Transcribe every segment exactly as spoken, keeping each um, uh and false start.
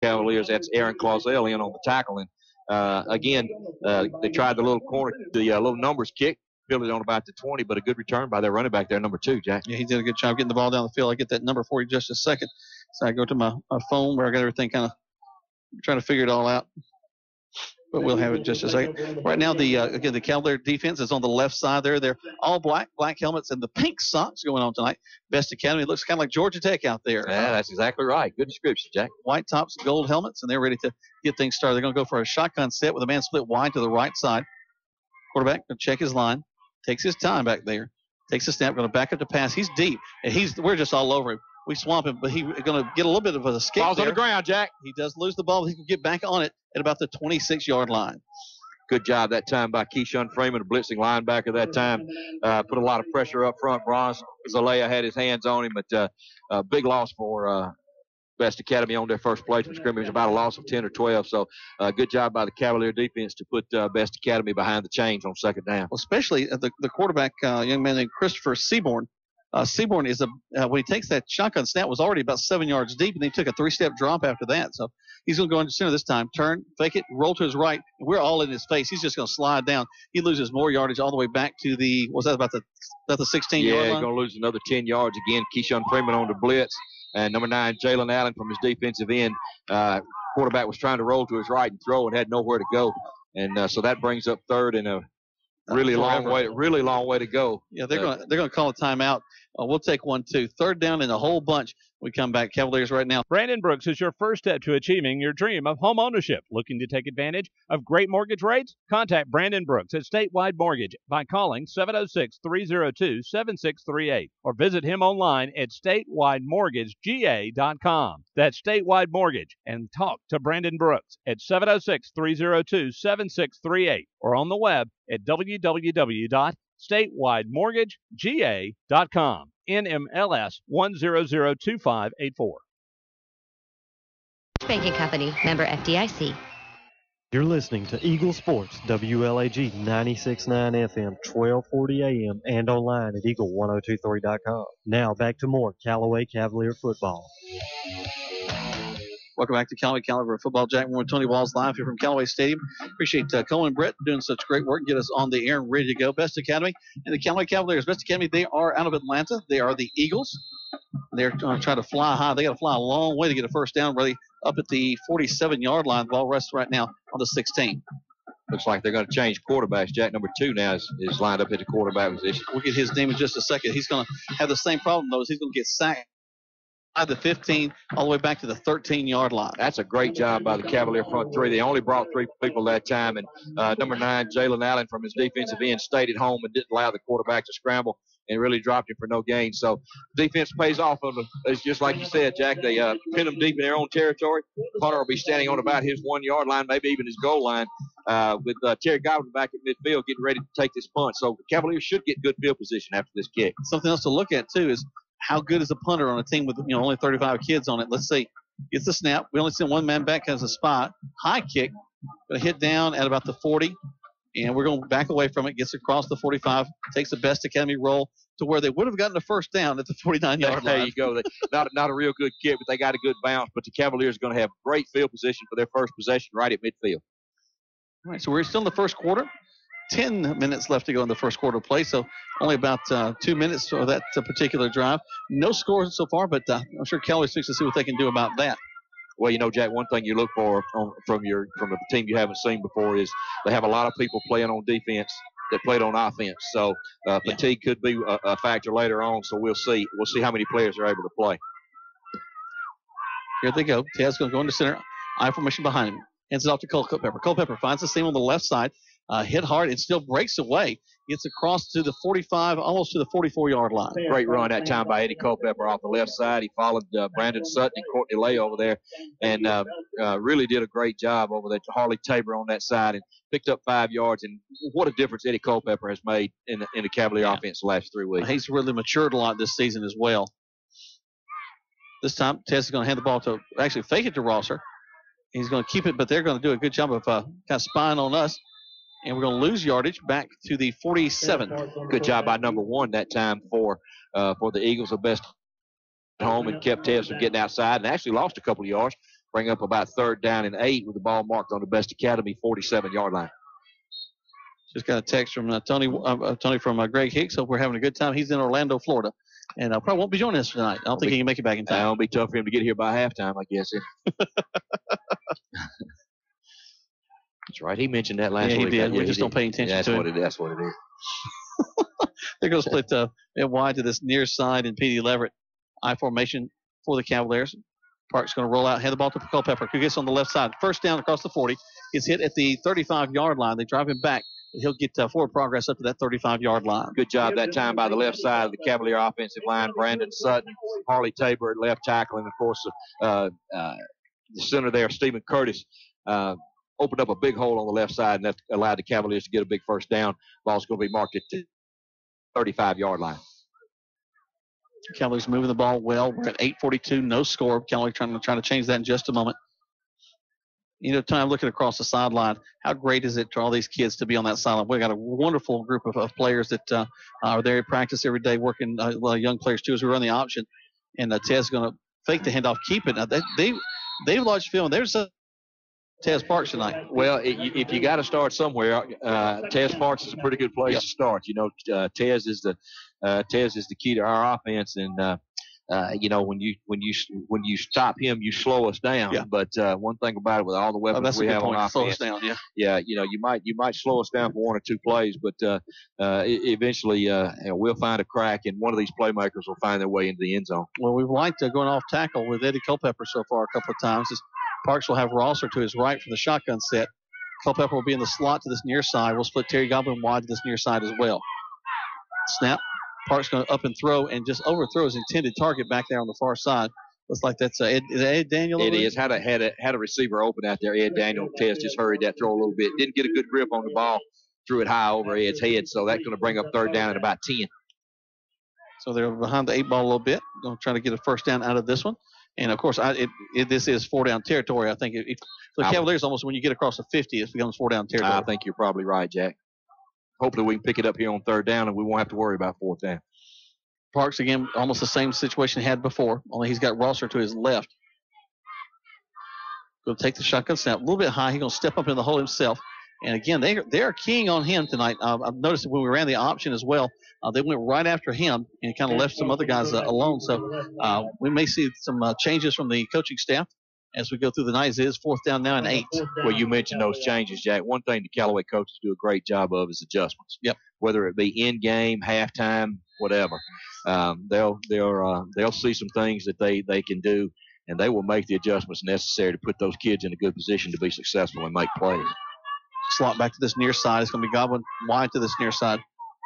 Cavaliers. That's Aaron Clausell in on the tackle. And uh, again, uh, they tried the little corner, the uh, little numbers kick, fielded on about the twenty, but a good return by their running back there, number two, Jack. Yeah, he did a good job getting the ball down the field. I get that number for you just a second. So I go to my, my phone where I got everything kind of trying to figure it all out. But we'll have it in just a second. Right now, the uh, again, the Cavalier defense is on the left side there. They're all black, black helmets, and the pink socks going on tonight. Best Academy looks kind of like Georgia Tech out there. Yeah, that's exactly right. Good description, Jack. White tops, gold helmets, and they're ready to get things started. They're going to go for a shotgun set with a man split wide to the right side. Quarterback going to check his line, takes his time back there, takes a snap, going to back up to pass. He's deep, and he's we're just all over him. We swamp him, but he's going to get a little bit of an escape. Ball's there. on the ground, Jack. He does lose the ball. He can get back on it at about the twenty-six-yard line. Good job that time by Keyshawn Freeman, a blitzing linebacker that time. Uh, put a lot of pressure up front. Bronze Zalea had his hands on him, but uh, a big loss for uh, Best Academy on their first play from scrimmage, about a loss of ten or twelve. So uh, good job by the Cavalier defense to put uh, Best Academy behind the chains on second down. Well, especially the, the quarterback, uh, young man named Christopher Seaborn. Uh, Seaborn is a uh, when he takes that shotgun snap was already about seven yards deep, and then he took a three-step drop after that. So he's going to go into center this time, turn, fake it, roll to his right. And we're all in his face. He's just going to slide down. He loses more yardage all the way back to the was that about the about the sixteen-yard line? Yeah, he's going to lose another ten yards again. Keyshawn Freeman on the blitz, and number nine Jalen Allen from his defensive end. Uh, quarterback was trying to roll to his right and throw and had nowhere to go, and uh, so that brings up third and a really long way, really long way to go. Yeah, they're uh, going they're going to call a timeout. Uh, we'll take one, two. Third down in a whole bunch. We come back. Cavaliers right now. Brandon Brooks is your first step to achieving your dream of home ownership. Looking to take advantage of great mortgage rates? Contact Brandon Brooks at Statewide Mortgage by calling seven oh six, three oh two, seven six three eight or visit him online at statewide mortgage g a dot com. That's Statewide Mortgage, and talk to Brandon Brooks at seven oh six, three oh two, seven six three eight or on the web at w w w dot statewide mortgage g a dot com. N M L S one zero zero two five eight four. Banking Company, member F D I C. You're listening to Eagle Sports, W L A G ninety-six point nine F M, twelve forty A M, and online at eagle ten twenty-three dot com. Now back to more Callaway Cavalier football. Welcome back to Callaway Cavalier football. Jack Moore and Tony Walls live here from Callaway Stadium. Appreciate uh, Cole and Brett doing such great work. Get us on the air and ready to go. Best Academy and the Callaway Cavaliers. Best Academy, they are out of Atlanta. They are the Eagles. They're going to try to fly high. They got to fly a long way to get a first down, really up at the forty-seven-yard line. The ball rests right now on the sixteen. Looks like they're going to change quarterbacks. Jack, number two now is, is lined up at the quarterback position. We'll get his name in just a second. He's going to have the same problem, though, as he's going to get sacked by the fifteen all the way back to the thirteen-yard line. That's a great job by the Cavalier front three. They only brought three people that time, and uh, number nine, Jalen Allen from his defensive end, stayed at home and didn't allow the quarterback to scramble and really dropped him for no gain. So defense pays off on them. It's just like you said, Jack. They uh, pin them deep in their own territory. Punter will be standing on about his one-yard line, maybe even his goal line, uh, with uh, Terry Godwin back at midfield getting ready to take this punt. So the Cavaliers should get good field position after this kick. Something else to look at, too, is how good is a punter on a team with, you know, only thirty-five kids on it? Let's see. Gets the snap. We only send one man back as a spot. High kick. Going to hit down at about the forty. And we're going to back away from it. Gets across the forty-five. Takes the Best Academy roll to where they would have gotten a first down at the forty-nine-yard line. There you go. not, not a real good kick, but they got a good bounce. But the Cavaliers are going to have great field position for their first possession right at midfield. All right, so we're still in the first quarter. Ten minutes left to go in the first quarter play, so only about uh, two minutes for that uh, particular drive. No scores so far, but uh, I'm sure Callaway's fixing to see what they can do about that. Well, you know, Jack, one thing you look for on, from your from a team you haven't seen before is they have a lot of people playing on defense that played on offense. So uh, fatigue yeah. could be a, a factor later on. So we'll see. We'll see how many players are able to play. Here they go. Ted's going to go into center. I formation behind him. Hands it off to Culpepper. Culpepper finds the seam on the left side. Uh, hit hard. It still breaks away. Gets across to the forty-five, almost to the forty-four-yard line. Great run that time by Eddie Culpepper off the left side. He followed uh, Brandon Sutton and Courtney Lay over there, and uh, uh, really did a great job over there to Harley Tabor on that side and picked up five yards. And what a difference Eddie Culpepper has made in the, in the Cavalier yeah. offense the last three weeks. He's really matured a lot this season as well. This time, Tess is going to hand the ball to, actually fake it to Rosser. He's going to keep it, but they're going to do a good job of uh, kind of spying on us. And we're going to lose yardage back to the forty-seven. Good job by number one that time for uh, for the Eagles. The best at home and kept Tess from getting outside and actually lost a couple of yards. bring up about third down and eight with the ball marked on the Best Academy forty-seven-yard line. Just got a text from uh, Tony uh, Tony from uh, Greg Hicks. Hope we're having a good time. He's in Orlando, Florida, and uh, probably won't be joining us tonight. I don't think be, he can make it back in time. It'll be tough for him to get here by halftime, I guess. That's right. He mentioned that last yeah, he week. Did. Yeah, we just did. don't pay attention yeah, that's to what it. it. That's what it is. They're going to split uh, wide to this near side in P D Leverett I formation for the Cavaliers. Park's going to roll out, hand the ball to Culpepper, who gets on the left side. First down across the forty. Gets hit at the thirty-five-yard line. They drive him back. He'll get uh, forward progress up to that thirty-five-yard line. Good job that time by the left side of the Cavalier offensive line. Brandon Sutton, Harley Tabor at left tackle, and, of course, uh, uh, the center there, Stephen Curtis, uh, opened up a big hole on the left side, and that allowed the Cavaliers to get a big first down. Ball's going to be marked at the thirty-five-yard line. Cavaliers moving the ball well. We're at eight forty-two, no score. Cavaliers trying to, trying to change that in just a moment. You know, time looking across the sideline, how great is it for all these kids to be on that sideline? We've got a wonderful group of, of players that uh, are there at practice every day working, uh, well, young players too, as we run the option. And uh, Ted's going to fake the handoff, keep it. Now, they, they, they've launched film. There's a Tez Parks tonight. Well, it, if you got to start somewhere, uh, Tez Parks is a pretty good place yep. to start. You know, uh, Tez is the uh, Tez is the key to our offense, and uh, uh, you know when you when you when you stop him, you slow us down. Yeah. But uh, one thing about it, with all the weapons oh, that's we a good have point. on Slow offense, us down, yeah. yeah, you know, you might you might slow us down for one or two plays, but uh, uh, eventually uh, you know, we'll find a crack, and one of these playmakers will find their way into the end zone. Well, we've liked uh, going off tackle with Eddie Culpepper so far a couple of times. It's, Parks will have Rosser to his right for the shotgun set. Culpepper will be in the slot to this near side. We'll split Terry Godwin wide to this near side as well. Snap. Parks going to up and throw and just overthrow his intended target back there on the far side. Looks like that's uh, Ed, is that Ed Daniel. It is. Had a, had, a, had a receiver open out there. Ed Daniel. Tez just hurried that throw a little bit. Didn't get a good grip on the ball. Threw it high over Ed's head, so that's going to bring up third down at about ten. So they're behind the eight ball a little bit. Going to try to get a first down out of this one. And, of course, I, it, it, this is four-down territory. I think if, for the Cavaliers, almost when you get across the fifty, it becomes four-down territory. I think you're probably right, Jack. Hopefully we can pick it up here on third down, and we won't have to worry about fourth down. Parks, again, almost the same situation he had before, only he's got Rosser to his left. Going to take the shotgun snap a little bit high. He's going to step up in the hole himself. And, again, they, they are keying on him tonight. Uh, I've noticed that when we ran the option as well, uh, they went right after him and kind of left some other guys uh, alone. So uh, we may see some uh, changes from the coaching staff as we go through the night. It is fourth down now and eight. Well, you mentioned those changes, Jack. One thing the Callaway coaches do a great job of is adjustments. Yep. Whether it be in game, halftime, whatever, um, they'll they'll uh, they'll see some things that they they can do, and they will make the adjustments necessary to put those kids in a good position to be successful and make plays. Slot back to this near side. It's going to be Godwin wide to this near side.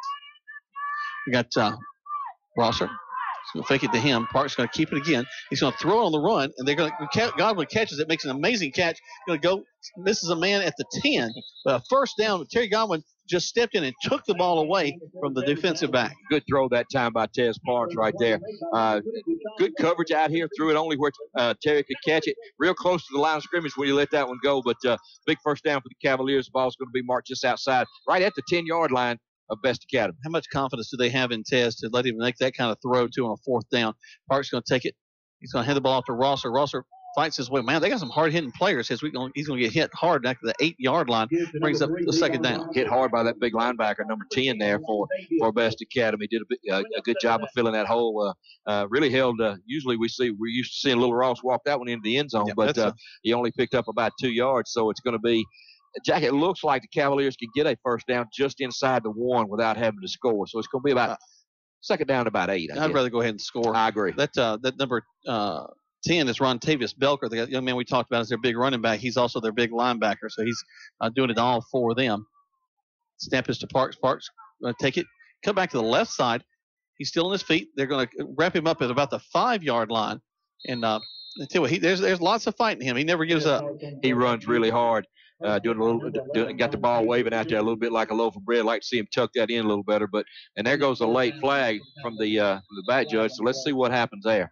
We got uh, Rosser. He's going to fake it to him. Park's going to keep it again. He's going to throw it on the run, and they're going to Godwin catches it, makes an amazing catch. Going to go, misses a man at the ten. But a first down, Terry Godwin just stepped in and took the ball away from the defensive back. Good throw that time by Tez Parks right there. Uh, good coverage out here. Threw it only where uh, Terry could catch it. Real close to the line of scrimmage when you let that one go. But uh, big first down for the Cavaliers. The ball's going to be marked just outside, right at the ten-yard line of Best Academy. How much confidence do they have in Tez to let him make that kind of throw, too, on a fourth down? Park's going to take it. He's going to hand the ball off to Rosser. Rosser fights his way. Man, they got some hard-hitting players. He's going to get hit hard back to the eight-yard line. Brings up the second down. Hit hard by that big linebacker, number ten there for, for Best Academy. Did a, bit, uh, a good job of filling that hole. Uh, uh, really held. Uh, usually we see we're used to seeing Little Ross walk that one into the end zone, yeah, but uh, a, he only picked up about two yards. So it's going to be, Jack, it looks like the Cavaliers can get a first down just inside the one without having to score. So it's going to be about second down about eight. I I'd guess. rather go ahead and score. I agree. That uh, that number uh, ten is Rontavius Belker, the young man we talked about as their big running back. He's also their big linebacker, so he's uh, doing it all for them. Snap is to Parks. Parks going to take it, come back to the left side. He's still on his feet. They're going to wrap him up at about the five-yard line. And uh, tell you what, he, there's there's lots of fight in him. He never gives up. He runs really hard. Uh, doing a little, doing, got the ball waving out there a little bit like a loaf of bread. I'd like to see him tuck that in a little better. But and there goes a late flag from the uh, from the back judge. So let's see what happens there.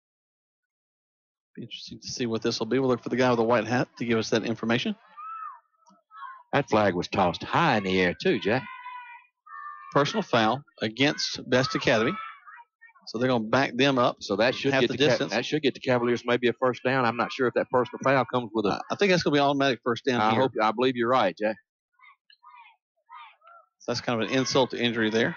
Be interesting to see what this will be. We'll look for the guy with the white hat to give us that information. That flag was tossed high in the air too, Jack. Personal foul against Best Academy. So they're going to back them up. So that should half get the the Ca- distance. that should get the Cavaliers maybe a first down. I'm not sure if that personal foul comes with a. I think that's going to be automatic first down I here. hope I believe you're right, Jack. So that's kind of an insult to injury there.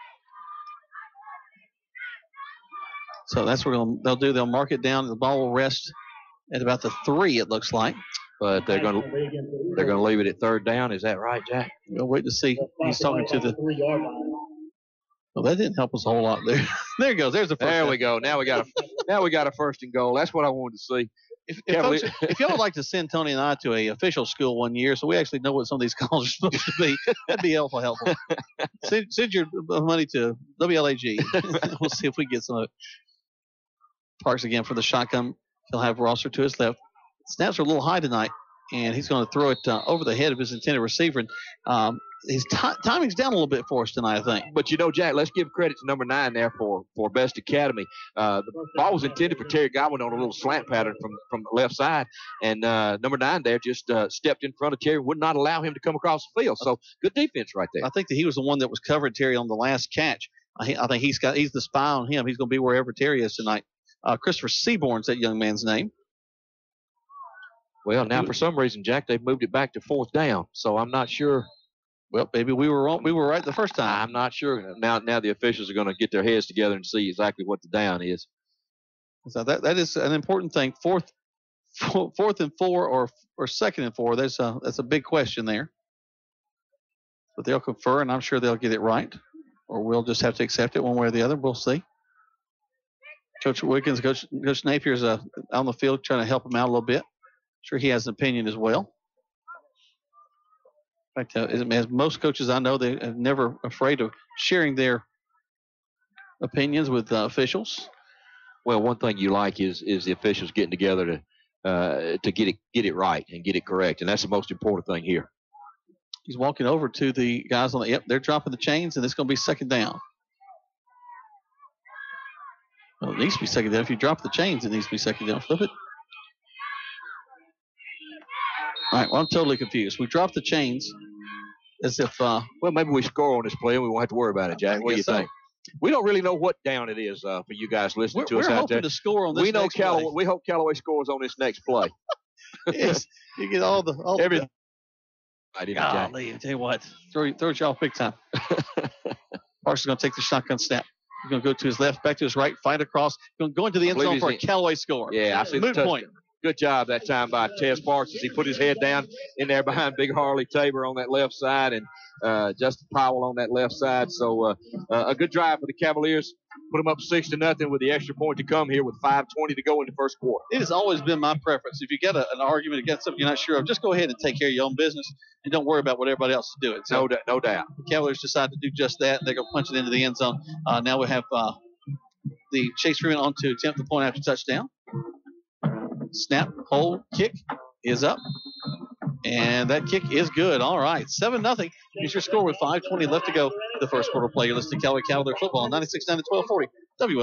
So that's what they'll, they'll do. They'll mark it down. The ball will rest at about the three, it looks like. But they're going to they're going to leave it at third down. Is that right, Jack? We'll wait to see. He's talking to the. Well, that didn't help us a whole lot there. There he goes. There's the first. There down. we go. Now we got a now we got a first and goal. That's what I wanted to see. If, if, folks, if y'all would like to send Tony and I to a official school one year, so we actually know what some of these calls are supposed to be, that'd be helpful. Helpful. Send, send your money to W L A G. We'll see if we get some of it. Parks again for the shotgun. He'll have Rosser to his left. Snaps are a little high tonight, and he's going to throw it uh, over the head of his intended receiver. And um, his t- timing's down a little bit for us tonight, I think. But, you know, Jack, let's give credit to number nine there for, for Best Academy. Uh, the ball was intended for Terry Godwin on a little slant pattern from, from the left side, and uh, number nine there just uh, stepped in front of Terry, would not allow him to come across the field. So, good defense right there. I think that he was the one that was covering Terry on the last catch. I, I think he's got he's the spy on him. He's going to be wherever Terry is tonight. Uh, Christopher Seaborn's that young man's name. Well, now for some reason, Jack, they've moved it back to fourth down, so I'm not sure. Well, maybe we were wrong. We were right the first time. I'm not sure. Now, now the officials are going to get their heads together and see exactly what the down is. So that that is an important thing. Fourth, fourth and four, or or second and four. There's a that's a big question there. But they'll confer, and I'm sure they'll get it right, or we'll just have to accept it one way or the other. We'll see. Coach Wiggins, Coach, Coach Napier's uh, on the field trying to help him out a little bit. Sure, he has an opinion as well. In fact, uh, as most coaches I know, they are never afraid of sharing their opinions with uh, officials. Well, one thing you like is is the officials getting together to uh, to get it get it right and get it correct, and that's the most important thing here. He's walking over to the guys on the. Yep, they're dropping the chains, and it's going to be second down. Well, it needs to be second down. If you drop the chains, it needs to be second down. Flip it. All right, well, I'm totally confused. We dropped the chains as if. Uh, well, maybe we score on this play and we won't have to worry about it, Jack. What do you so. think? We don't really know what down it is uh, for you guys listening we're, to us we're out hoping there. To score on this we know next Callaway. play. We hope Callaway scores on this next play. Yes, you get all the all everything. I didn't. Golly, I tell you what, throw throw you off big time. Parks is going to take the shotgun snap. He's going to go to his left, back to his right, fight across. Going to go into the end zone for a in. Callaway score. Yeah, I see Moot the point. Good job that time by Tez Parks as he put his head down in there behind Big Harley Tabor on that left side and uh, Justin Powell on that left side. So uh, uh, a good drive for the Cavaliers. Put them up six to nothing with the extra point to come here with five twenty to go in the first quarter. It has always been my preference. If you get a, an argument against something you're not sure of, just go ahead and take care of your own business and don't worry about what everybody else is doing. So no, no doubt. The Cavaliers decide to do just that. They're going to punch it into the end zone. Uh, now we have uh, the Chase Freeman on to attempt the point after touchdown. Snap, hold, kick is up. And that kick is good. All right. seven nothing is your score with five twenty left to go. The first quarter play. You're listening to Callaway Cavalier football on ninety-six nine to twelve forty. W.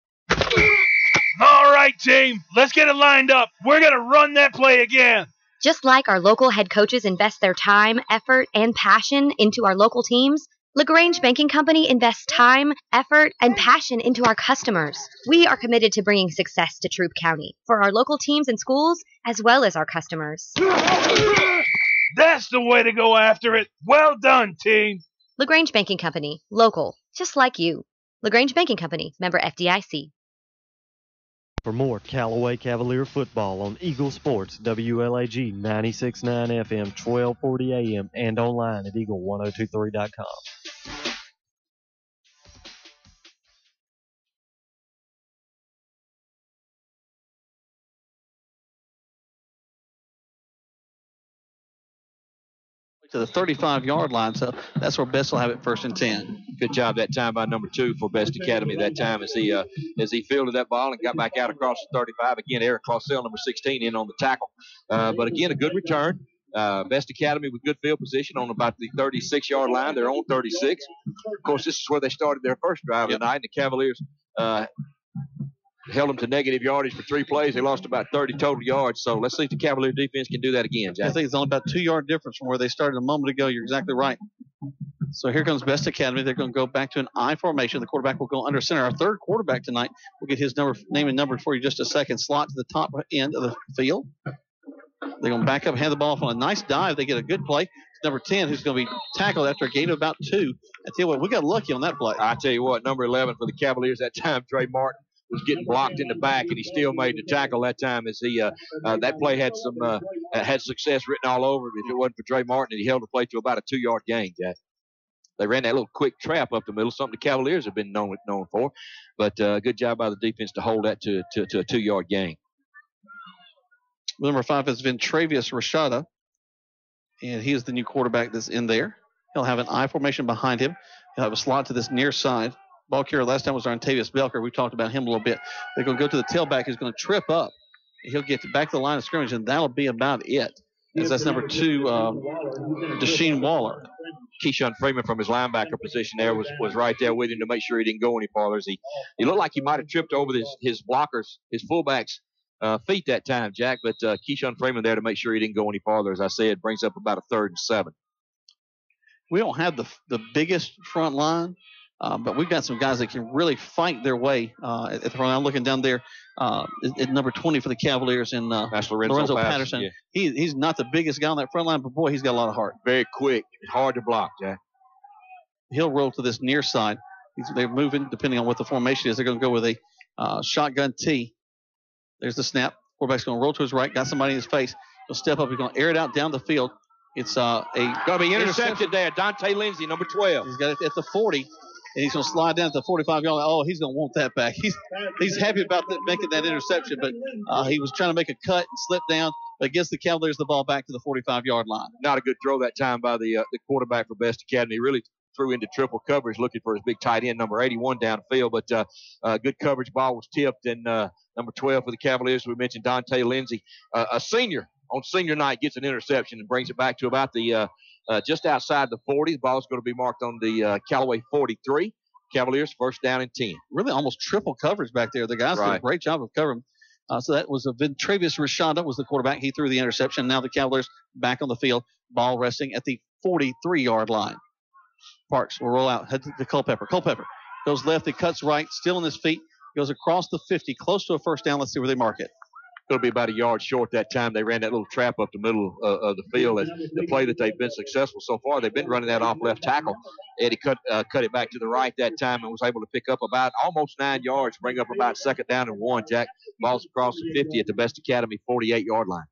All right, team. Let's get it lined up. We're going to run that play again. Just like our local head coaches invest their time, effort, and passion into our local teams, LaGrange Banking Company invests time, effort, and passion into our customers. We are committed to bringing success to Troup County for our local teams and schools, as well as our customers. That's the way to go after it. Well done, team. LaGrange Banking Company, local, just like you. LaGrange Banking Company, member F D I C. For more Callaway Cavalier football on Eagle Sports, W L A G ninety-six point nine F M, twelve forty A M, and online at eagle ten twenty-three dot com. To the thirty-five-yard line, so that's where Best will have it first and ten. Good job that time by number two for Best Academy that time as he uh, as he fielded that ball and got back out across the thirty-five. Again, Eric Clausell, number sixteen, in on the tackle. Uh, but again, a good return. Uh, Best Academy with good field position on about the thirty-six-yard line. They're on thirty-six. Of course, this is where they started their first drive yep. of the night. And the Cavaliers uh, held them to negative yardage for three plays. They lost about thirty total yards. So let's see if the Cavalier defense can do that again, Jack. I think it's only about two-yard difference from where they started a moment ago. You're exactly right. So here comes Best Academy. They're going to go back to an I formation. The quarterback will go under center. Our third quarterback tonight. We'll get his number, name and number for you just a second. Slot to the top end of the field. They're going to back up, hand the ball off on a nice dive. They get a good play. It's number ten, who's going to be tackled after a gain of about two. I tell you what, we got lucky on that play. I tell you what, number eleven for the Cavaliers that time, Trey Martin, was getting blocked in the back, and he still made the tackle that time. As he uh, uh, that play had some uh, had success written all over it. If it wasn't for Trey Martin, he held the play to about a two-yard gain, Jack. They ran that little quick trap up the middle, something the Cavaliers have been known known for. But uh, good job by the defense to hold that to to, to a two-yard gain. Number five is Ventravius Rashada, and he is the new quarterback that's in there. He'll have an I formation behind him. He'll have a slot to this near side. Ball carrier last time was Artavius Belker. We talked about him a little bit. They're going to go to the tailback who's going to trip up. He'll get to back to the line of scrimmage, and that'll be about it. As that's number two, um, Desheen Waller. Keyshawn Freeman from his linebacker position there was, was right there with him to make sure he didn't go any farther. He, he looked like he might have tripped over his, his blockers, his fullbacks' uh, feet that time, Jack. But uh, Keyshawn Freeman there to make sure he didn't go any farther. As I said, brings up about a third and seven. We don't have the the biggest front line, uh, but we've got some guys that can really fight their way uh, at the front line. I'm looking down there uh, at, at number twenty for the Cavaliers in uh, That's Lorenzo, Lorenzo Patterson. Patterson. Yeah. He, he's not the biggest guy on that front line, but boy, he's got a lot of heart. Very quick, hard to block, Jack. He'll roll to this near side. He's, they're moving, depending on what the formation is. They're going to go with a uh, shotgun T. There's the snap. Quarterback's going to roll to his right. Got somebody in his face. He'll step up. He's going to air it out down the field. It's uh, a going to be intercepted there. Dante Lindsay, number twelve. He's got it at the forty, and he's going to slide down to the forty-five yard. Oh, he's going to want that back. He's he's happy about that, making that interception, but uh, he was trying to make a cut and slip down, but gives the Cavaliers the ball back to the forty-five yard line. Not a good throw that time by the uh, the quarterback for Best Academy. Really threw into triple coverage looking for his big tight end, number eighty-one, downfield, but uh, uh, good coverage. Ball was tipped, and uh, number twelve for the Cavaliers, we mentioned Dante Lindsay, uh, a senior on senior night, gets an interception and brings it back to about the uh, uh, just outside the forty. The ball is going to be marked on the uh, Callaway forty-three. Cavaliers first down and ten. Really almost triple coverage back there. The guys right. did a great job of covering. Uh, so that was a Ventravius Rashada was the quarterback. He threw the interception. Now the Cavaliers back on the field. Ball resting at the forty-three yard line. Parks will roll out, head to Culpepper. Culpepper goes left, he cuts right, still on his feet, goes across the fifty, close to a first down. Let's see where they mark it. It'll be about a yard short that time. They ran that little trap up the middle uh, of the field. And the play that they've been successful so far, they've been running that off left tackle. Eddie cut uh, cut it back to the right that time and was able to pick up about almost nine yards, bring up about second down and one, Jack. Ball's across the fifty at the Best Academy forty-eight yard line.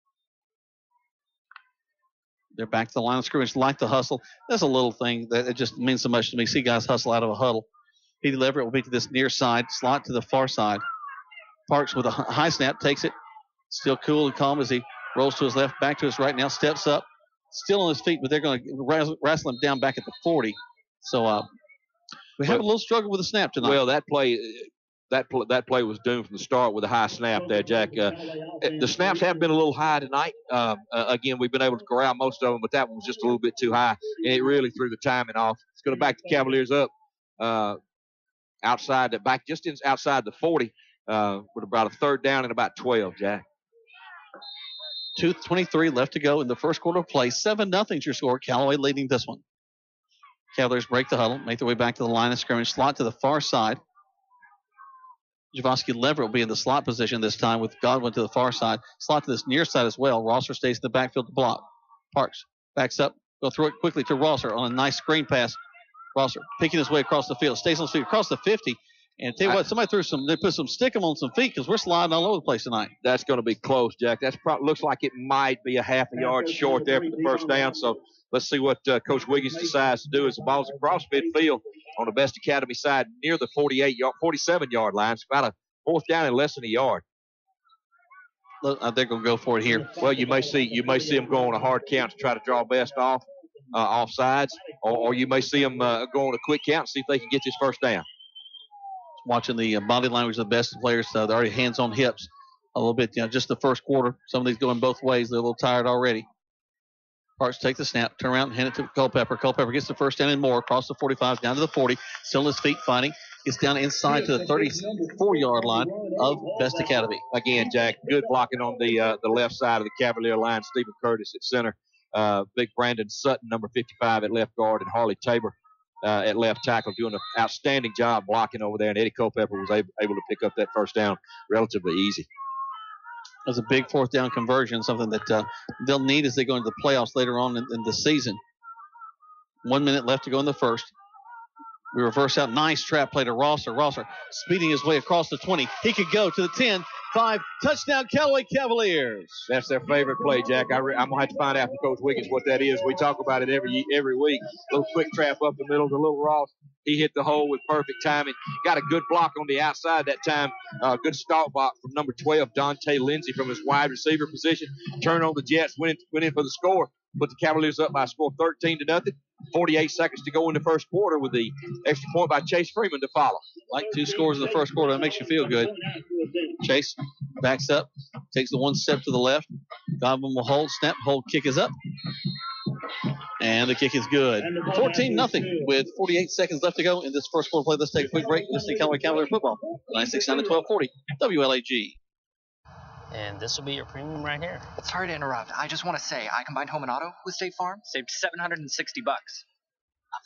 They're back to the line of scrimmage, like the hustle. That's a little thing that it just means so much to me. See guys hustle out of a huddle. Petey Leverett will be to this near side, slot to the far side. Parks with a high snap, takes it. Still cool and calm as he rolls to his left, back to his right now, steps up. Still on his feet, but they're going to wrestle him down back at the forty. So uh, we have well, a little struggle with the snap tonight. Well, that play that, pl- that play was doomed from the start with a high snap there, Jack. Uh, the snaps have been a little high tonight. Um, uh, again, we've been able to corral most of them, but that one was just a little bit too high, and it really threw the timing off. It's going to back the Cavaliers up uh, outside the back, just in, outside the forty. Uh, with about a third down and about twelve, Jack. two twenty-three left to go in the first quarter of play. seven nothing your score. Callaway leading this one. Cavaliers break the huddle, make their way back to the line of scrimmage, slot to the far side. Javosky Leverett will be in the slot position this time with Godwin to the far side. Slot to this near side as well. Rosser stays in the backfield to block. Parks backs up. Go throw it quickly to Rosser on a nice screen pass. Rosser picking his way across the field. Stays on his feet across the fifty. And tell you what, somebody threw some, they put some stickum on some feet because we're sliding all over the place tonight. That's going to be close, Jack. That's probably looks like it might be a half a yard short there for the first down. So let's see what uh, Coach Wiggins decides to do as the ball's across midfield on the Best Academy side near the forty-eight yard, forty-seven yard line. It's about a fourth down and less than a yard. Look, uh, they're going to go for it here. Well, you may see you may see them go on a hard count to try to draw Best off uh, off sides, or, or you may see them uh, go on a quick count and see if they can get this first down. Watching the body language of the best players, uh, they're already hands on hips a little bit. You know, just the first quarter. Some of these going both ways. They're a little tired already. Parks take the snap, turn around, and hand it to Culpepper. Culpepper gets the first down and more across the forty-five, down to the forty. Still on his feet, fighting. Gets down inside to the thirty-four yard line of Best Academy. Again, Jack, good blocking on the uh, the left side of the Cavalier line. Stephen Curtis at center. Uh, big Brandon Sutton, number fifty-five at left guard, and Harley Tabor uh, at left tackle, doing an outstanding job blocking over there. And Eddie Culpepper was able, able to pick up that first down relatively easy. That was a big fourth down conversion, something that uh, they'll need as they go into the playoffs later on in, in the season. One minute left to go in the first. We reverse out. Nice trap play to Rosser. Rosser speeding his way across the twenty. He could go to the ten. Five. Touchdown, Callaway Cavaliers. That's their favorite play, Jack. I re- I'm going to have to find out from Coach Wiggins what that is. We talk about it every every week. Little quick trap up the middle to Little Ross. He hit the hole with perfect timing. Got a good block on the outside that time. Uh, good start block from number twelve, Dante Lindsey, from his wide receiver position. Turn on the Jets, went in, went in for the score. Put the Cavaliers up by a score thirteen to nothing. forty-eight seconds to go in the first quarter with the extra point by Chase Freeman to follow. Like two scores in the first quarter, that makes you feel good. Chase backs up, takes the one step to the left. Godwin will hold, snap, hold, kick is up. And the kick is good. fourteen nothing with forty-eight seconds left to go in this first quarter play. Let's take a quick break. Let's see Callaway Cavalier football. nine six nine to twelve forty W L A G. And this will be your premium right here. Sorry to interrupt. I just want to say I combined home and auto with State Farm. Saved seven hundred sixty bucks. Love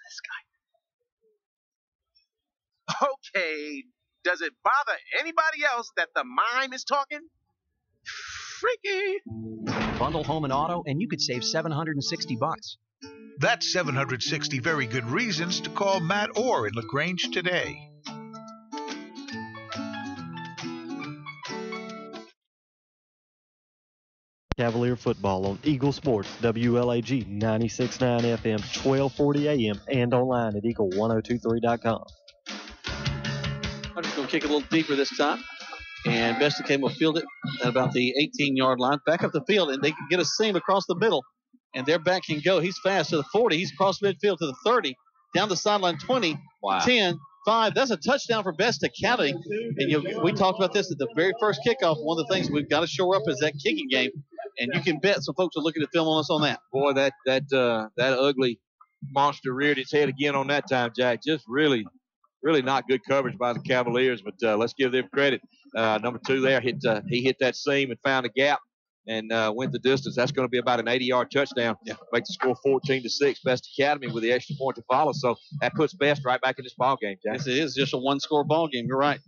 this guy. Okay, does it bother anybody else that the mime is talking? Freaky. Bundle home and auto, and you could save seven hundred sixty bucks. That's seven hundred sixty very good reasons to call Matt Orr in LaGrange today. Cavalier football on Eagle Sports, W L A G ninety-six point nine F M, twelve forty A M, and online at eagle one oh two three dot com. I'm just going to kick a little deeper this time. And Besticam will field it at about the eighteen-yard line. Back up the field, and they can get a seam across the middle. And their back can go. He's fast to the forty. He's across midfield to the thirty. Down the sideline, twenty, wow. ten, five. That's a touchdown for Best Academy. And you, we talked about this at the very first kickoff. One of the things we've got to shore up is that kicking game. And you can bet some folks are looking to film on us on that. Boy, that that uh, that ugly monster reared its head again on that time, Jack. Just really, really not good coverage by the Cavaliers. But uh, let's give them credit. Uh, number two there, hit uh, he hit that seam and found a gap and uh, went the distance. That's going to be about an eighty-yard touchdown. Yeah. Make the score fourteen to six. Best Academy with the extra point to follow. So that puts Best right back in this ball game, Jack. Yes, it is just a one-score ball game. You're right.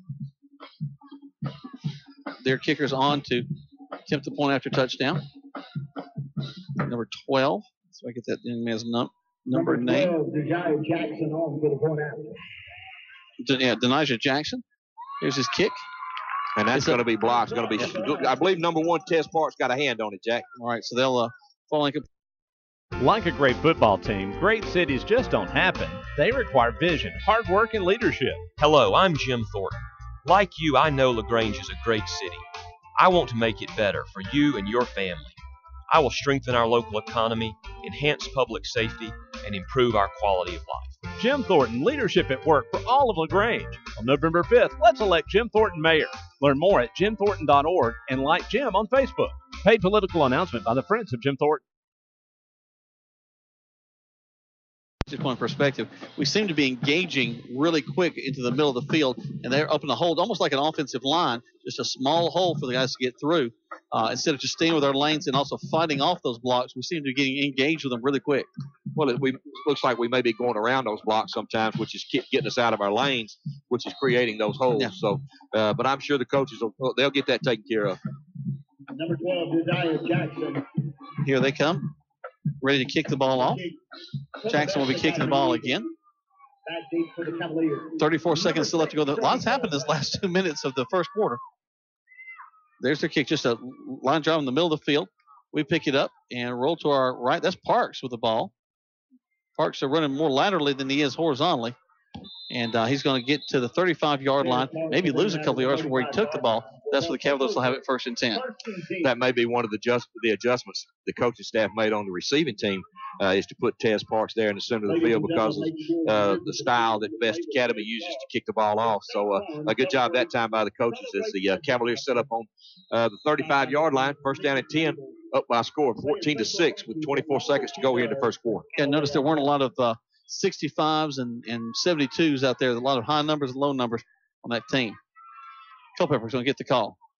Their kicker's on to attempt the point after touchdown. Number twelve. So I get that young man's num- number, number name. Denijah Jackson on for the point after. De- yeah, Denijah Jackson. Here's his kick. And that's going to be blocked. It's going to be, I believe, number one, Tess Parks got a hand on it, Jack. All right, so they'll uh, fall in. Like a great football team, great cities just don't happen. They require vision, hard work, and leadership. Hello, I'm Jim Thornton. Like you, I know LaGrange is a great city. I want to make it better for you and your family. I will strengthen our local economy, enhance public safety, and improve our quality of life. Jim Thornton, leadership at work for all of LaGrange. On November fifth, let's elect Jim Thornton mayor. Learn more at jim thornton dot org and like Jim on Facebook. Paid political announcement by the Friends of Jim Thornton. Just one perspective, we seem to be engaging really quick into the middle of the field, and they're up in a hole, almost like an offensive line, just a small hole for the guys to get through. Uh, instead of just staying with our lanes and also fighting off those blocks, we seem to be getting engaged with them really quick. Well, it we, looks like we may be going around those blocks sometimes, which is keep getting us out of our lanes, which is creating those holes. Yeah. So, uh, but I'm sure the coaches will they'll get that taken care of. Number twelve, Denijah Jackson. Here they come, ready to kick the ball off. Jackson will be kicking the ball again. Back deep for the Cavaliers. thirty-four seconds still left to go. A lot's happened this last two minutes of the first quarter. There's their kick, just a line drive in the middle of the field. We pick it up and roll to our right. That's Parks with the ball. Parks are running more laterally than he is horizontally. And uh, he's going to get to the thirty-five-yard line, maybe lose a couple of yards from where he took the ball. That's where the Cavaliers will have it first and ten. That may be one of the just the adjustments the coaching staff made on the receiving team uh, is to put Tez Parks there in the center of the field because of uh, the style that Best Academy uses to kick the ball off. So uh, a good job that time by the coaches as the uh, Cavaliers set up on uh, the thirty-five-yard line, first down and ten, up by a score of fourteen to six with twenty-four seconds to go here in the first quarter. Yeah, notice there weren't a lot of uh, sixty-fives and, and seventy-twos out there. A lot of high numbers and low numbers on that team. Culpepper's going to get the call.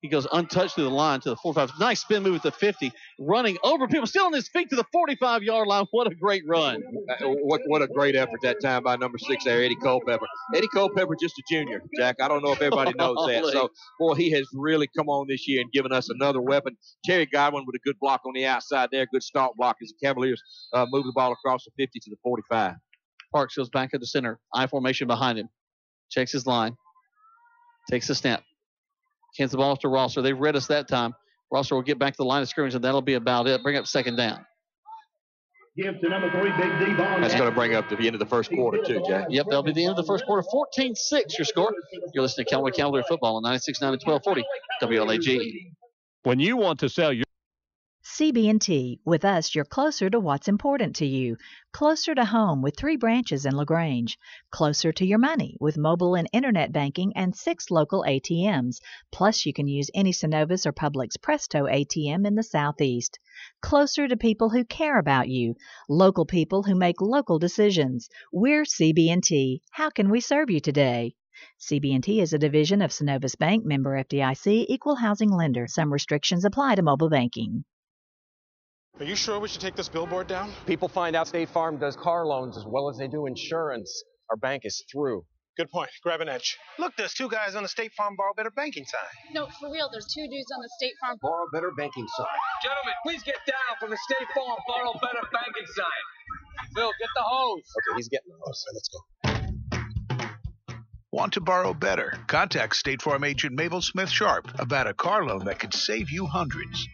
He goes untouched through the line to the forty-five. Nice spin move at the fifty. Running over people. Still on his feet to the forty-five-yard line. What a great run. Uh, what what a great effort that time by number six there, Eddie Culpepper. Eddie Culpepper just a junior, Jack. I don't know if everybody knows that. So, boy, he has really come on this year and given us another weapon. Terry Godwin with a good block on the outside there. Good stalk block as the Cavaliers uh, move the ball across the fifty to the forty-five. Parks goes back at the center. I formation behind him. Checks his line. Takes the snap. Hands the ball off to Rosser. They've read us that time. Rosser will get back to the line of scrimmage, and that'll be about it. Bring up second down. Give to number three, Big D. Bond. That's going to bring up to the end of the first quarter, too, Jack. Yep, that'll be the end of the first quarter. fourteen six your score. You're listening to Callaway Cavalier Football on ninety-six point nine and twelve forty W L A G. When you want to sell your C B and T. With us, you're closer to what's important to you. Closer to home with three branches in LaGrange. Closer to your money with mobile and internet banking and six local A T Ms. Plus, you can use any Synovus or Publix Presto A T M in the Southeast. Closer to people who care about you. Local people who make local decisions. We're C B and T. How can we serve you today? C B and T is a division of Synovus Bank, member F D I C, equal housing lender. Some restrictions apply to mobile banking. Are you sure we should take this billboard down? People find out State Farm does car loans as well as they do insurance. Our bank is through. Good point. Grab an edge. Look, there's two guys on the State Farm Borrow Better banking sign. No, for real, there's two dudes on the State Farm Borrow Better banking sign. Gentlemen, please get down from the State Farm Borrow Better banking sign. Phil, get the hose. Okay, he's getting the hose. Let's go. Want to borrow better? Contact State Farm agent Mabel Smith Sharp about a car loan that could save you hundreds.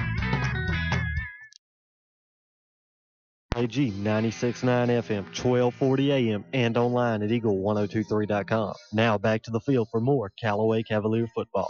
A G ninety-six point nine F M, twelve forty A M, and online at eagle ten twenty-three dot com. Now back to the field for more Callaway Cavalier football.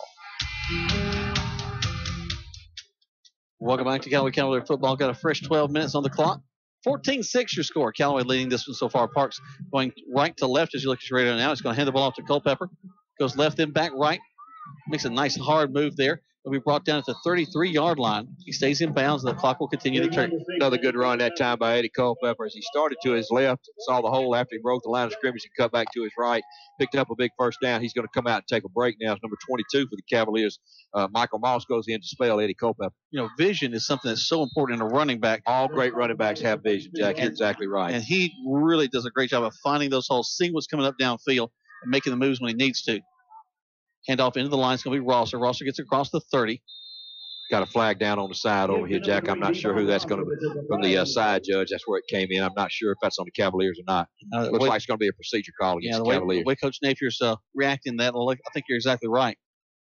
Welcome back to Callaway Cavalier football. Got a fresh twelve minutes on the clock. fourteen six your score. Callaway leading this one so far. Parks going right to left as you look at your radio now. He's going to hand the ball off to Culpepper. Goes left, then back right. Makes a nice hard move there. Will be brought down at the thirty-three-yard line. He stays in bounds, and the clock will continue to turn. Another good run that time by Eddie Culpepper as he started to his left, saw the hole after he broke the line of scrimmage, and cut back to his right, picked up a big first down. He's going to come out and take a break now. It's number twenty-two for the Cavaliers. Uh, Michael Moss goes in to spell Eddie Culpepper. You know, vision is something that's so important in a running back. All great running backs have vision, Jack. You're exactly right. And he really does a great job of finding those holes, seeing what's coming up downfield, and making the moves when he needs to. Handoff into the line. It's going to be Rosser. Rosser gets across the thirty. Got a flag down on the side over here, Jack. I'm not sure who that's going to be from the uh, side judge. That's where it came in. I'm not sure if that's on the Cavaliers or not. Uh, Looks way, like it's going to be a procedure call against yeah, the the way, Cavaliers. The way Coach Napier's uh, reacting to that, I think you're exactly right.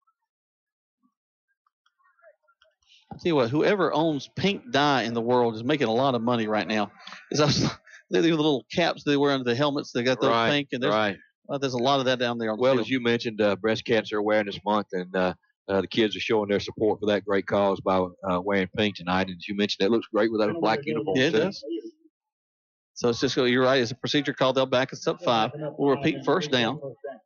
I'll tell you what, whoever owns pink dye in the world is making a lot of money right now. They're the little caps they wear under the helmets. They got those right, pink, and there's, right. uh, there's a lot of that down there on the Well, field. as you mentioned, uh, Breast Cancer Awareness Month, and uh, Uh, the kids are showing their support for that great cause by uh, wearing pink tonight. And as you mentioned, it looks great without a black uniform. Yeah, it too. does. So it's just, you're right, it's a procedure call. They'll back us up five. We'll repeat first down.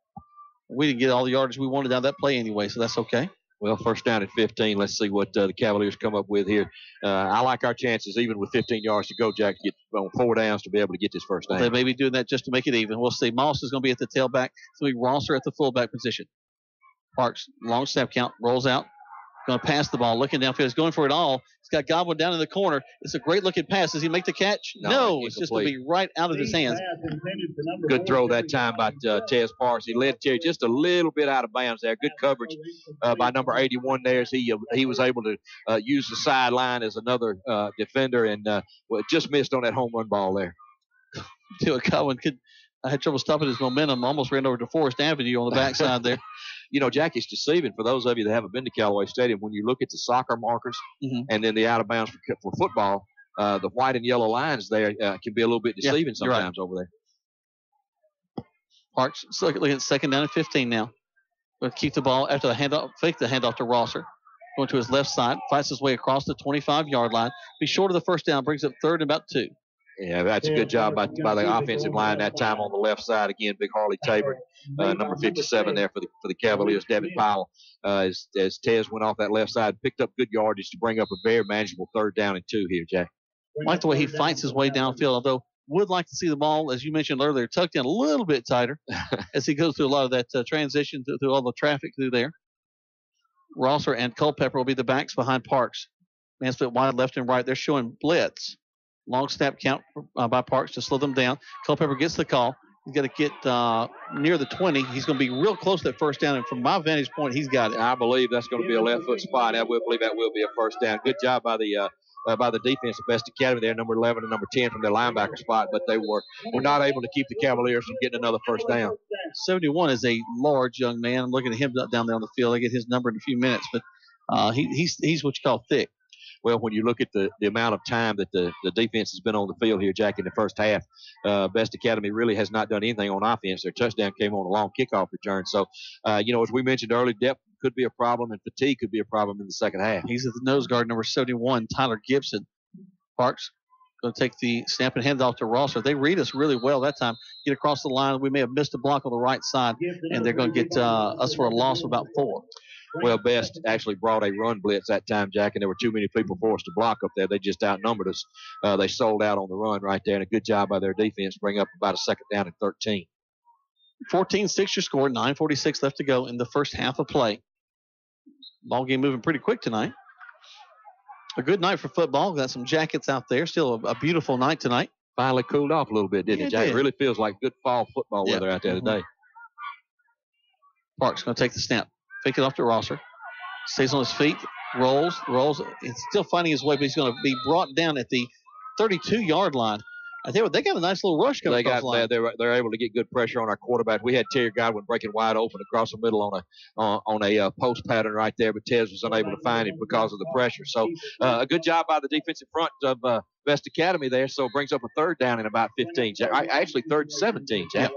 We didn't get all the yardage we wanted out of that play anyway, so that's okay. Well, first down at fifteen. Let's see what uh, the Cavaliers come up with here. Uh, I like our chances, even with fifteen yards to go, Jack, to get on four downs to be able to get this first down. They may be doing that just to make it even. We'll see. Moss is going to be at the tailback. So we Rosser at the fullback position. Parks, long snap count, rolls out. Going to pass the ball, looking downfield. He's going for it all. He's got Godwin down in the corner. It's a great looking pass. Does he make the catch? No, no it's just going to be right out of his hands. Good throw that time by uh, Tez Parks. He led Terry just a little bit out of bounds there. Good coverage uh, by number eighty-one there as he, uh, he was able to uh, use the sideline as another uh, defender and uh, well, just missed on that home run ball there. Till Godwin could. I had trouble stopping his momentum. Almost ran over to Forest Avenue on the backside there. You know, Jack, it's deceiving for those of you that haven't been to Callaway Stadium. When you look at the soccer markers mm-hmm. and then the out of bounds for, for football, uh, the white and yellow lines there uh, can be a little bit deceiving yeah, sometimes right. over there. Parks looking at second down and fifteen now. Going to keep the ball after the handoff, fake the handoff to Rosser. Going to his left side, fights his way across the twenty-five-yard line. Be short of the first down, brings up third and about two. Yeah, that's a good job by, by the offensive line that time on the left side. Again, big Harley Tabor, uh, number fifty-seven there for the for the Cavaliers. Devin Powell, uh, as, as Tez went off that left side, picked up good yardage to bring up a very manageable third down and two here, Jack. I like the way he fights his way downfield, although would like to see the ball, as you mentioned earlier, tucked in a little bit tighter as he goes through a lot of that uh, transition through, through all the traffic through there. Rosser and Culpepper will be the backs behind Parks. Man split wide left and right. They're showing blitz. Long snap count uh, by Parks to slow them down. Culpepper gets the call. He's got to get uh, near the twenty. He's going to be real close to that first down, and from my vantage point, he's got it. I believe that's going to be a left foot spot. I will believe that will be a first down. Good job by the uh, uh, by the defense of Best Academy there, number eleven and number ten from their linebacker spot, but they were were not able to keep the Cavaliers from getting another first down. seventy-one is a large young man. I'm looking at him down there on the field. I get his number in a few minutes, but uh, he, he's he's what you call thick. Well, when you look at the, the amount of time that the, the defense has been on the field here, Jack, in the first half, uh, Best Academy really has not done anything on offense. Their touchdown came on a long kickoff return. So, uh, you know, as we mentioned earlier, depth could be a problem and fatigue could be a problem in the second half. He's at the nose guard, number seventy-one, Tyler Gibson. Parks going to take the snap and hand off to Rosser. They read us really well that time. Get across the line. We may have missed a block on the right side, and they're going to get uh, us for a loss of about four. Well, Best actually brought a run blitz that time, Jack, and there were too many people for us to block up there. They just outnumbered us. Uh, they sold out on the run right there, and a good job by their defense to bring up about a second down and thirteen. fourteen six your score, nine forty-six left to go in the first half of play. Ball game moving pretty quick tonight. A good night for football. Got some jackets out there. Still a, a beautiful night tonight. Finally cooled off a little bit, didn't Yeah, it, it Jack? did. It really feels like good fall football Yeah. weather out there today. Parks going to take the snap. Fake it off to Rosser. Stays on his feet. Rolls. Rolls. It's still finding his way, but he's going to be brought down at the thirty-two yard line. I tell you what, they got a nice little rush coming They across got the line. they they're, they're able to get good pressure on our quarterback. We had Terry Godwin breaking wide open across the middle on a uh, on a uh, post pattern right there, but Tez was unable to find him because of the pressure. So uh, a good job by the defensive front of uh, Best Academy there. So it brings up a third down in about fifteen. Jack. I, actually third and seventeen. Jack.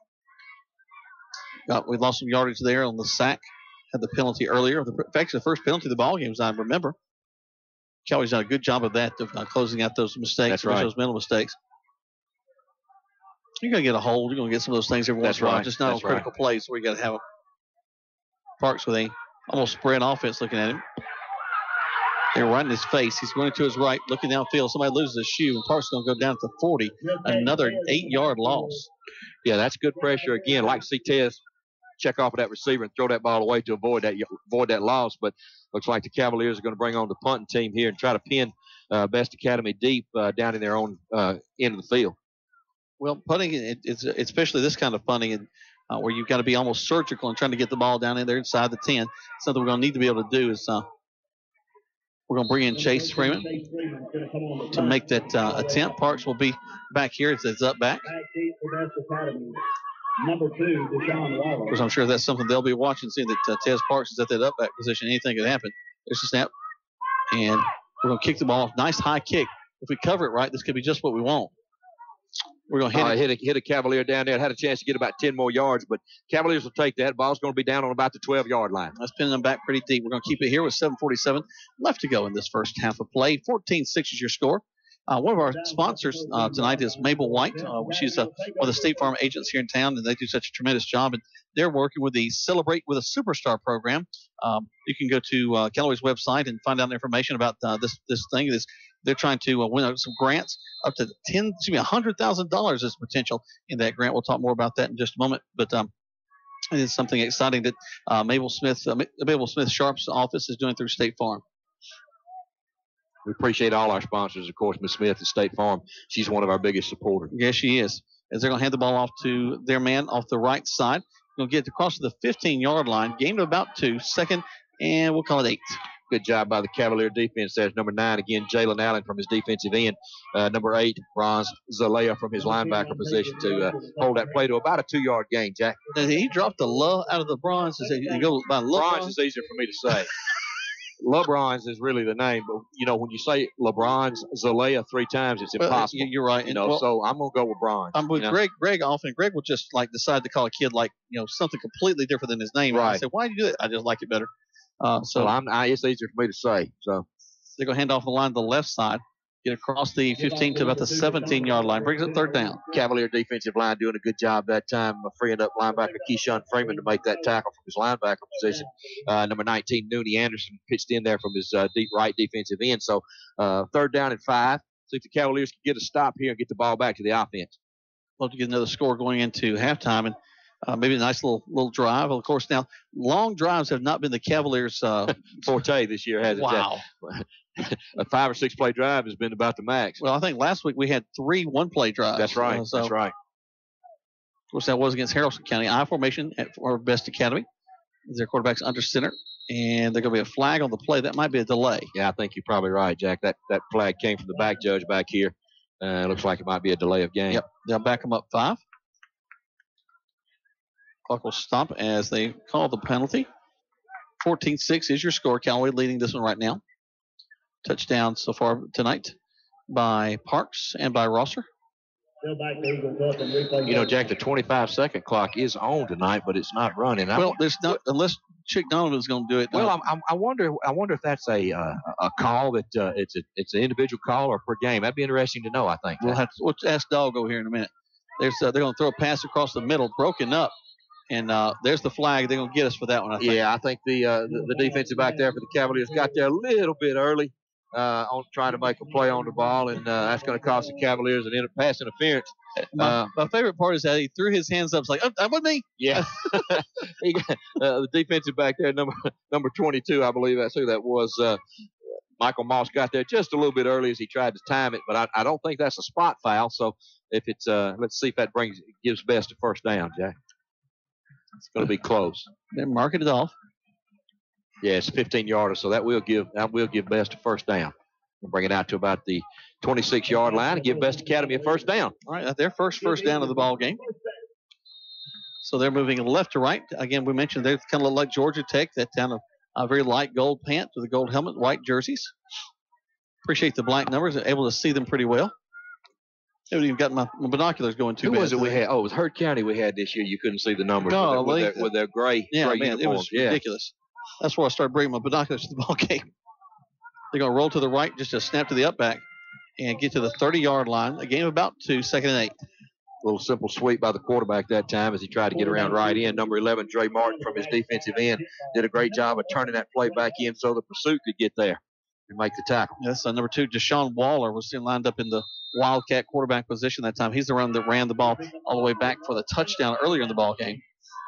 Got, we lost some yardage there on the sack. Had the penalty earlier. The, in fact, the first penalty of the ball game, as I remember. Kelly's done a good job of that, of uh, closing out those mistakes, That's right. those mental mistakes. You're going to get a hold. You're going to get some of those things every once That's in a while. right. Just not That's on critical plays where you got to have them. Parks with a almost spread offense looking at him. They're right in his face. He's going to his right, looking downfield. Somebody loses a shoe, and Parks is going to go down to forty. Another eight-yard loss. Yeah, that's good pressure again. Like to see Tez check off of that receiver and throw that ball away to avoid that avoid that loss. But looks like the Cavaliers are going to bring on the punting team here and try to pin uh, Best Academy deep uh, down in their own uh, end of the field. Well, punting, it, it's especially this kind of punting, and uh, where you've got to be almost surgical and trying to get the ball down in there inside the ten. Something we're going to need to be able to do is uh, we're going to bring in Chase Freeman to make that uh, attempt. Parks will be back here. It's, it's up back. Number two, Deshaun Waller. Because I'm sure that's something they'll be watching, seeing that uh, Tez Parks is at that up back position. Anything could happen. There's a snap, and we're going to kick the ball off. Nice high kick. If we cover it right, this could be just what we want. We're going to hit Uh, it. hit a hit a Cavalier down there. Had a chance to get about ten more yards, but Cavaliers will take that. Ball's going to be down on about the twelve-yard line. That's pinning them back pretty deep. We're going to keep it here with seven forty-seven left to go in this first half of play. fourteen six is your score. Uh, one of our sponsors uh, tonight is Mabel White. Uh, she's uh, one of the State Farm agents here in town, and they do such a tremendous job. And they're working with the Celebrate with a Superstar program. Um, you can go to uh, Callaway's website and find out information about uh, this this thing. This, they're trying to uh, win some grants up to ten, excuse me, one hundred thousand dollars is potential in that grant. We'll talk more about that in just a moment. But um, it is something exciting that uh, Mabel Smith, uh, Mabel Smith Sharp's office is doing through State Farm. We appreciate all our sponsors, of course, Miss Smith at State Farm. She's one of our biggest supporters. Yes, she is. As they're going to hand the ball off to their man off the right side. Going to get across to the fifteen-yard line. Game to about two. Second, and we'll call it eight. Good job by the Cavalier defense. There's number nine again, Jalen Allen from his defensive end. Uh, number eight, Bronze Zalea from his linebacker position to uh, hold that play to about a two-yard gain, Jack. Did he dropped the L out of the Bronze? Does he go by LeBron? Bronze is easier for me to say. LeBron's is really the name, but you know when you say LeBron's Zalea three times, it's Well, impossible. you're right. You know, Well, so I'm gonna go with Bronze. I'm with you know? Greg. Greg often. Greg will just like decide to call a kid like you know something completely different than his name. And I Right. say, why do you do it? I just like it better. Uh, so So I'm, I, it's easier for me to say. So they're going to hand off the line to the left side, get across the fifteen to about the seventeen-yard line, brings it third down. Cavalier defensive line doing a good job that time, uh, freeing up linebacker Keyshawn Freeman to make that tackle from his linebacker position. Uh, number nineteen, Nooney Anderson, pitched in there from his uh, deep right defensive end. So uh, third down and five. See if the Cavaliers can get a stop here and get the ball back to the offense. Love to get another score going into halftime. And Uh, maybe a nice little little drive. Of course, now long drives have not been the Cavaliers' uh, forte this year, has it? Wow. A five or six play drive has been about the max. Well, I think last week we had three one-play drives. That's right. Uh, so, That's right. Of course, that was against Haralson County. I formation at, for Best Academy. Their quarterback's under center, and there's going to be a flag on the play. That might be a delay. Yeah, I think you're probably right, Jack. That that flag came from the back judge back here. Uh, looks like it might be a delay of game. Yep. They'll back them up five. Clock will stop as they call the penalty. fourteen six is your score. Callaway leading this one right now. Touchdown so far tonight by Parks and by Rosser. You know, Jack, the twenty-five second clock is on tonight, but it's not running. Well, there's not unless Chick Donovan's going to do it. Well, I'm, I'm, I wonder. I wonder if that's a uh, a call that uh, it's a it's an individual call or per game. That'd be interesting to know. I think we'll have to we'll ask Doggo here in a minute. There's uh, they're going to throw a pass across the middle, broken up, and uh, there's the flag. They're going to get us for that one. I think. Yeah, I think the, uh, the the defensive back there for the Cavaliers got there a little bit early. Uh, on trying to make a play on the ball, and uh, that's going to cost the Cavaliers an inter- pass interference. My, uh, my favorite part is that he threw his hands up. It's like, oh, that wasn't me. Yeah. he got, uh, the defensive back there, number number twenty-two, I believe that's who that was. Uh, Michael Moss got there just a little bit early as he tried to time it, but I, I don't think that's a spot foul. So if it's, uh, let's see if that brings gives Best a first down, Jack. It's going to be close. Then mark it off. Yeah, it's a fifteen yarder, so that will give that will give Best a first down. We'll bring it out to about the twenty-six yard line and give Best Academy a first down. All right, their first first down of the ball game. So they're moving left to right. Again, we mentioned they kind of look like Georgia Tech, that kind of uh, very light gold pants with a gold helmet, white jerseys. Appreciate the black numbers. Able to see them pretty well. I haven't even got my, my binoculars going too Who bad. was it we had? Oh, it was Hurd County we had this year. You couldn't see the numbers No, with, their, they- with, their, with their gray, Yeah, gray man, it uniforms. was Yeah. ridiculous. That's where I started bringing my binoculars to the ball game. They're going to roll to the right, just a snap to the up back, and get to the thirty yard line. A game about two, second and eight. A little simple sweep by the quarterback that time as he tried to get around right in. Number eleven, Dre Martin, from his defensive end, did a great job of turning that play back in so the pursuit could get there and make the tackle. Yes, uh, number two, Deshaun Waller was still lined up in the Wildcat quarterback position that time. He's the one that ran the ball all the way back for the touchdown earlier in the ball game.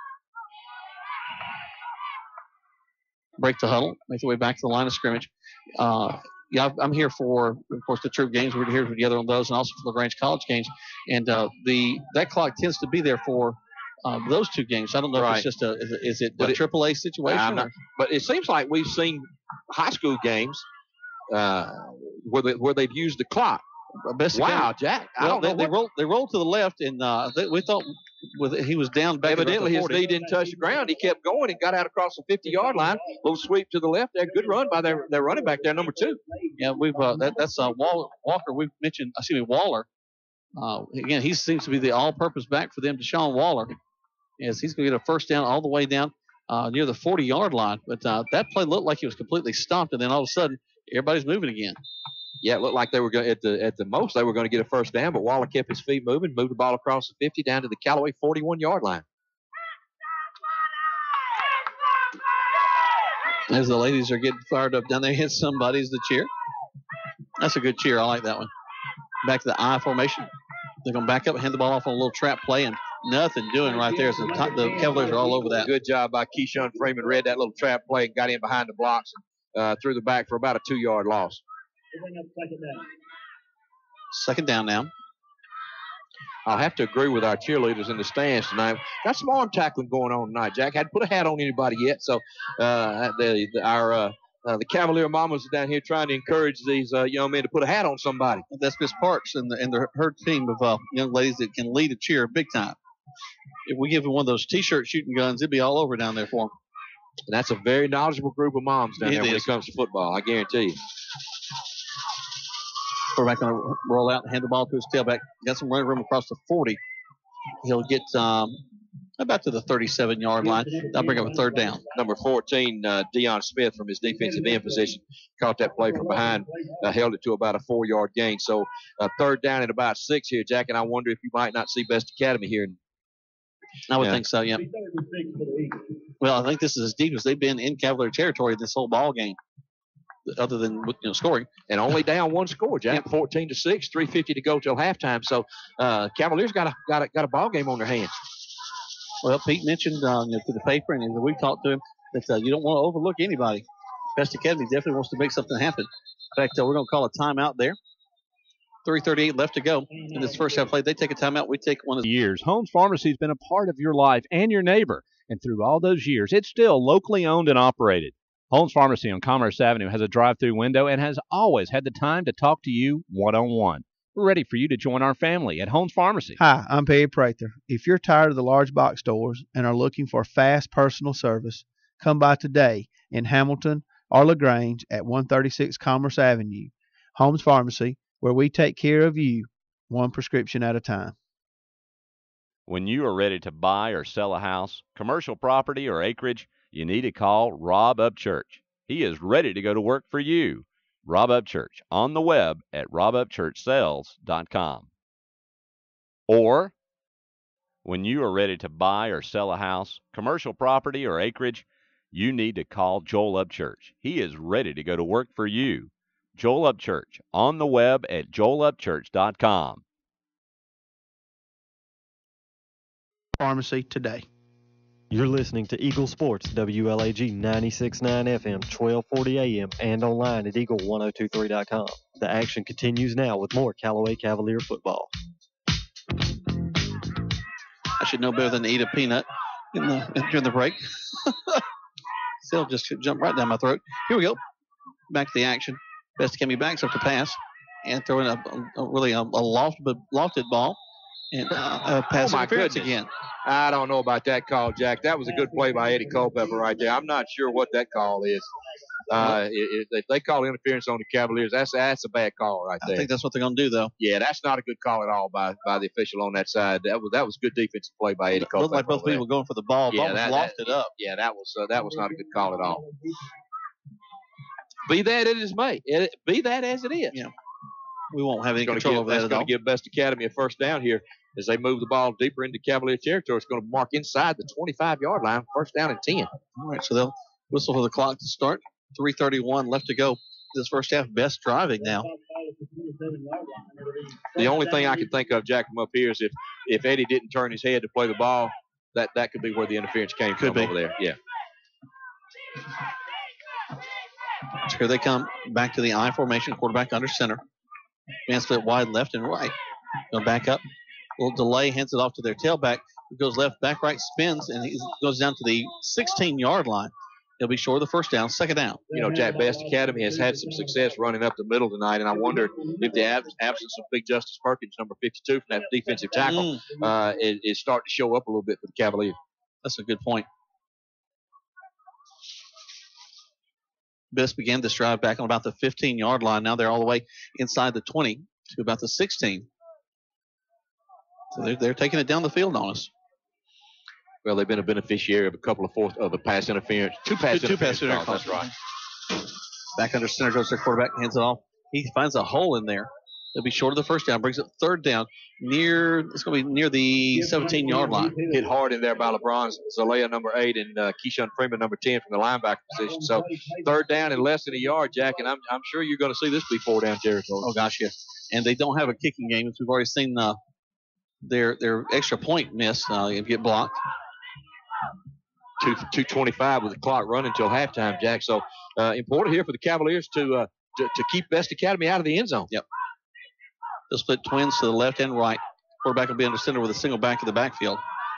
Break the huddle, make the way back to the line of scrimmage. Uh, yeah, I'm here for, of course, the troop games. We're here together on those, and also for LaGrange College games. And uh, the that clock tends to be there for uh, those two games. I don't know if Right. it's just a is it, is it But a it- triple A situation? I'm not- or- but it seems like we've seen high school games uh, where, they, where they've used the clock. Best Wow, Academy- Jack. I Well, don't they, know they what- rolled. They rolled to the left, and uh, they, we thought with he was down back. at about the Evidently, his forty. knee didn't touch the ground. He kept going and got out across the fifty yard line. Little sweep to the left there. Good run by their, their running back there, number two. Yeah, we've uh, that, that's uh, Waller, Walker. We've mentioned. Excuse me, Waller. Uh, again, he seems to be the all-purpose back for them. Deshaun Waller, as he's going to get a first down all the way down uh, near the forty yard line. But uh, that play looked like it was completely stopped, and then all of a sudden, everybody's moving again. Yeah, it looked like they were going at the at the most they were going to get a first down, but Waller kept his feet moving, moved the ball across the fifty down to the Callaway forty-one yard line. As the ladies are getting fired up down there, hit somebody's the cheer. That's a good cheer. I like that one. Back to the I formation. They're going to back up, hand the ball off on a little trap play, and nothing doing right there. So the, top, the Cavaliers are all over that. Good job by Keyshawn Freeman. Read that little trap play and got in behind the blocks and uh, threw the back for about a two yard loss. Second down now. I'll have to agree with our cheerleaders in the stands tonight. Got some arm tackling going on tonight, Jack. Hadn't put a hat on anybody yet, so uh, the, the, our uh, uh, the Cavalier mamas are down here trying to encourage these uh, young men to put a hat on somebody. That's Miss Parks and, the, and the, her team of uh, young ladies that can lead a cheer big time. If we give them one of those T-shirt shooting guns, it'd be all over down there for them. And that's a very knowledgeable group of moms down It there when is. it comes to football, I guarantee you. Quarterback going to roll out and hand the ball to his tailback. Got some running room across the forty. He'll get um, about to the thirty-seven yard line. That'll bring up a third down. Number fourteen, uh, Deion Smith from his defensive end position, caught that play from behind, uh, held it to about a four yard gain. So uh, third down at about six here, Jack, and I wonder if you might not see Best Academy here. I would Yeah. think so, yeah. Well, I think this is as deep as they've been in Cavalier territory this whole ball game, other than you know scoring. And only down one score, Jack, fourteen to six, three fifty to go till halftime. So uh, Cavaliers got a got a got a ball game on their hands. Well, Pete mentioned uh, you know, to the paper, and we talked to him, that uh, you don't want to overlook anybody. Best Academy definitely wants to make something happen. In fact, uh, we're going to call a timeout there. three thirty-eight left to go in this first half play. They take a timeout. We take one of the years. Holmes Pharmacy has been a part of your life and your neighbor. And through all those years, it's still locally owned and operated. Holmes Pharmacy on Commerce Avenue has a drive-through window and has always had the time to talk to you one-on-one. We're ready for you to join our family at Holmes Pharmacy. Hi, I'm Perry Prather. If you're tired of the large box stores and are looking for fast personal service, come by today in Hamilton or LaGrange at one thirty-six Commerce Avenue. Holmes Pharmacy, where we take care of you one prescription at a time. When you are ready to buy or sell a house, commercial property, or acreage, you need to call Rob Upchurch. He is ready to go to work for you. Rob Upchurch on the web at rob upchurch sales dot com. Or when you are ready to buy or sell a house, commercial property, or acreage, you need to call Joel Upchurch. He is ready to go to work for you. Joel Upchurch on the web at joel upchurch dot com. Pharmacy today. You're listening to Eagle Sports, W L A G ninety-six point nine F M, twelve forty A M, and online at eagle ten twenty-three dot com. The action continues now with more Callaway Cavalier football. I should know better than to eat a peanut in the, during the break. Still just jumped right down my throat. Here we go. Back to the action. Best Academy backs up to pass and throwing a, a, a really a, a loft, lofted ball. And uh, pass oh my interference goodness. again. I don't know about that call, Jack. That was a good play by Eddie Culpepper right there. I'm not sure what that call is. Uh, it, it, if they call interference on the Cavaliers, that's that's a bad call right there. I think that's what they're going to do, though. Yeah, that's not a good call at all by, by the official on that side. That was that was good defensive play by Eddie It Culpepper. looked like both people were going for the ball. Yeah, Ball that, was lofted that, up. Yeah, that was uh, that was not a good call at all. Be that as it may, it, be that as it is. Yeah. We won't have any Gonna control give, over that that's at going all. to give Best Academy a first down here as they move the ball deeper into Cavalier territory. It's going to mark inside the twenty-five-yard line, first down and ten. All right, so they'll whistle for the clock to start. three thirty-one left to go. This first half, Best driving now. The only thing I can think of, Jack, from up here is if, if Eddie didn't turn his head to play the ball, that, that could be where the interference came Could from be. over there. Yeah. So here they come back to the I formation, quarterback under center. Man split wide left and right. Going back up. A little delay, hands it off to their tailback. He goes left, back right, spins, and he goes down to the sixteen-yard line. He'll be short of the first down, second down. You know, Jack, Best Academy has had some success running up the middle tonight, and I wonder if the ab- absence of Big Justice Perkins, number fifty-two, from that defensive tackle, Mm. uh, is, is starting to show up a little bit for the Cavaliers. That's a good point. Best began this drive back on about the fifteen-yard line. Now they're all the way inside the twenty to about the sixteen. So they're, they're taking it down the field on us. Well, they've been a beneficiary of a couple of fourth of a pass interference, two pass Two, two interference pass interference. calls. That's right. Back under center goes their quarterback, hands it off. He finds a hole in there. They'll be short of the first down, brings it third down near, it's going to be near the seventeen-yard line. Hit hard in there by LeBron Zalea, number eight, and uh, Keyshawn Freeman, number ten, from the linebacker position. So third down and less than a yard, Jack, and I'm I'm sure you're going to see this be four down territory. Oh, gosh, yeah. And they don't have a kicking game, as we've already seen uh, their their extra point miss uh, get blocked. Two two twenty-five with the clock running until halftime, Jack. So uh, important here for the Cavaliers to, uh, to to keep Best Academy out of the end zone. Yep. They'll split twins to the left and right. Quarterback will be under center with a single back in the backfield.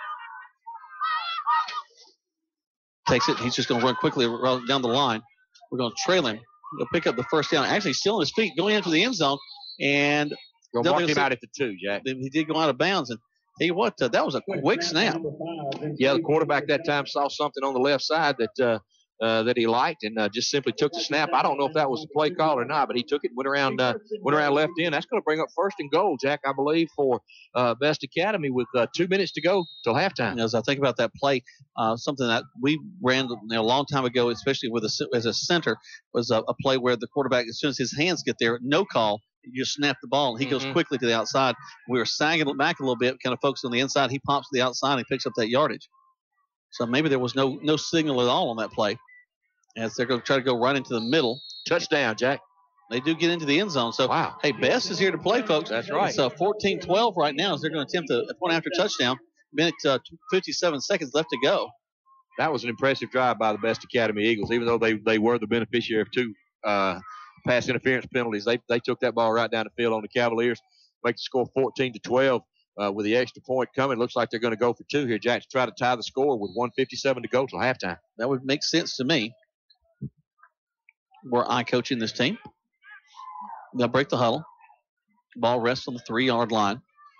Takes it. He's just going to run quickly down the line. We're going to trail him. He'll pick up the first down. Actually, still on his feet, going into the end zone. And They'll mark him out at the two, Jack. He did go out of bounds. And tell you what, uh, that was a quick snap. Yeah, the quarterback that time saw something on the left side that uh, uh, that he liked and uh, just simply took the snap. I don't know if that was a play call or not, but he took it and went around, uh, went around left in. That's going to bring up first and goal, Jack, I believe, for uh, Best Academy with uh, two minutes to go till halftime. As I think about that play, uh, something that we ran you know, a long time ago, especially with a, as a center, was a, a play where the quarterback, as soon as his hands get there, no call, you just snap the ball, and he Mm-hmm. goes quickly to the outside. We were sagging it back a little bit, kind of focused on the inside. He pops to the outside, and he picks up that yardage. So maybe there was no no signal at all on that play. As they're going to try to go right into the middle. Touchdown, Jack. They do get into the end zone. So, wow. Hey, Best is here to play, folks. That's right. So fourteen twelve right now as they're going to attempt a point after touchdown. minute uh, fifty-seven seconds left to go. That was an impressive drive by the Best Academy Eagles. Even though they, they were the beneficiary of two uh, pass interference penalties, they they took that ball right down the field on the Cavaliers, make the score fourteen to twelve uh, with the extra point coming. Looks like they're going to go for two here, Jack, to try to tie the score with one fifty-seven to go till halftime. That would make sense to me. Were I coaching this team, they'll break the huddle. Ball rests on the three-yard line.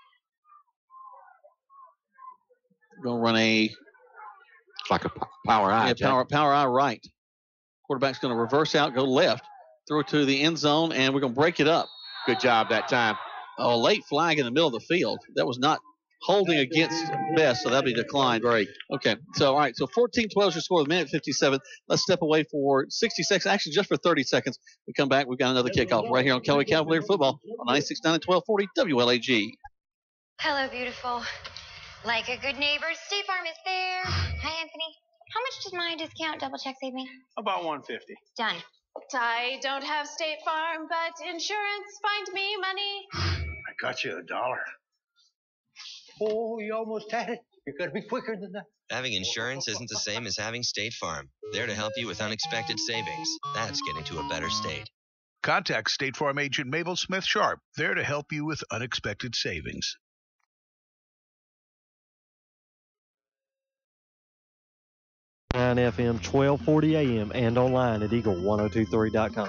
Going to run a It's like a power eye. yeah, power power eye right. Quarterback's going to reverse out, go left, throw it to the end zone, and we're going to break it up. Good job that time. Oh, late flag in the middle of the field. That was not holding against Best, so that'll be declined. Great. Okay, so all right, so fourteen twelve is your score with a minute fifty-seven. Let's step away for sixty seconds, actually just for thirty seconds. We come back, we've got another kickoff right here on Callaway Cavalier Football on ninety-six point nine and twelve forty W L A G. Hello, beautiful. Like a good neighbor, State Farm is there. Hi, Anthony. How much does my discount double check save me? About one fifty. Done. I don't have State Farm, but insurance, find me money. I got you a dollar. Oh, you almost had it. You're going to be quicker than that. Having insurance isn't the same as having State Farm. There to help you with unexpected savings. That's getting to a better state. Contact State Farm agent Mabel Smith Sharp, there to help you with unexpected savings. nine F M, twelve forty A M, and online at eagle ten twenty-three dot com.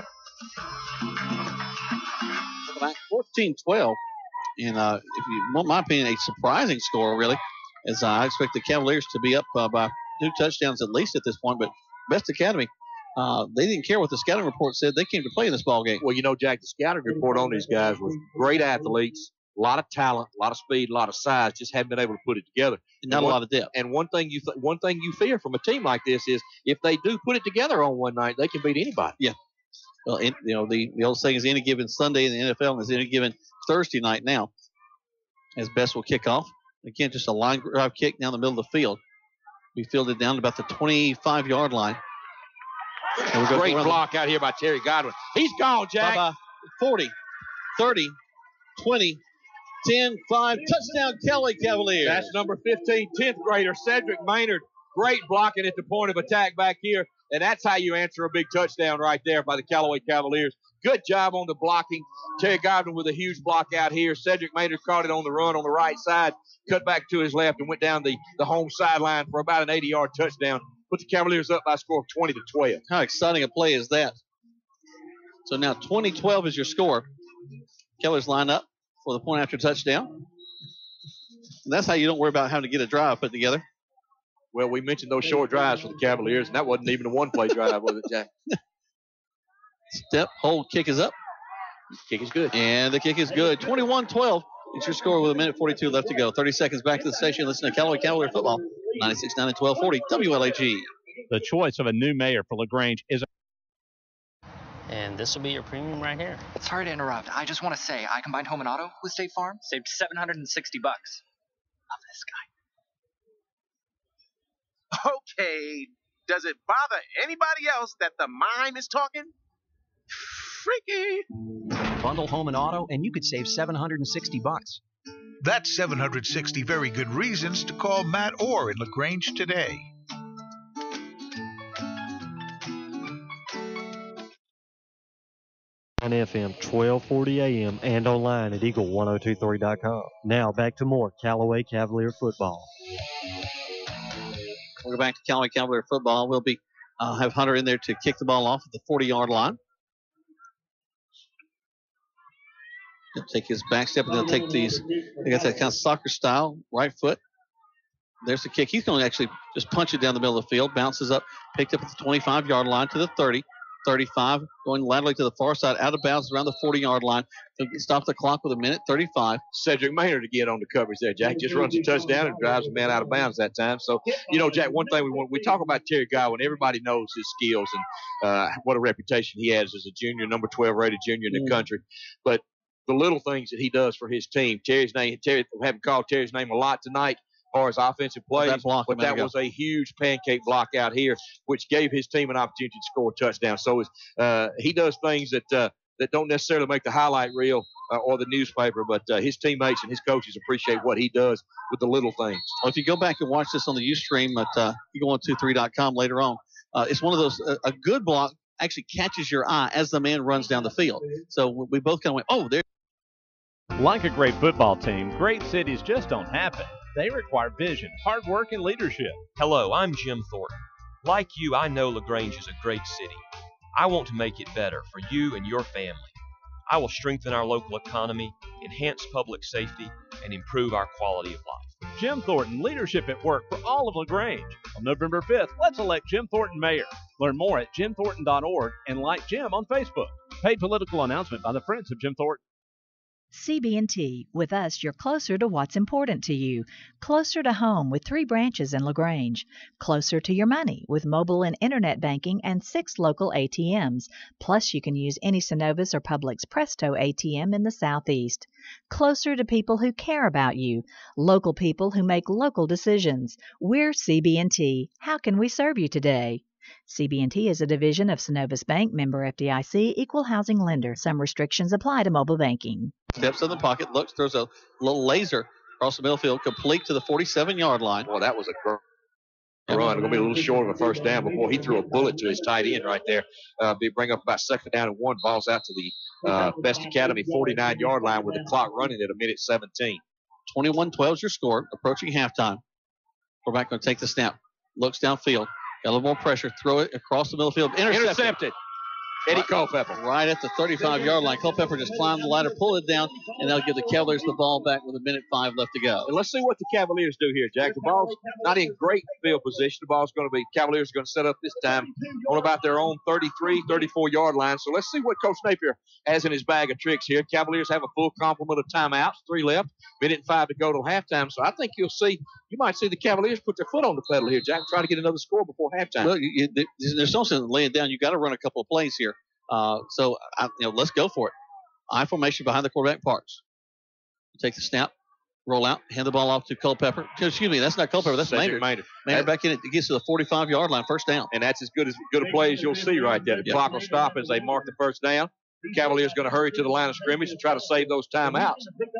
fourteen twelve. And uh, if you want my opinion, a surprising score, really, as uh, I expect the Cavaliers to be up uh, by two touchdowns at least at this point. But Best Academy, uh, they didn't care what the scouting report said. They came to play in this ball game. Well, you know, Jack, the scouting report on these guys was great athletes, a lot of talent, a lot of speed, a lot of size, just haven't been able to put it together. And not one, a lot of depth. And one thing you th- one thing you fear from a team like this is if they do put it together on one night, they can beat anybody. Yeah. Well, in, you know, the, the old saying is any given Sunday in the N F L and is any given Thursday night now. As Best will kick off. Again, just a line drive kick down the middle of the field. We fielded down to about the twenty-five-yard line. And we go Great block out here by Terry Godwin. He's gone, Jack. Bye-bye. forty, thirty, twenty, ten, five. Touchdown, Callaway Cavaliers. That's number fifteen, tenth grader Cedric Maynard. Great blocking at the point of attack back here. And that's how you answer a big touchdown right there by the Callaway Cavaliers. Good job on the blocking. Terry Godwin with a huge block out here. Cedric Maynard caught it on the run on the right side, cut back to his left, and went down the, the home sideline for about an eighty-yard touchdown. Put the Cavaliers up by a score of twenty to twelve. How exciting a play is that? So now twenty twelve is your score. Cavaliers line up for the point after touchdown. And that's how you don't worry about having to get a drive put together. Well, we mentioned those short drives for the Cavaliers, and that wasn't even a one-play drive, was it, Jack? Step, hold, kick is up. Kick is good. And the kick is good. twenty-one twelve. It's your score with a minute forty-two left to go. thirty seconds back to the station. Listen to Callaway Cavalier Football. ninety-six point nine and twelve forty W L A G. The choice of a new mayor for LaGrange is And this will be your premium right here. Sorry to interrupt. I just want to say I combined home and auto with State Farm. Saved seven hundred sixty bucks. Love this guy. Okay, does it bother anybody else that the mime is talking? Freaky. Bundle home and auto, and you could save seven hundred sixty bucks. That's seven hundred sixty very good reasons to call Matt Orr in LaGrange today. nine F M, twelve forty A M, and online at eagle ten twenty-three dot com. Now back to more Callaway Cavalier football. We'll go back to Callaway Cavalier football. We'll be uh, have Hunter in there to kick the ball off at the forty-yard line. He'll take his back step, and they'll take these. They got that kind of soccer style right foot. There's the kick. He's going to actually just punch it down the middle of the field. Bounces up, picked up at the twenty-five-yard line to the thirty. thirty-five, going laterally to the far side, out of bounds around the forty-yard line. They'll stop the clock with a minute thirty-five. Cedric Maynard to get on the coverage there, Jack. Just runs a touchdown and drives a man out of bounds that time. So, you know, Jack, one thing we want, we talk about Terry Godwin. Everybody knows his skills and uh, what a reputation he has as a junior, number twelve rated junior in the country. But the little things that he does for his team, Terry's name, Terry, we haven't called Terry's name a lot tonight as far as offensive plays, that block but that was a huge pancake block out here, which gave his team an opportunity to score a touchdown. So uh, he does things that uh, that don't necessarily make the highlight reel uh, or the newspaper, but uh, his teammates and his coaches appreciate what he does with the little things. Well, if you go back and watch this on the Ustream at uh, eagle one two three dot com later on, uh, it's one of those, uh, a good block actually catches your eye as the man runs down the field. So we both kind of went, oh, there. Like a great football team, great cities just don't happen. They require vision, hard work, and leadership. Hello, I'm Jim Thornton. Like you, I know LaGrange is a great city. I want to make it better for you and your family. I will strengthen our local economy, enhance public safety, and improve our quality of life. Jim Thornton, leadership at work for all of LaGrange. On November fifth, let's elect Jim Thornton mayor. Learn more at jim thornton dot org and like Jim on Facebook. Paid political announcement by the Friends of Jim Thornton. C B and T. With us, you're closer to what's important to you. Closer to home with three branches in LaGrange. Closer to your money with mobile and internet banking and six local A T Ms. Plus, you can use any Synovus or Publix Presto A T M in the Southeast. Closer to people who care about you. Local people who make local decisions. We're C B and T. How can we serve you today? C B and T is a division of Synovus Bank, member F D I C, equal housing lender. Some restrictions apply to mobile banking. Steps in the pocket, looks, throws a little laser across the middle field, complete to the forty-seven-yard line. Boy, that was a great run. Going to be a little short of a first down, but boy, he threw a bullet to his tight end right there. Uh, be bring up about second down and one. Ball's out to the uh, Best Academy forty-nine-yard line with the clock running at a minute seventeen. twenty-one twelve is your score, approaching halftime. Quarterback going to take the snap, looks downfield. Got a little more pressure. Throw it across the middle field. Intercepted. Intercepted. Eddie Culpepper. Right at the thirty-five-yard line. Culpepper just climbed the ladder, pulled it down, and that'll give the Cavaliers the ball back with a minute five left to go. And let's see what the Cavaliers do here, Jack. The ball's not in great field position. The ball's going to be, Cavaliers are going to set up this time on about their own thirty-three, thirty-four-yard line. So let's see what Coach Napier has in his bag of tricks here. Cavaliers have a full complement of timeouts, three left, minute and five to go till halftime. So I think you'll see, you might see the Cavaliers put their foot on the pedal here, Jack, try to get another score before halftime. Well, you, you, there's no sense in laying down. You got to run a couple of plays here. Uh, so, I, you know, let's go for it. I formation behind the quarterback, Parks. Take the snap, roll out, hand the ball off to Culpepper. Excuse me, that's not Culpepper, that's Maynard. Maynard. Maynard back in it. It gets to the forty-five-yard line, first down. And that's as good as good a play as you'll see right there. The yep. clock will stop as they mark the first down. The Cavaliers going to hurry to the line of scrimmage and try to save those timeouts.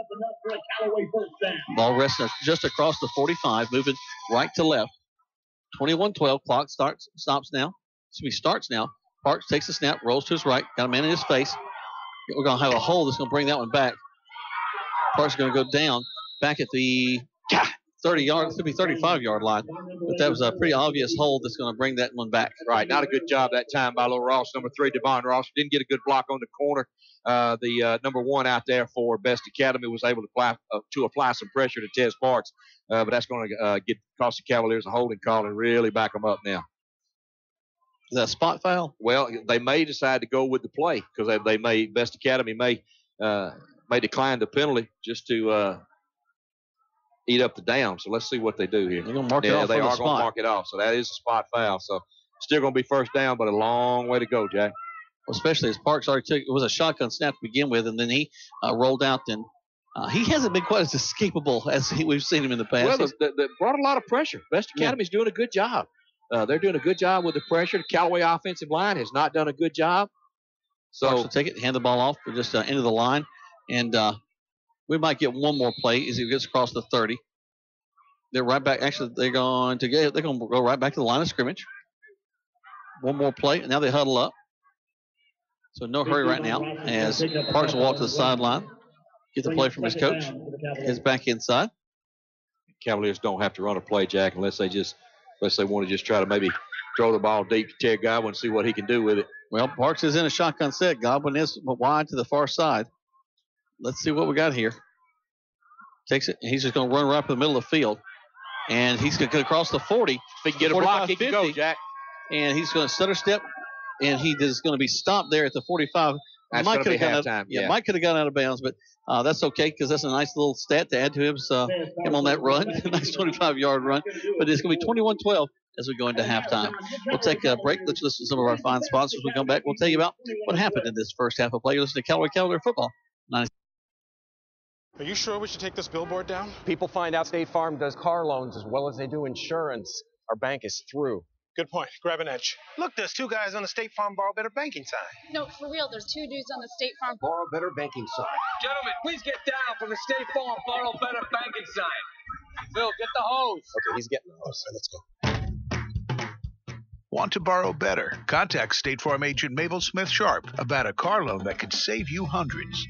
Ball rests just across the forty-five, moving right to left. twenty-one twelve, clock starts, stops now. Excuse me, starts now. Parks takes the snap, rolls to his right, got a man in his face. We're going to have a hole that's going to bring that one back. Parks is going to go down back at the thirty-yard, it's going to be thirty-five-yard line. But that was a pretty obvious hole that's going to bring that one back. Right, not a good job that time by Lil Ross. Number three, Devon Ross, didn't get a good block on the corner. Uh, the uh, number one out there for Best Academy was able to apply, uh, to apply some pressure to Tez Parks. Uh, but that's going to uh, get cost the Cavaliers a holding call and really back them up now. Is that a spot foul? Well, they may decide to go with the play because they, they may, Best Academy may uh, may decline the penalty just to uh, eat up the down. So let's see what they do here. They're going to mark yeah, it off. They are going to mark it off. So that is a spot foul. So still going to be first down, but a long way to go, Jack. Well, especially as Parks already took, it was a shotgun snap to begin with, and then he uh, rolled out. And uh, he hasn't been quite as escapable as he, we've seen him in the past. Well, they, they brought a lot of pressure. Best Academy's yeah. doing a good job. Uh, they're doing a good job with the pressure. The Callaway offensive line has not done a good job. So Parks will take it, hand the ball off, just uh, into the line, and uh, we might get one more play as he gets across the thirty. They're right back. Actually, they're going to get. They're going to go right back to the line of scrimmage. One more play, and now they huddle up. So no hurry right now as Parks will walk to the sideline, get the play from his coach, heads back inside. Cavaliers don't have to run a play, Jack, unless they just. Unless they want to just try to maybe throw the ball deep to Ted Godwin and see what he can do with it. Well, Parks is in a shotgun set. Godwin is wide to the far side. Let's see what we got here. Takes it. He's just going to run right up the middle of the field. And he's going to get across the forty. If he can get a block, he can go, Jack. And he's going to stutter step. And he is going to be stopped there at the forty-five. That's Mike going to be halftime. Out, yeah, yeah, Mike could have gone out of bounds, but uh, that's okay because that's a nice little stat to add to him, uh, him on that run. Nice twenty-five-yard run. But it's going to be twenty-one twelve as we go into halftime. We'll take a break. Let's listen to some of our fine sponsors. When we come back, we'll tell you about what happened in this first half of play. Listen to Callaway Cavalier football. Nice. Are you sure we should take this billboard down? People find out State Farm does car loans as well as they do insurance. Our bank is through. Good point. Grab an edge. Look, there's two guys on the State Farm Borrow Better banking sign. No, for real, there's two dudes on the State Farm. Borrow Better banking sign. Gentlemen, please get down from the State Farm Borrow Better banking sign. Phil, get the hose. Okay, he's getting the hose. So let's go. Want to borrow better? Contact State Farm agent Mabel Smith Sharp about a car loan that could save you hundreds.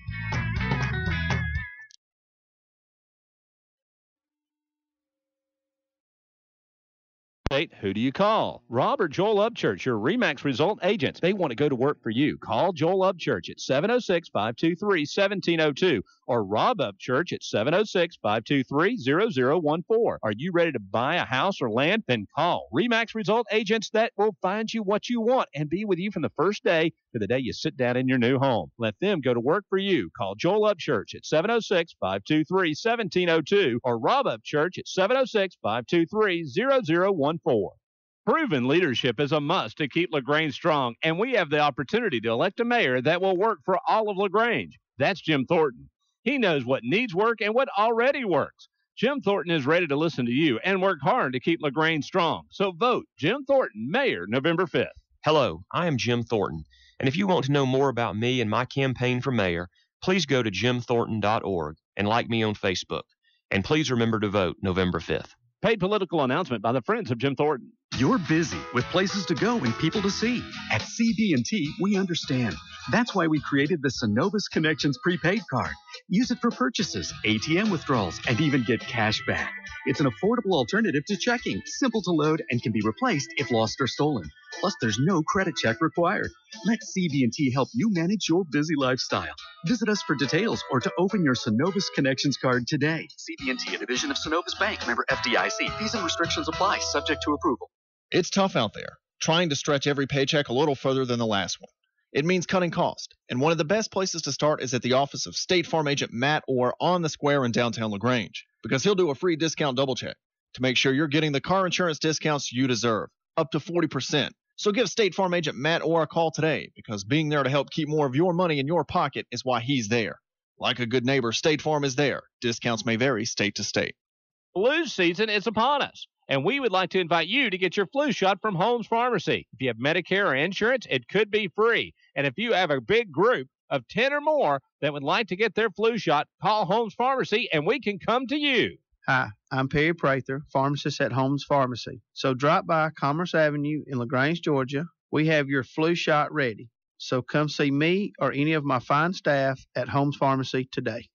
Who do you call? Rob or Joel Upchurch, your RE/MAX result agents. They want to go to work for you. Call Joel Upchurch at seven oh six, five two three, one seven oh two or Rob Upchurch at seven oh six, five two three, zero zero one four. Are you ready to buy a house or land? Then call RE/MAX result agents that will find you what you want and be with you from the first day to the day you sit down in your new home. Let them go to work for you. Call Joel Upchurch at seven oh six, five two three, one seven oh two or Rob Upchurch at seven oh six, five two three, zero zero one four. Proven leadership is a must to keep LaGrange strong, and we have the opportunity to elect a mayor that will work for all of LaGrange. That's Jim Thornton. He knows what needs work and what already works. Jim Thornton is ready to listen to you and work hard to keep LaGrange strong. So vote Jim Thornton, Mayor, November fifth. Hello, I am Jim Thornton, and if you want to know more about me and my campaign for mayor, please go to jim thornton dot org and like me on Facebook. And please remember to vote November fifth. Paid political announcement by the Friends of Jim Thornton. You're busy with places to go and people to see. At C B and T, we understand. That's why we created the Synovus Connections prepaid card. Use it for purchases, A T M withdrawals, and even get cash back. It's an affordable alternative to checking, simple to load, and can be replaced if lost or stolen. Plus, there's no credit check required. Let C B and T help you manage your busy lifestyle. Visit us for details or to open your Synovus Connections card today. C B and T, a division of Synovus Bank, member F D I C. Fees and restrictions apply, subject to approval. It's tough out there, trying to stretch every paycheck a little further than the last one. It means cutting cost, and one of the best places to start is at the office of State Farm agent Matt Orr on the square in downtown LaGrange, because he'll do a free discount double check to make sure you're getting the car insurance discounts you deserve, up to forty percent. So give State Farm agent Matt Orr a call today, because being there to help keep more of your money in your pocket is why he's there. Like a good neighbor, State Farm is there. Discounts may vary state to state. Flu season is upon us, and we would like to invite you to get your flu shot from Holmes Pharmacy. If you have Medicare or insurance, it could be free. And if you have a big group of ten or more that would like to get their flu shot, call Holmes Pharmacy and we can come to you. Hi, I'm Perry Prather, pharmacist at Holmes Pharmacy. So drop by Commerce Avenue in LaGrange, Georgia. We have your flu shot ready. So come see me or any of my fine staff at Holmes Pharmacy today.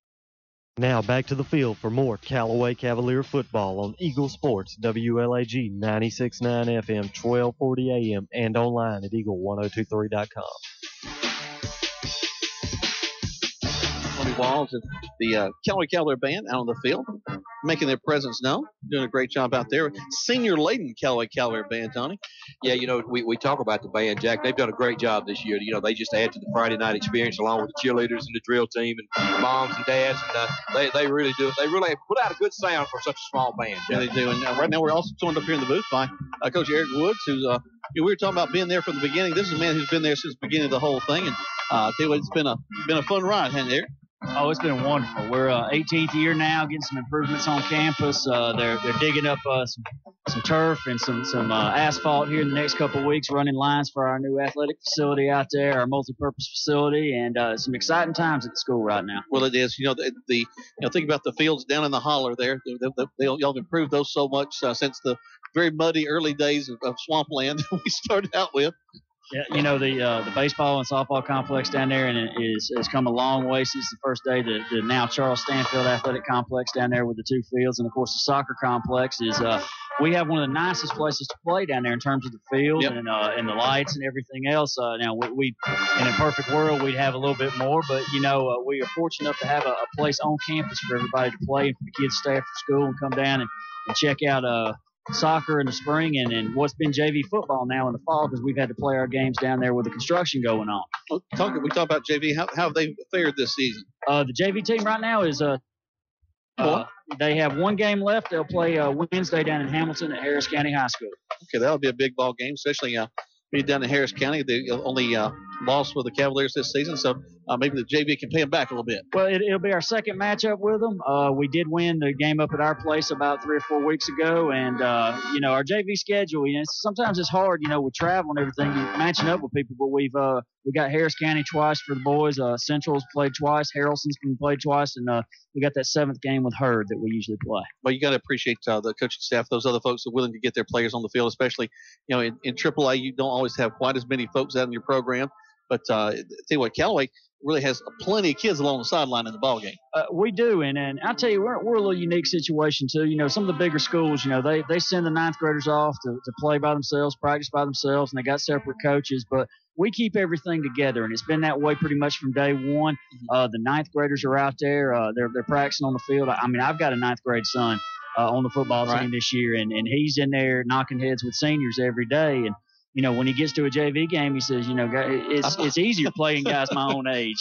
Now back to the field for more Callaway Cavalier football on Eagle Sports, W L A G ninety-six point nine F M, twelve forty A M, and online at eagle ten twenty-three dot com. Tony Walls and the uh, Callaway Cavalier band out on the field, making their presence known, doing a great job out there. Senior laden Callaway Cavalier band, Tony. Yeah, you know, we, we talk about the band, Jack. They've done a great job this year. You know, they just add to the Friday night experience along with the cheerleaders and the drill team and moms and dads. And uh, they, they really do. They really put out a good sound for such a small band, Jack. Yeah, they do. And uh, right now we're also joined up here in the booth by uh, Coach Eric Woods, who's, uh, you know, we were talking about being there from the beginning. This is a man who's been there since the beginning of the whole thing. And uh, I tell you what, it's been a, been a fun ride, hasn't it, Eric? Oh, it's been wonderful. We're uh, eighteenth year now, getting some improvements on campus. Uh, they're they're digging up uh, some some turf and some some uh, asphalt here in the next couple of weeks, running lines for our new athletic facility out there, our multi-purpose facility, and uh, some exciting times at the school right now. Well, it is. You know, the, the you know think about the fields down in the holler there. They, they, they, y'all have improved those so much uh, since the very muddy early days of, of swampland we started out with. Yeah, you know, the uh, the baseball and softball complex down there and it is has come a long way since the first day. The, the now Charles Stanfield Athletic Complex down there with the two fields, and of course the soccer complex is. Uh, we have one of the nicest places to play down there in terms of the field yep. and uh, and the lights and everything else. Uh, now we, we in a perfect world we'd have a little bit more, but you know uh, we are fortunate enough to have a, a place on campus for everybody to play and for the kids to stay after school and come down and, and check out. Uh, soccer in the spring and, and what's been J V football now in the fall because we've had to play our games down there with the construction going on. Well, talk, we talk about J V. How, how have they fared this season? Uh, the J V team right now is uh, uh, they have one game left. They'll play uh, Wednesday down in Hamilton at Harris County High School. Okay, that'll be a big ball game, especially uh, being down in Harris County. The only uh, loss for the Cavaliers this season. So uh, maybe the J V can pay them back a little bit. Well, it, it'll be our second matchup with them. Uh, we did win the game up at our place about three or four weeks ago, and uh, you know our J V schedule. You know, sometimes it's hard, you know, with travel and everything, matching up with people. But we've uh, we got Harris County twice for the boys. Uh, Central's played twice. Harrelson's been played twice, and uh, we got that seventh game with Hurd that we usually play. Well, you got to appreciate uh, the coaching staff, those other folks that are willing to get their players on the field, especially you know in, in triple A. You don't always have quite as many folks out in your program, but uh, tell you what, Callaway really has plenty of kids along the sideline in the ball game. Uh, we do, and, and I'll tell you, we're, we're a little unique situation too. You know, some of the bigger schools, you know, they, they send the ninth graders off to, to play by themselves, practice by themselves, and they got separate coaches, but we keep everything together, and it's been that way pretty much from day one. Uh, the ninth graders are out there. Uh, they're, they're practicing on the field. I mean, I've got a ninth grade son uh, on the football team right. this year, and, and he's in there knocking heads with seniors every day, and you know, when he gets to a J V game, he says, you know, it's it's easier playing guys my own age.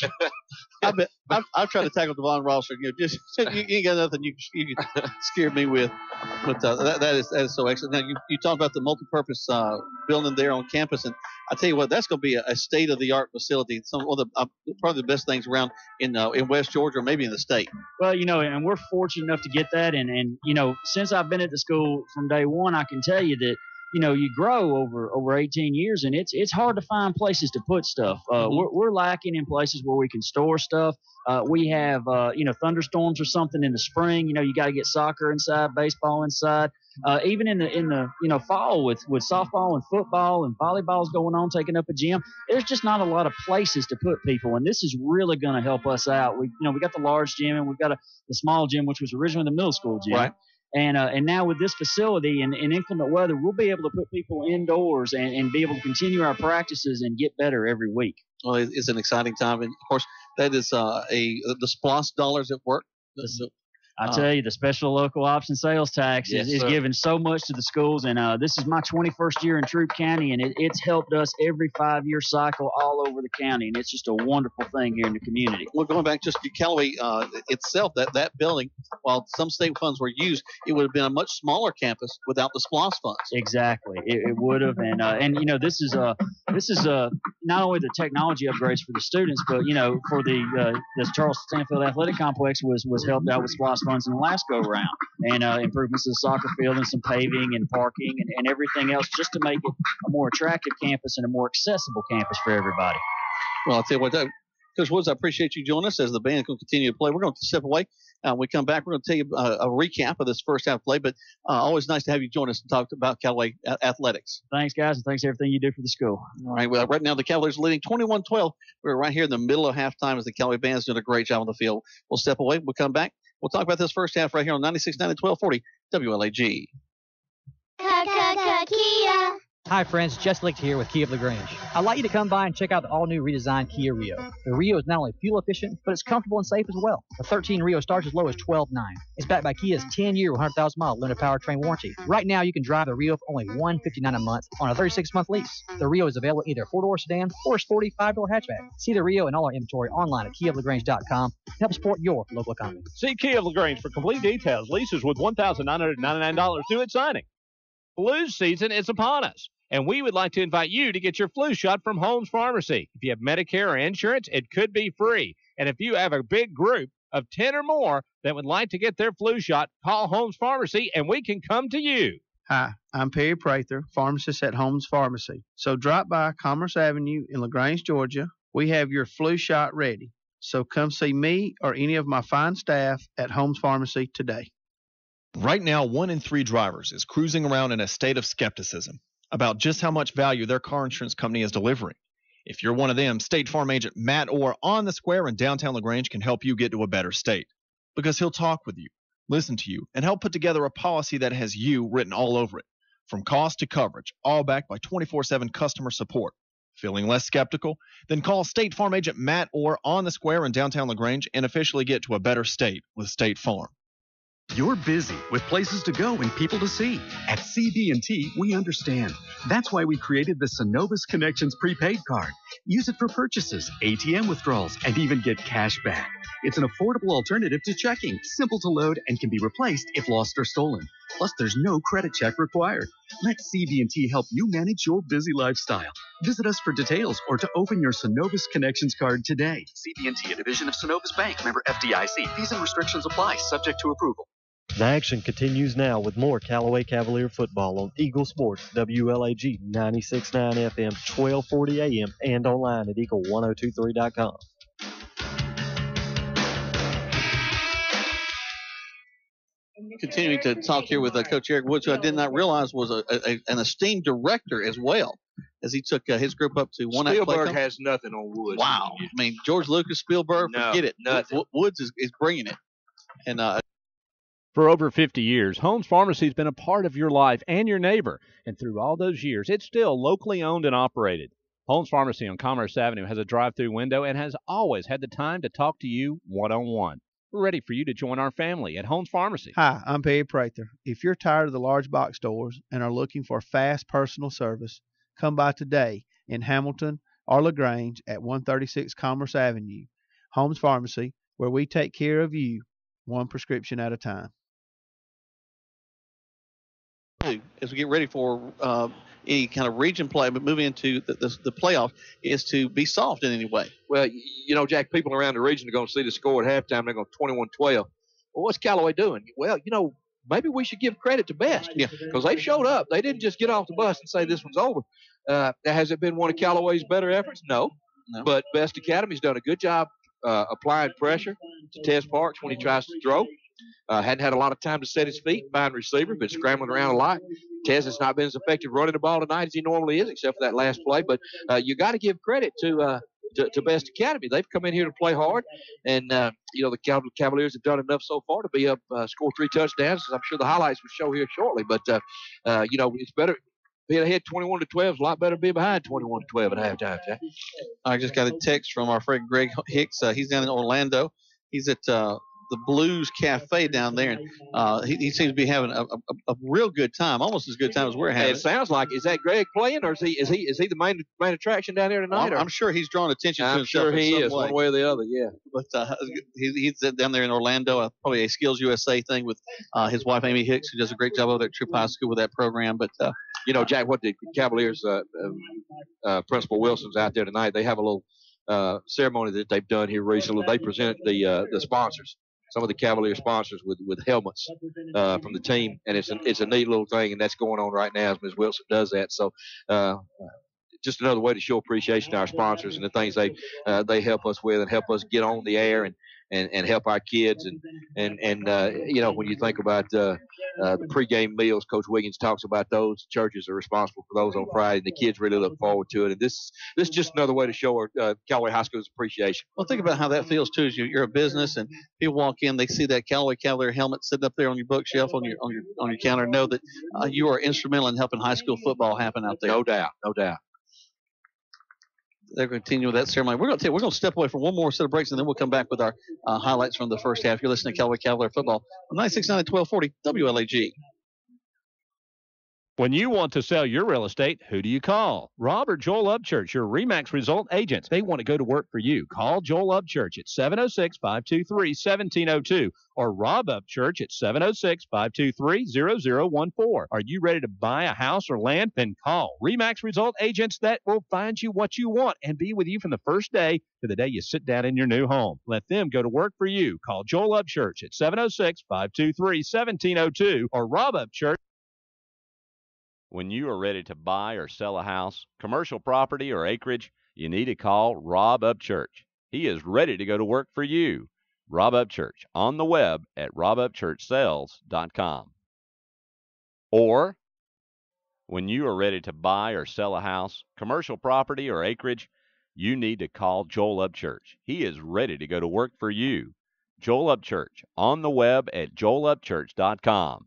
I bet I've, I've tried to tackle Devon Rosser. You know, just you, you ain't got nothing you you can scare me with. But uh, that that is that is so excellent. Now you you talked about the multi-purpose uh, building there on campus, and I tell you what, that's going to be a, a state-of-the-art facility. Some one of the uh, probably the best things around in uh, in West Georgia or maybe in the state. Well, you know, and we're fortunate enough to get that, and and you know, since I've been at the school from day one, I can tell you that. You know, you grow over over eighteen years, and it's it's hard to find places to put stuff. Uh, mm-hmm. we're, we're lacking in places where we can store stuff. Uh, we have, uh, you know, thunderstorms or something in the spring. You know, you got to get soccer inside, baseball inside. Uh, even in the in the you know fall with with softball and football and volleyball's going on, taking up a gym. There's just not a lot of places to put people, and this is really going to help us out. We you know we got the large gym and we've got a the small gym, which was originally the middle school gym. Right. And uh, and now with this facility and, and inclement weather, we'll be able to put people indoors and, and be able to continue our practices and get better every week. Well, it's an exciting time, and of course, that is uh, a the S P L O S dollars at work. The, I tell uh, you, the special local option sales tax yes, is, is sir. giving so much to the schools, and uh, this is my twenty-first year in Troup County, and it, it's helped us every five-year cycle all over the county, and it's just a wonderful thing here in the community. Well, going back just to Callaway uh, itself, that, that building, while some state funds were used, it would have been a much smaller campus without the S P L O S funds. Exactly, it, it would have, and uh, and you know this is uh this is uh not only the technology upgrades for the students, but you know for the uh, the Charles Stanfield Athletic Complex was was helped out with S P L O S funds in the last go round, and uh, improvements to the soccer field and some paving and parking and, and everything else just to make it a more attractive campus and a more accessible campus for everybody. Well, I'll tell you what, uh, Coach Woods, I appreciate you joining us as the band can continue to play. We're going to step away. Uh, when we come back, we're going to tell you a, a recap of this first half play, but uh, always nice to have you join us and talk about Callaway athletics. Thanks, guys, and thanks for everything you do for the school. All right, well, right now the Cavaliers are leading twenty-one twelve. We're right here in the middle of halftime as the Callaway band's doing a great job on the field. We'll step away. We'll come back. We'll talk about this first half right here on ninety-six point nine and twelve forty W L A G. Kia. Hi friends, Jess Licht here with Kia of LaGrange. I'd like you to come by and check out the all-new redesigned Kia Rio. The Rio is not only fuel efficient, but it's comfortable and safe as well. The thirteen Rio starts as low as twelve nine. It's backed by Kia's ten-year, one hundred thousand mile limited powertrain warranty. Right now, you can drive the Rio for only one hundred fifty-nine dollars a month on a thirty-six month lease. The Rio is available in either a four-door sedan or a sporty five-door hatchback. See the Rio and all our inventory online at kia of lagrange dot com to help support your local economy. See Kia of LaGrange for complete details. Leases with one thousand nine hundred ninety-nine dollars due at signing. Flu season is upon us, and we would like to invite you to get your flu shot from Holmes Pharmacy. If you have Medicare or insurance, it could be free. And if you have a big group of ten or more that would like to get their flu shot, call Holmes Pharmacy, and we can come to you. Hi, I'm Perry Prather, pharmacist at Holmes Pharmacy. So drop by Commerce Avenue in LaGrange, Georgia. We have your flu shot ready. So come see me or any of my fine staff at Holmes Pharmacy today. Right now, one in three drivers is cruising around in a state of skepticism about just how much value their car insurance company is delivering. If you're one of them, State Farm agent Matt Orr on the Square in downtown LaGrange can help you get to a better state, because he'll talk with you, listen to you, and help put together a policy that has you written all over it, from cost to coverage, all backed by twenty-four seven customer support. Feeling less skeptical? Then call State Farm agent Matt Orr on the Square in downtown LaGrange and officially get to a better state with State Farm. You're busy with places to go and people to see. At C B and T, we understand. That's why we created the Synovus Connections prepaid card. Use it for purchases, A T M withdrawals, and even get cash back. It's an affordable alternative to checking, simple to load, and can be replaced if lost or stolen. Plus, there's no credit check required. Let C B and T help you manage your busy lifestyle. Visit us for details or to open your Synovus Connections card today. C B and T, a division of Synovus Bank, member F D I C. Fees and restrictions apply, subject to approval. The action continues now with more Callaway Cavalier football on Eagle Sports, W L A G ninety-six point nine F M, twelve forty A M, and online at eagle ten twenty-three dot com. Continuing to talk here with uh, Coach Eric Woods, who I did not realize was a, a, an esteemed director as well, as he took uh, his group up to one. Spielberg has nothing on Woods. Wow. I mean, George Lucas, Spielberg, no, forget it. Nothing. Woods is, is bringing it. And uh, For over fifty years, Holmes Pharmacy has been a part of your life and your neighbor. And through all those years, it's still locally owned and operated. Holmes Pharmacy on Commerce Avenue has a drive-through window and has always had the time to talk to you one-on-one. We're ready for you to join our family at Holmes Pharmacy. Hi, I'm Perry Prather. If you're tired of the large box stores and are looking for fast personal service, come by today in Hamilton or LaGrange at one thirty-six Commerce Avenue. Holmes Pharmacy, where we take care of you one prescription at a time. As we get ready for uh, any kind of region play, but moving into the, the, the playoff, is to be soft in any way. Well, you know, Jack, people around the region are going to see the score at halftime. They're going twenty-one twelve. Well, what's Callaway doing? Well, you know, maybe we should give credit to Best. Yeah. Because they've showed up. They didn't just get off the bus and say this one's over. Uh, has it been one of Callaway's better efforts? No. no. But Best Academy's done a good job uh, applying pressure to Tez Parks when he tries to throw. Uh, hadn't had a lot of time to set his feet, find receiver, been scrambling around a lot. Tez has not been as effective running the ball tonight as he normally is, except for that last play. But uh, you got to give credit to, uh, to to Best Academy. They've come in here to play hard, and uh, you know the Cav- Cavaliers have done enough so far to be up, uh, score three touchdowns. I'm sure the highlights will show here shortly. But uh, uh, you know it's better being ahead twenty-one to twelve is a lot better than being behind twenty-one to twelve at halftime. Jack. I just got a text from our friend Greg Hicks. Uh, he's down in Orlando. He's at uh, the Blues Cafe down there, and uh, he, he seems to be having a, a, a real good time, almost as good time as we're having. It sounds like is that Greg playing, or is he is he is he the main main attraction down there tonight? Well, I'm, I'm sure he's drawing attention to I'm himself. sure he in some is way. one way or the other. Yeah, but uh, he, he's down there in Orlando, uh, probably a Skills U S A thing with uh, his wife Amy Hicks, who does a great job over there at Troop High School with that program. But uh, you know, Jack, what the Cavaliers uh, uh, Principal Wilson's out there tonight. They have a little uh, ceremony that they've done here recently. They present the uh, the sponsors. Some of the Cavalier sponsors with, with helmets uh, from the team, and it's a, it's a neat little thing, and that's going on right now as Miz Wilson does that. So uh, just another way to show appreciation to our sponsors and the things they uh, they help us with and help us get on the air and, and, and help our kids. And, and, and uh, you know, when you think about uh, uh, the pregame meals, Coach Wiggins talks about those. Churches are responsible for those on Friday, and the kids really look forward to it. And this, this is just another way to show our uh, Callaway High School's appreciation. Well, think about how that feels, too, as you, you're a business and people walk in, they see that Callaway Cavalier helmet sitting up there on your bookshelf, on your on your, on your counter, know that uh, you are instrumental in helping high school football happen out there. No doubt, no doubt. They're going to continue with that ceremony. We're going to we're going to step away for one more set of breaks, and then we'll come back with our uh, highlights from the first half. You're listening to Callaway Cavalier Football on ninety-six point nine and twelve forty W L A G. When you want to sell your real estate, who do you call? Rob or Joel Upchurch, your RE/MAX result agents. They want to go to work for you. Call Joel Upchurch at seven oh six, five two three, one seven oh two or Rob Upchurch at seven oh six, five two three, zero zero one four. Are you ready to buy a house or land? Then call RE/MAX result agents that will find you what you want and be with you from the first day to the day you sit down in your new home. Let them go to work for you. Call Joel Upchurch at seven oh six, five two three, one seven oh two or Rob Upchurch. When you are ready to buy or sell a house, commercial property, or acreage, you need to call Rob Upchurch. He is ready to go to work for you. Rob Upchurch on the web at rob upchurch sales dot com. Or when you are ready to buy or sell a house, commercial property, or acreage, you need to call Joel Upchurch. He is ready to go to work for you. Joel Upchurch on the web at joel upchurch dot com.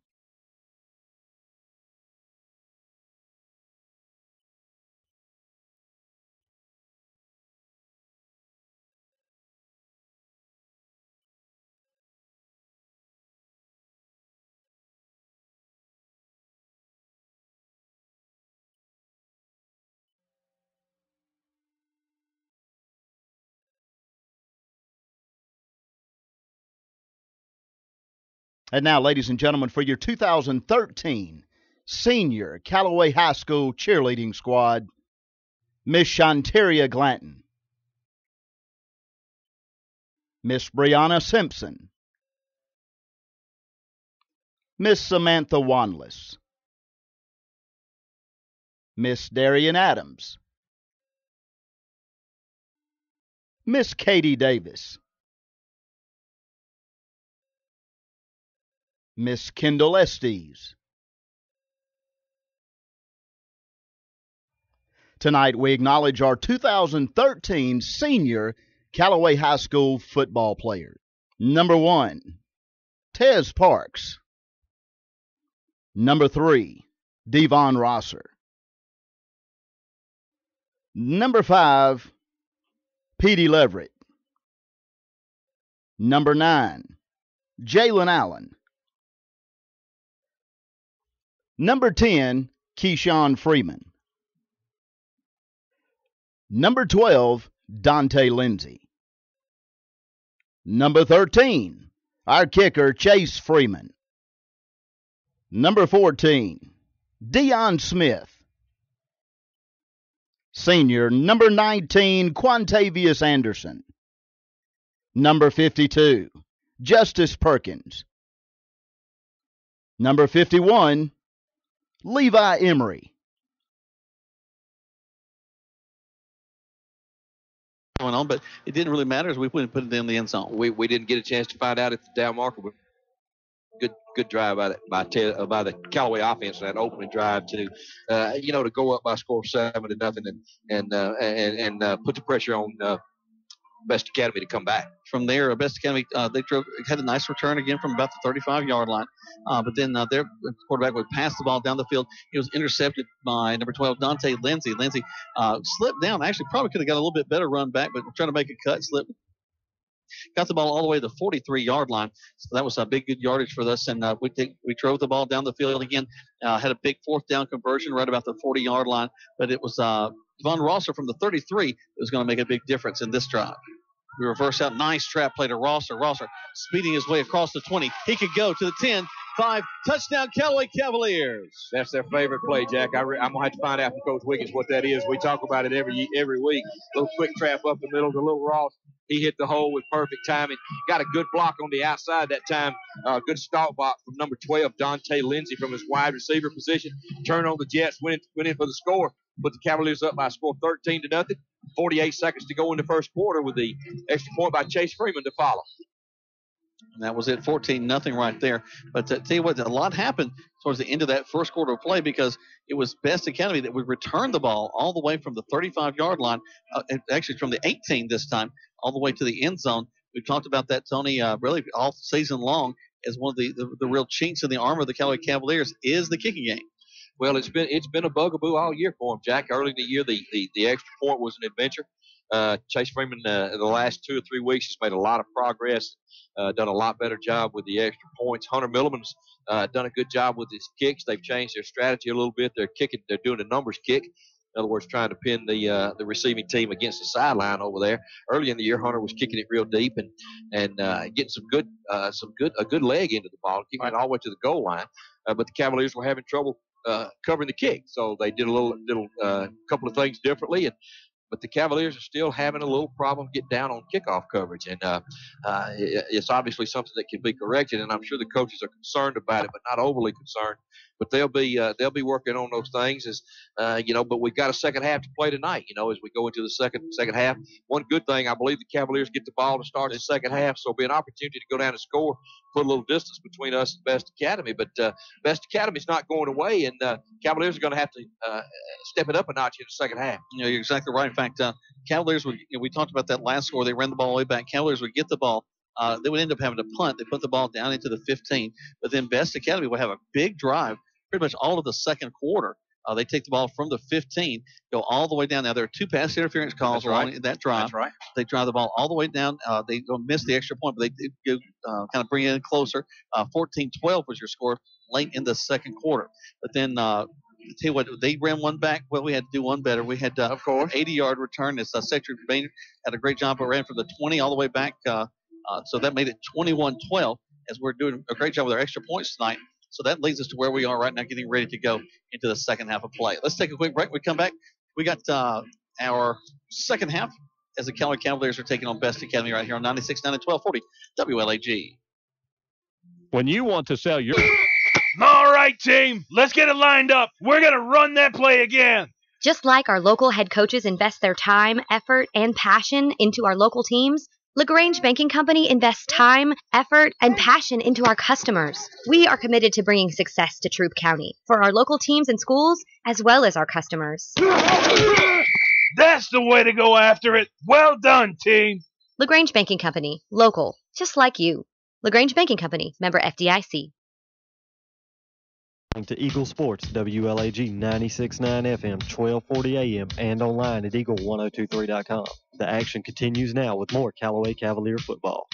And now, ladies and gentlemen, for your two thousand thirteen Senior Callaway High School Cheerleading Squad, Miss Shantaria Glanton, Miss Brianna Simpson, Miss Samantha Wanless, Miss Darian Adams, Miss Katie Davis, Miss Kendall Estes. Tonight, we acknowledge our two thousand thirteen Senior Callaway High School football players. Number one, Tez Parks. Number three, Devon Rosser. Number five, Petey Leverett. Number nine, Jalen Allen. Number ten, Keyshawn Freeman. Number twelve, Dante Lindsay. Number thirteen, our kicker, Chase Freeman. Number fourteen, Deion Smith. Senior, number nineteen, Quantavious Anderson. Number fifty-two, Justice Perkins. Number fifty-one, Levi Emery. Going on, but it didn't really matter as we wouldn't put it in the end zone. We we didn't get a chance to find out if the down marker would. Good good drive by the, by, Ted, uh, by the Callaway offense on that opening drive to, uh, you know, to go up by a score of seven to nothing and and uh, and, and uh, put the pressure on uh, Best Academy to come back. From there, Best Academy uh, they drove, had a nice return again from about the thirty-five yard line, uh, but then uh, their quarterback would pass the ball down the field. He was intercepted by number twelve, Dante Lindsay. Lindsay uh, slipped down. Actually, probably could have got a little bit better run back, but trying to make a cut, slipped. Got the ball all the way to the forty-three yard line. So that was a big, good yardage for us. And uh, we take, we drove the ball down the field again. Uh, had a big fourth down conversion right about the forty yard line. But it was uh, Devon Rosser from the thirty-three that was going to make a big difference in this drive. We reverse out. Nice trap play to Rosser. Rosser speeding his way across the twenty. He could go to the ten. Five, touchdown Callaway Cavaliers. That's their favorite play, Jack. I re- I'm going to have to find out from Coach Wiggins what that is. We talk about it every every week. Little quick trap up the middle to little Ross. He hit the hole with perfect timing. Got a good block on the outside that time. Uh, good stalk block from number twelve, Dante Lindsay, from his wide receiver position. Turn on the Jets, went in, went in for the score. Put the Cavaliers up by a score of thirteen to nothing. forty-eight seconds to go in the first quarter with the extra point by Chase Freeman to follow. And that was it, fourteen nothing right there. But to tell you what, a lot happened towards the end of that first quarter of play because it was Best Academy that would return the ball all the way from the thirty-five yard line, uh, actually from the eighteen this time, all the way to the end zone. We've talked about that, Tony, uh, really all season long as one of the, the, the real chinks in the armor of the Callaway Cavaliers is the kicking game. Well, it's been it's been a bugaboo all year for him, Jack. Early in the year, the, the, the extra point was an adventure. Uh, Chase Freeman, uh, in the last two or three weeks, has made a lot of progress, uh, done a lot better job with the extra points. Hunter Milliman's uh, done a good job with his kicks. They've changed their strategy a little bit. They're kicking, they're doing a numbers kick. In other words, trying to pin the uh, the receiving team against the sideline over there. Early in the year, Hunter was kicking it real deep and and uh, getting some good uh, some good a good leg into the ball, kicking it all the way to the goal line. Uh, but the Cavaliers were having trouble uh, covering the kick, so they did a little little uh, couple of things differently. And but the Cavaliers are still having a little problem getting down on kickoff coverage, and uh, uh, it, it's obviously something that can be corrected. And I'm sure the coaches are concerned about it, but not overly concerned. But they'll be uh, they'll be working on those things, as uh, you know. But we've got a second half to play tonight, you know, as we go into the second second half. One good thing, I believe, the Cavaliers get the ball to start the second half, so it'll be an opportunity to go down and score, put a little distance between us and Best Academy. But uh, Best Academy's not going away, and uh, Cavaliers are going to have to uh, step it up a notch in the second half. You know, you're exactly right. In fact, uh, Cavaliers would. You know, we talked about that last score. They ran the ball all the way back. Cavaliers would get the ball. Uh, they would end up having to punt. They put the ball down into the fifteen, but then Best Academy would have a big drive, pretty much all of the second quarter. Uh, they take the ball from the fifteen, go all the way down. Now, there are two pass interference calls That's right. along that drive. That's right. They drive the ball all the way down. Uh, they don't miss the extra point, but they do uh, kind of bring it in closer. Uh, fourteen twelve was your score late in the second quarter. But then, uh, I tell you what, they ran one back. Well, we had to do one better. We had uh, of course eighty yard return. This uh, Cedric Baynard had a great job, but ran from the twenty all the way back. Uh, uh, so that made it twenty-one twelve. as we're doing a great job with our extra points tonight. So that leads us to where we are right now, getting ready to go into the second half of play. Let's take a quick break. We come back. We got uh, our second half as the Callaway Cavaliers are taking on Best Academy right here on ninety-six point nine and twelve forty W L A G. When you want to sell your... All right, team, let's get it lined up. We're going to run that play again. Just like our local head coaches invest their time, effort, and passion into our local teams, LaGrange Banking Company invests time, effort, and passion into our customers. We are committed to bringing success to Troup County for our local teams and schools, as well as our customers. That's the way to go after it. Well done, team. LaGrange Banking Company, local, just like you. LaGrange Banking Company, member F D I C. To Eagle Sports, W L A G ninety-six point nine F M, twelve forty A M, and online at eagle ten twenty-three dot com. The action continues now with more Callaway Cavalier football.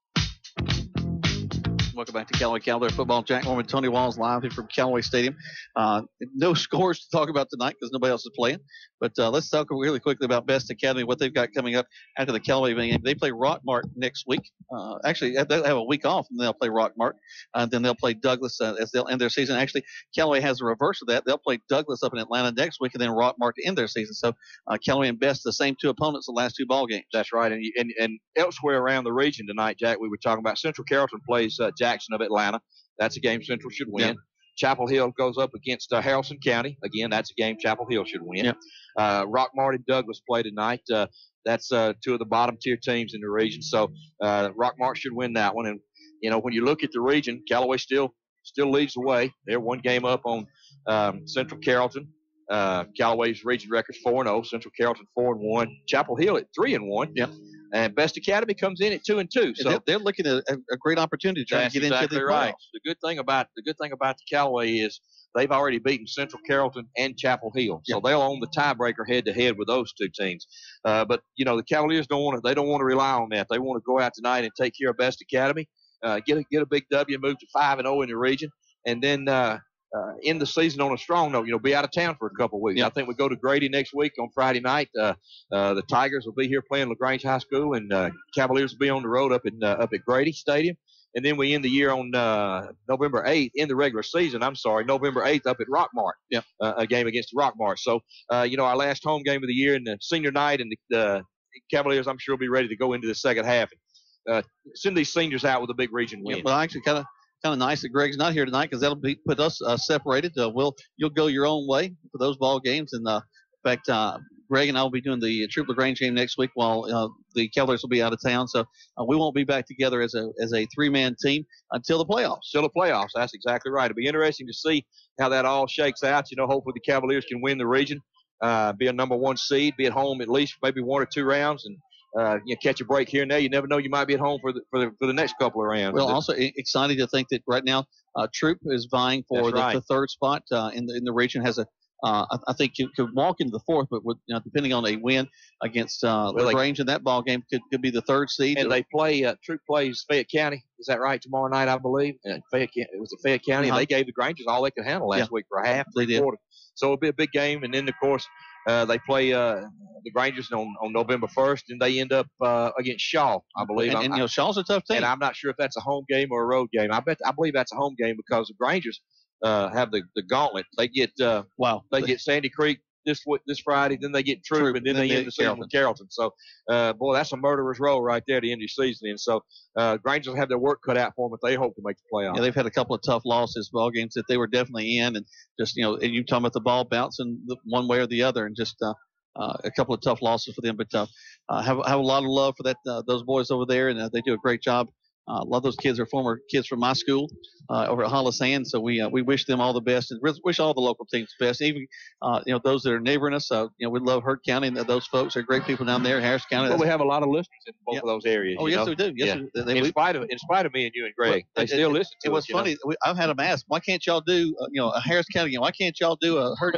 Welcome back to Callaway Cavalier football. Jack Mormon, Tony Walls live here from Callaway Stadium. Uh, no scores to talk about tonight because nobody else is playing. But uh, let's talk really quickly about Best Academy, what they've got coming up after the Callaway game. They play Rockmart next week. Uh, actually, they'll have a week off, and they'll play Rockmart. Uh, then they'll play Douglas uh, as they'll end their season. Actually, Callaway has the reverse of that. They'll play Douglas up in Atlanta next week, and then Rockmart to end their season. So uh, Callaway and Best, the same two opponents the last two ball games. That's right. And, and, and elsewhere around the region tonight, Jack, we were talking about Central Carrollton plays uh, Jackson of Atlanta. That's a game Central should win. Yeah. Chapel Hill goes up against uh, Haralson County. Again, that's a game Chapel Hill should win. Yeah. Uh, Rockmart and Douglas play tonight. Uh, that's uh, two of the bottom tier teams in the region. So uh, Rockmart should win that one. And, you know, when you look at the region, Callaway still still leads the way. They're one game up on um, Central Carrollton. Uh, Callaway's region record's four and oh. Central Carrollton four and one. Chapel Hill at three and one. Yeah. And Best Academy comes in at two and two. So they're, they're looking at a, a great opportunity to try that's to get exactly into the right. playoffs. The good thing about the good thing about the Callaway is they've already beaten Central Carrollton and Chapel Hill, so Yep. they'll own the tiebreaker head to head with those two teams. Uh, but you know the Cavaliers don't want to. They don't want to rely on that. They want to go out tonight and take care of Best Academy, uh, get a get a big W, move to five and zero in the region, and then. Uh, Uh, end the season on a strong note, you know, be out of town for a couple of weeks. Yeah. I think we go to Grady next week on Friday night. Uh, uh, the Tigers will be here playing LaGrange High School, and uh, Cavaliers will be on the road up in uh, up at Grady Stadium. And then we end the year on uh, November eighth in the regular season. I'm sorry, November eighth up at Rockmart. Yeah. Uh, a game against Rockmart. So, uh, you know, our last home game of the year and the senior night, and the uh, Cavaliers, I'm sure, will be ready to go into the second half. Uh, send these seniors out with a big region win. Yeah, well, actually, kind of. Kind of nice that Greg's not here tonight because that'll be, put us uh, separated. Uh, we'll you'll go your own way for those ball games, and uh, in fact, uh, Greg and I will be doing the Troup LaGrange game next week while uh, the Cavaliers will be out of town. So uh, we won't be back together as a as a three man team until the playoffs. Still the playoffs. That's exactly right. It'll be interesting to see how that all shakes out. You know, hopefully the Cavaliers can win the region, uh, be a number one seed, be at home at least maybe one or two rounds, and. Uh, you know, catch a break here and there. You never know. You might be at home for the for the, for the next couple of rounds. Well, also excited to think that right now uh, Troup is vying for the, right. the third spot uh, in the in the region. Has a uh, I, I think could, could walk into the fourth, but with, you know, depending on a win against uh, well, LaGrange in that ball game, could could be the third seed. And they play. Uh, Troup plays Fayette County. Is that right? Tomorrow night, I believe. And Fayette, it was at Fayette County, Uh-huh. and they gave the Grangers all they could handle last Yeah. week for a half, They three did. quarters. So it'll be a big game. And then, of course, uh, they play uh, the Grangers on, on November first, and they end up uh, against Shaw, I believe. And, I'm- and you know, Shaw's a tough team. And I'm not sure if that's a home game or a road game. I bet I believe that's a home game because the Grangers uh, have the, the gauntlet. They get uh, wow. They get Sandy Creek this w- this Friday, then they get Troup, Troup, and then then they they end the season Carrollton. with Carrollton. So, uh, boy, that's a murderer's row right there to end your season. And so, uh, Grangers have their work cut out for them, but they hope to make the playoffs. Yeah, they've had a couple of tough losses, ball games that they were definitely in, and just you know, and you talking about the ball bouncing the one way or the other, and just uh, uh, a couple of tough losses for them. But uh, uh, have have a lot of love for that uh, those boys over there, and uh, they do a great job. Uh, a lot of those kids are former kids from my school uh, over at Hollis Sand, so we uh, we wish them all the best and wish all the local teams the best. Even uh, you know those that are neighboring us, uh, you know we love Hurt County and those folks are great people down there. Harris County. Well, we have a lot of listeners in both Yeah. of those areas. Oh you yes, know? we do. Yes, Yeah. we, they, in we, spite of in spite of me and you and Greg, Well, they it- still it, listen to It us, was you know? funny. We, I've had them ask, why can't y'all do, uh, you know, a Harris County game? Why can't y'all do a Hurt?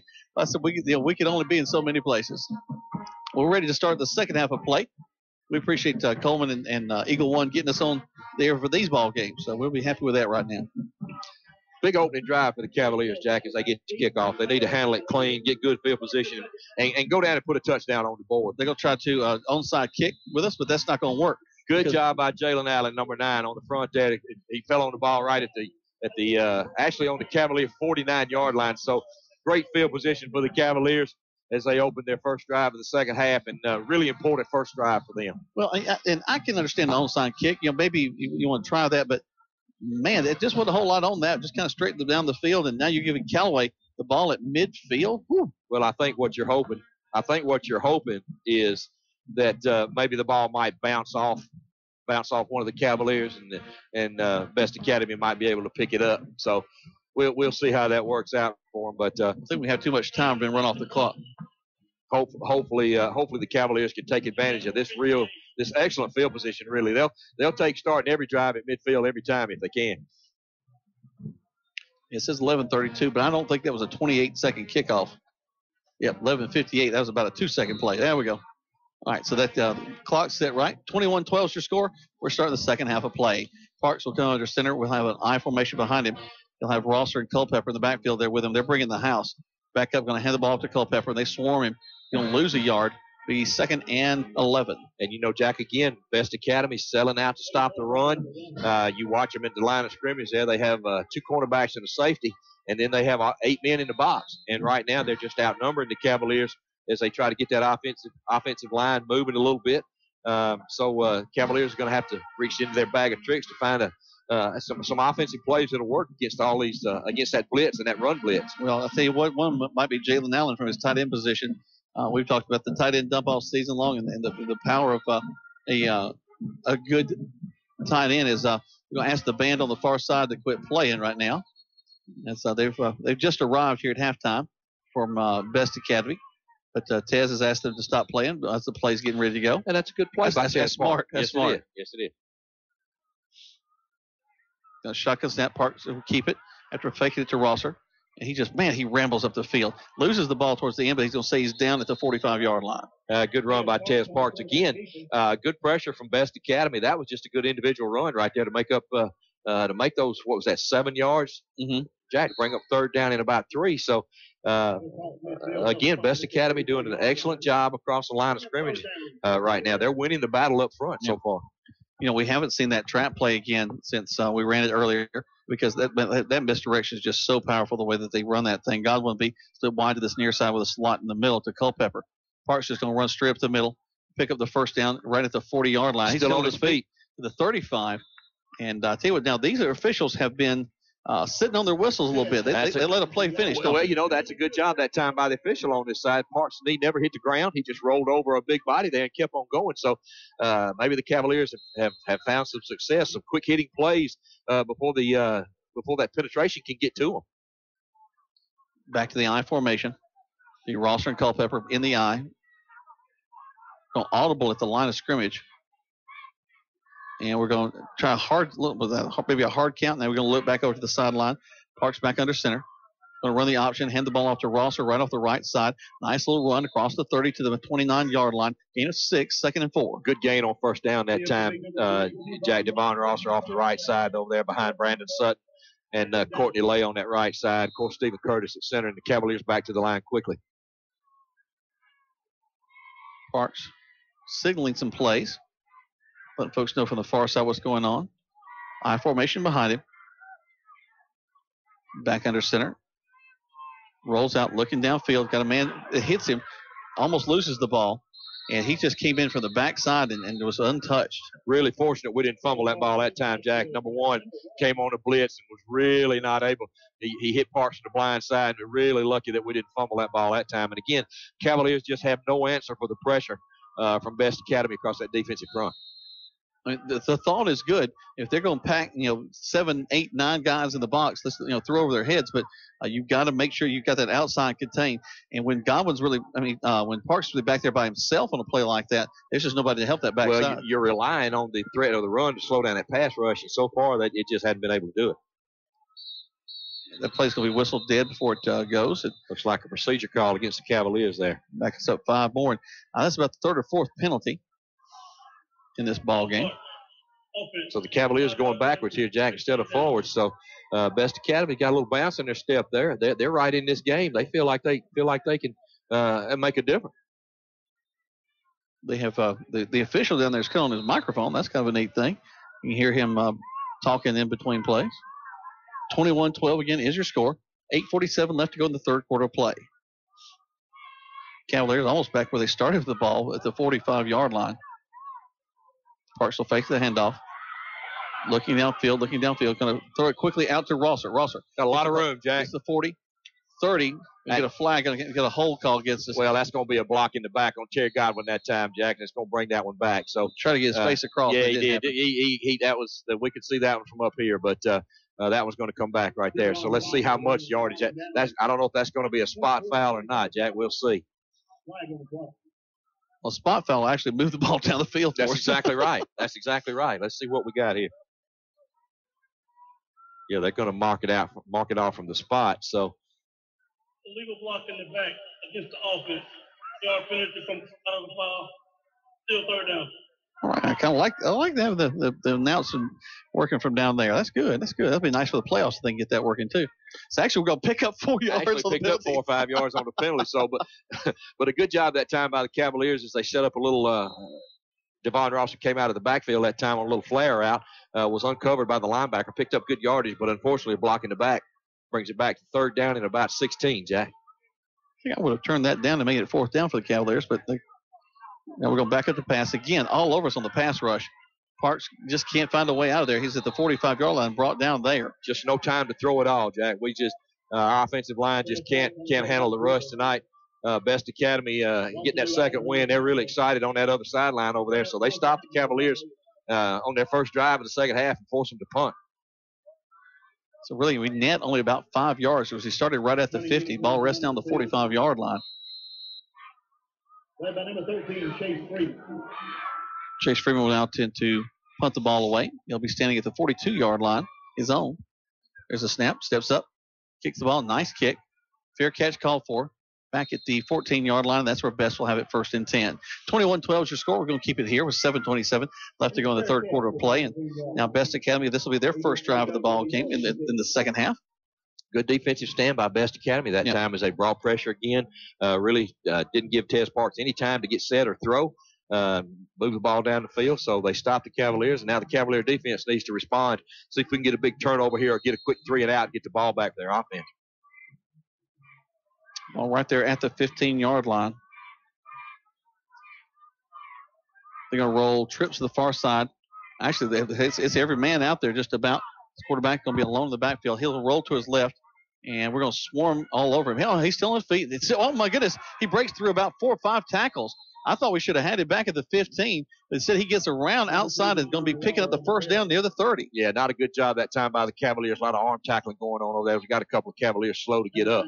I said, we, you know, we can only be in so many places. We're ready to start the second half of play. We appreciate uh, Coleman and, and uh, Eagle One getting us on there for these ball games. So we'll be happy with that right now. Big opening drive for the Cavaliers, Jack, as they get to kickoff. They need to handle it clean, get good field position, and, and go down and put a touchdown on the board. They're going to try to uh, onside kick with us, but that's not going to work. Good Because- job by Jalen Allen, number nine, on the front there. He- He fell on the ball right at the at the uh, actually on the Cavalier forty-nine yard line. So great field position for the Cavaliers as they open their first drive of the second half, and uh, really important first drive for them. Well, I, I- and I can understand the onside kick. You know, maybe you, you want to try that, but man, it just wasn't a whole lot on that. Just kind of straightened them down the field, and now you're giving Callaway the ball at midfield. Whew. Well, I think what you're hoping, I think what you're hoping is that uh, maybe the ball might bounce off, bounce off one of the Cavaliers, and the, and uh, Best Academy might be able to pick it up. So we'll we'll see how that works out for them. But uh, I think we have too much time to run off the clock. Hope, hopefully, uh, hopefully the Cavaliers can take advantage of this real, this excellent field position. Really, they'll they'll take starting every drive at midfield every time if they can. It says eleven thirty-two, but I don't think that was a twenty-eight second kickoff. Yep, eleven fifty-eight. That was about a two second play. There we go. All right, so that uh, clock's set right. twenty-one twelve is your score. We're starting the second half of play. Parks will come under center. We'll have an I formation behind him. He'll have Rosser and Culpepper in the backfield there with him. They're bringing the house. Back up, going to hand the ball off to Culpepper. They swarm him. He'll lose a yard. Be second and eleven. And you know, Jack, again, Best Academy selling out to stop the run. Uh, you watch them at the line of scrimmage there. They have uh, two cornerbacks and a safety, and then they have uh, eight men in the box. And right now they're just outnumbering the Cavaliers as they try to get that offensive offensive line moving a little bit. Um, so uh, Cavaliers are going to have to reach into their bag of tricks to find a uh, some some offensive plays that'll work against all these uh, against that blitz and that run blitz. Well, I'll tell you what, one might be Jalen Allen from his tight end position. Uh, we've talked about the tight end dump off season long, and, and the, the power of uh, a uh, a good tight end is. Uh, we're going to ask the band on the far side to quit playing right now. And so they've uh, they've just arrived here at halftime from uh, Best Academy, but uh, Tez has asked them to stop playing as the play's getting ready to go. And that's a good play. That's, by that's, Tez that's smart. That's yes, smart. It is. Yes, it is. Uh, shotgun snap, Parks will keep it after faking it to Rosser. And he just, man, he rambles up the field. Loses the ball towards the end, but he's going to say he's down at the forty-five yard line. Uh, good run by Tez Parks. Again, uh, good pressure from Best Academy. That was just a good individual run right there to make up, uh, uh, to make those, what was that, seven yards? Mm-hmm. Jack, bring up third down in about three. So, uh, again, Best Academy doing an excellent job across the line of scrimmage uh, right now. They're winning the battle up front Yeah. so far. You know, we haven't seen that trap play again since uh, we ran it earlier because that, that that misdirection is just so powerful the way that they run that thing. Godwin will be stood wide to this near side with a slot in the middle to Culpepper. Parks just going to run straight up the middle, pick up the first down right at the forty yard line. Still He's on his feet to the thirty-five. And uh, I tell you what, now these officials have been uh, sitting on their whistles a little bit. They, they, they let a play finish. Well, don't well, they? you know, that's a good job that time by the official on this side. Parks' knee never hit the ground. He just rolled over a big body there and kept on going. So uh, maybe the Cavaliers have, have, have found some success, some quick hitting plays uh, before the uh, before that penetration can get to them. Back to the I formation. The Rosser and Culpepper in the I. Going audible at the line of scrimmage. And we're going to try a hard look with that, maybe a hard count. Now we're going to look back over to the sideline. Parks back under center. Going to run the option, hand the ball off to Rosser right off the right side. Nice little run across the thirty to the twenty-nine yard line. Gain of six, second and four. Good gain on first down that time. Uh, Jack Devon Rosser off the right side over there behind Brandon Sutton and uh, Courtney Lay on that right side. Of course, Stephen Curtis at center, and the Cavaliers back to the line quickly. Parks signaling some plays. Letting folks know from the far side what's going on. I formation behind him. Back under center. Rolls out looking downfield. Got a man that hits him. Almost loses the ball. And he just came in from the backside and, and was untouched. Really fortunate we didn't fumble that ball that time, Jack. Number one came on a blitz and was really not able. He, he hit Parks to the blind side, and really lucky that we didn't fumble that ball that time. And again, Cavaliers just have no answer for the pressure uh, from Best Academy across that defensive front. I mean, the, the thought is good. If they're going to pack, you know, seven, eight, nine guys in the box, let's, you know, throw over their heads. But uh, you've got to make sure you've got that outside contained. And when Godwin's really, I mean, uh, when Parks is really back there by himself on a play like that, there's just nobody to help that backside. Well, you're relying on the threat of the run to slow down that pass rush, and so far that it just hadn't been able to do it. That play's going to be whistled dead before it uh, goes. It looks like a procedure call against the Cavaliers there. Back us up five more. And, uh, that's about the third or fourth penalty in this ball game. So the Cavaliers are going backwards here, Jack, instead of forwards. So uh, Best Academy got a little bounce in their step there. They're, they're right in this game. They feel like they feel like they can uh, make a difference. they have uh, the, the official down there is calling his microphone. That's kind of a neat thing. You can hear him uh, talking in between plays. twenty-one twelve again is your score. eight forty-seven left to go in the third quarter of play. Cavaliers almost back where they started with the ball at the forty-five-yard line. Parks will fake the handoff. Looking downfield, looking downfield. Going to throw it quickly out to Rosser. Rosser. Got a lot of room, Jack. It's the forty. thirty. Get a flag. Going to get a hold call against us. Well, that's going to be a block in the back on Terry Godwin that time, Jack, and it's going to bring that one back. So try to get his uh, face across. Yeah, he did. He, he, he, that was, we could see that one from up here, but uh, uh, that was going to come back right there. So let's see how much yardage. That, that's, I don't know if that's going to be a spot foul or not, Jack. We'll see. Well, spot foul actually moved the ball down the field. That's exactly right. That's exactly right. Let's see what we got here. Yeah, they're going to mark it out, mark it off from the spot. So illegal block in the back against the offense. Yard penalty from out of the foul. Still third down. All right, I kind of like I like to have the, the, the announcing working from down there. That's good. That's good. That'll be nice for the playoffs if they can get that working too. So actually, we're going to pick up four yards. Actually on picked the up four or five yards on the penalty. So, but but a good job that time by the Cavaliers as they set up a little. Uh, Devon Rosser came out of the backfield that time on a little flare out, uh, was uncovered by the linebacker, picked up good yardage, but unfortunately a block in the back brings it back to third down and about sixteen, Jack. I think I would have turned that down to make it fourth down for the Cavaliers, but they, now we're going back up the pass again, all over us on the pass rush. Parks just can't find a way out of there. He's at the forty-five-yard line, brought down there. Just no time to throw it all, Jack. We just uh, our offensive line just can't can't handle the rush tonight. Uh, Best Academy uh, getting that second win. They're really excited on that other sideline over there. So they stopped the Cavaliers uh, on their first drive of the second half and forced them to punt. So really, we net only about five yards because he started right at the fifty. Ball rests down the forty-five-yard line. Led by number thirteen, Chase Freeman. Chase Freeman will now tend to punt the ball away. He'll be standing at the forty-two-yard line, his own. There's a snap, steps up, kicks the ball, nice kick. Fair catch called for. Back at the fourteen-yard line, that's where Best will have it first and ten. twenty-one twelve is your score. We're going to keep it here with seven twenty-seven left to go in the third quarter of play. And now Best Academy, this will be their first drive of the ball game in the, in the second half. Good defensive stand by Best Academy that yeah. time as they brought pressure again. Uh, really uh, didn't give Tez Parks any time to get set or throw. Uh, move the ball down the field, so they stopped the Cavaliers, and now the Cavalier defense needs to respond. See if we can get a big turnover here or get a quick three and out and get the ball back for their offense. Well, right there at the fifteen-yard line. They're going to roll trips to the far side. Actually, they have, it's, it's every man out there just about. This quarterback going to be alone in the backfield. He'll roll to his left, and we're going to swarm all over him. Oh, he's still on his feet. It's, oh, my goodness. He breaks through about four or five tackles. I thought we should have had it back at the fifteen, but instead he gets around outside and is going to be picking up the first down near the thirty. Yeah, not a good job that time by the Cavaliers. A lot of arm tackling going on over there. We've got a couple of Cavaliers slow to get up.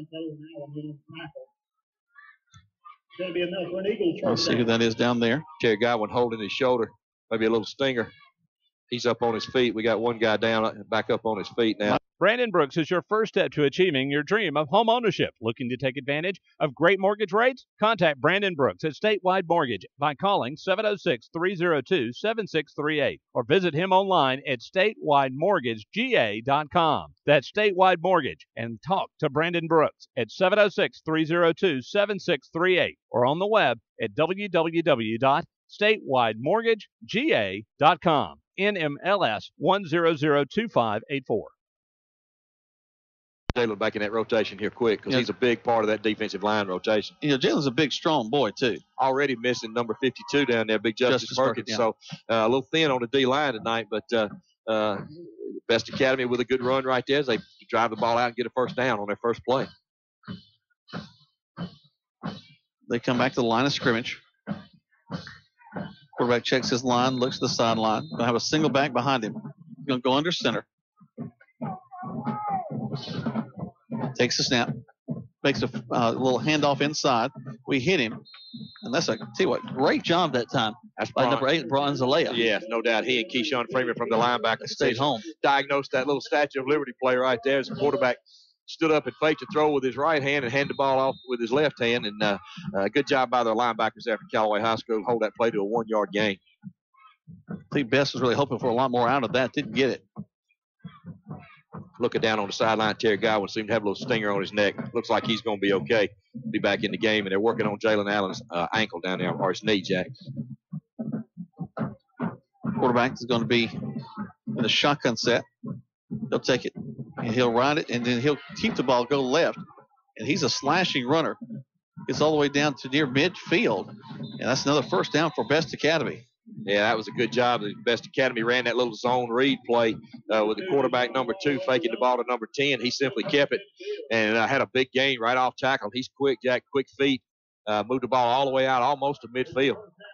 Let's see who that is down there. Terry Godwin holding his shoulder, maybe a little stinger. He's up on his feet. We got one guy down, back up on his feet now. Brandon Brooks is your first step to achieving your dream of home ownership. Looking to take advantage of great mortgage rates? Contact Brandon Brooks at Statewide Mortgage by calling seven oh six, three oh two, seven six three eight or visit him online at statewide mortgage g a dot com. That's Statewide Mortgage, and talk to Brandon Brooks at seven oh six, three oh two, seven six three eight or on the web at w w w dot statewide mortgage g a dot com. N M L S one zero zero two five eight four. Jalen back in that rotation here quick because yeah. he's a big part of that defensive line rotation. You know, Jalen's a big, strong boy, too. Already missing number fifty-two down there, Big Justice, Justice Perkins. Yeah. So uh, a little thin on the D-line tonight, but uh, uh, Best Academy with a good run right there as they drive the ball out and get a first down on their first play. They come back to the line of scrimmage. Quarterback checks his line, looks at the sideline. Going to have a single back behind him. Going to go under center. Takes a snap. Makes a uh, little handoff inside. We hit him. And that's a, tell you what, great job that time. That's by number eight, Brian Zalea. Yeah, no doubt. He and Keyshawn Freeman from the linebacker stayed home. Diagnosed that little Statue of Liberty play right there as the quarterback stood up and faked a throw with his right hand and handed the ball off with his left hand. And uh, uh, good job by their linebackers there from Callaway High School to hold that play to a one-yard gain. I think Best was really hoping for a lot more out of that. Didn't get it. Looking down on the sideline, Terry Godwin seemed to have a little stinger on his neck. Looks like he's going to be okay. Be back in the game, and they're working on Jalen Allen's uh, ankle down there, or his knee, Jack. Quarterback is going to be in a shotgun set. He'll take it, and he'll ride it, and then he'll keep the ball, go left. And he's a slashing runner. Gets all the way down to near midfield. And that's another first down for Best Academy. Yeah, that was a good job. The Best Academy ran that little zone read play uh, with the quarterback number two faking the ball to number ten. He simply kept it and uh, had a big gain right off tackle. He's quick, Jack, quick feet. Uh, moved the ball all the way out almost to midfield.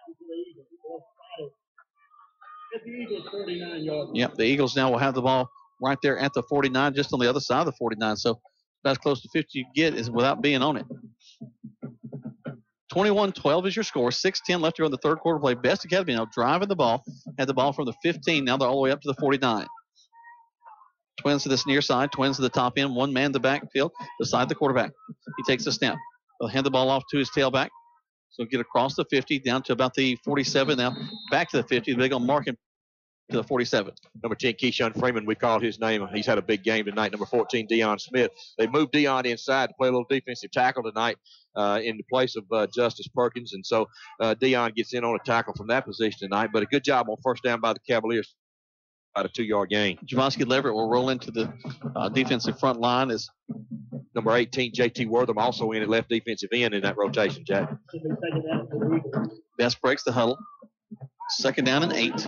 Yep, the Eagles now will have the ball right there at the forty-nine, just on the other side of the forty-nine. So about as close to fifty you can get is without being on it. twenty-one twelve is your score. six ten left to go in the third quarter play. Best Academy now driving the ball. Had the ball from the fifteen. Now they're all the way up to the forty-nine. Twins to this near side. Twins to the top end. One man in the backfield beside the quarterback. He takes a snap. They'll hand the ball off to his tailback. So get across the fifty down to about the forty-seven. Now back to the fifty. They're going to mark him to the forty-seven. Number ten, Keyshawn Freeman, we called his name. He's had a big game tonight. Number fourteen, Deion Smith. They moved Deion inside to play a little defensive tackle tonight uh, in the place of uh, Justice Perkins. And so uh, Deion gets in on a tackle from that position tonight. But a good job on first down by the Cavaliers. About a two-yard gain. Javonsky Leverett will roll into the uh, defensive front line as number eighteen, J T Wortham, also in at left defensive end in that rotation, Jack. Best breaks the huddle. Second down and eight.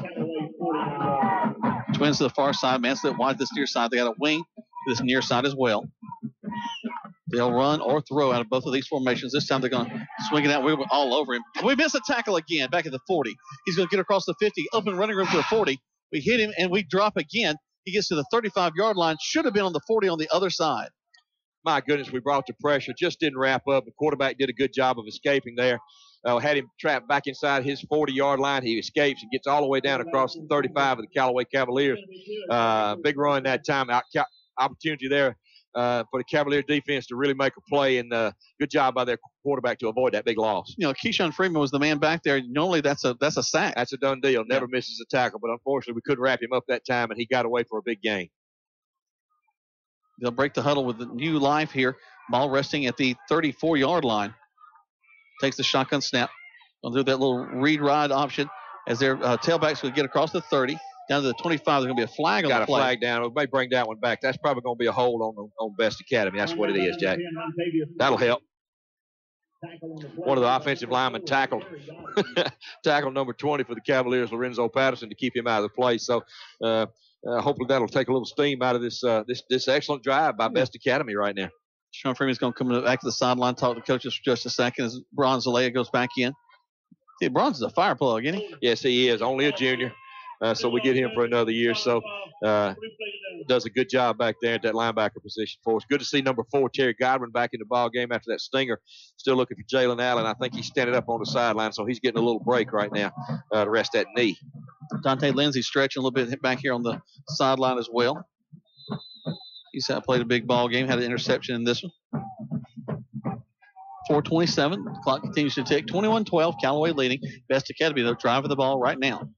Twins to the far side. Mansfield wide to this near side. They got a wing to this near side as well. They'll run or throw out of both of these formations. This time they're going to swing it out. We're all over him. We miss a tackle again back at the forty. He's going to get across the fifty. Open running room to the forty. We hit him and we drop again. He gets to the thirty-five-yard line. Should have been on the forty on the other side. My goodness, we brought the pressure. Just didn't wrap up. The quarterback did a good job of escaping there. Uh, had him trapped back inside his forty-yard line. He escapes and gets all the way down across the thirty-five of the Callaway Cavaliers. Uh, big run that time. Out, opportunity there uh, for the Cavalier defense to really make a play, and uh, good job by their quarterback to avoid that big loss. You know, Keyshawn Freeman was the man back there. Normally that's a that's a sack. That's a done deal. Never yeah. misses a tackle, but unfortunately we couldn't wrap him up that time, and he got away for a big gain. They'll break the huddle with the new life here. Ball resting at the thirty-four-yard line. Takes the shotgun snap. They'll do that little read ride option as their uh, tailbacks will get across the thirty. Down to the twenty-five, there's going to be a flag on Got the play. Got a flag down. We may bring that one back. That's probably going to be a hold on on Best Academy. That's what it is, Jack. That'll help. One of the offensive linemen tackled tackle number twenty for the Cavaliers, Lorenzo Patterson, to keep him out of the play. So uh, uh, hopefully that'll take a little steam out of this uh, this this excellent drive by Best Academy right now. Sean Freeman's going to come back to the sideline, talk to coaches for just a second as Bron Zalea goes back in. See, Bron's is a fire plug, isn't he? Yes, he is. Only a junior. Uh, so we get him for another year. So uh, does a good job back there at that linebacker position for us. Good to see number four, Terry Godwin, back in the ball game after that stinger. Still looking for Jalen Allen. I think he's standing up on the sideline, so he's getting a little break right now uh, to rest that knee. Dante Lindsay stretching a little bit back here on the sideline as well. He's played a big ball game, had an interception in this one. four twenty-seven. The clock continues to tick. twenty-one twelve. Callaway leading. Best Academy, though, driving the ball right now.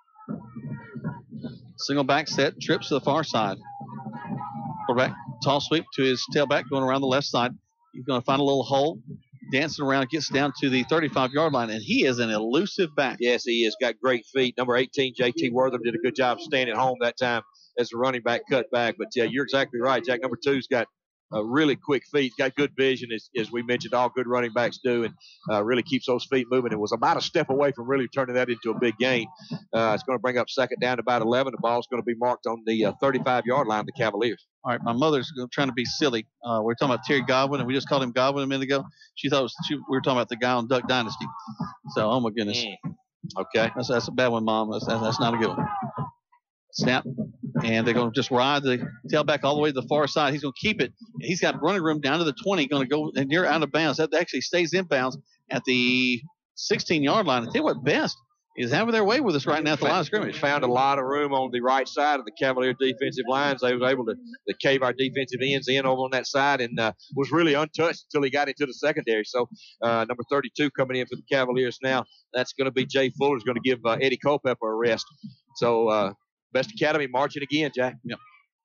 Single back set. Trips to the far side. Quarterback, tall sweep to his tailback going around the left side. He's going to find a little hole. Dancing around, gets down to the thirty-five-yard line, and he is an elusive back. Yes, he has got great feet. Number eighteen, J T Wortham, did a good job staying at home that time as a running back cut back. But, yeah, you're exactly right, Jack. Number two's got uh, really quick feet. He's got good vision, as, as we mentioned, all good running backs do, and uh, really keeps those feet moving. It was about a step away from really turning that into a big gain. Uh, it's going to bring up second down to about eleven. The ball's going to be marked on the uh, thirty-five-yard line of the Cavaliers. All right, my mother's trying to be silly. Uh, we we're talking about Terry Godwin, and we just called him Godwin a minute ago. She thought it was, she, we were talking about the guy on Duck Dynasty. So, oh, my goodness. Mm. Okay. That's, that's a bad one, Mom. That's, that's, that's not a good one. Snap. And they're going to just ride the tailback all the way to the far side. He's going to keep it. He's got running room down to the twenty, going to go near out of bounds. That actually stays in bounds at the sixteen-yard line. I tell you what, Best is having their way with us right now at the line of scrimmage. Found a lot of room on the right side of the Cavalier defensive lines. They were able to, to cave our defensive ends in over on that side, and uh, was really untouched until he got into the secondary. So uh, number thirty-two coming in for the Cavaliers now. That's going to be Jay Fuller. Is going to give uh, Eddie Culpepper a rest. So uh, Best Academy marching again, Jack. Yep.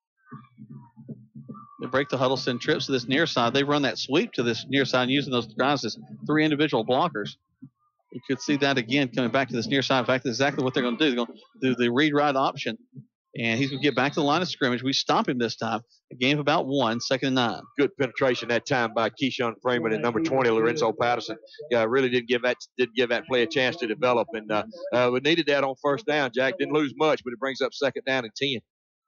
They break the huddle, send trips to this near side. They run that sweep to this near side using those guys as three individual blockers. You could see that again coming back to this near side. In fact, that's exactly what they're going to do. They're going to the, the read right option. And he's going to get back to the line of scrimmage. We stop him this time. A game of about one, second and nine. Good penetration that time by Keyshawn Freeman and number twenty, Lorenzo Patterson. Yeah, really didn't give that didn't give that play a chance to develop. And uh, uh, we needed that on first down, Jack. Didn't lose much, but it brings up second down and ten.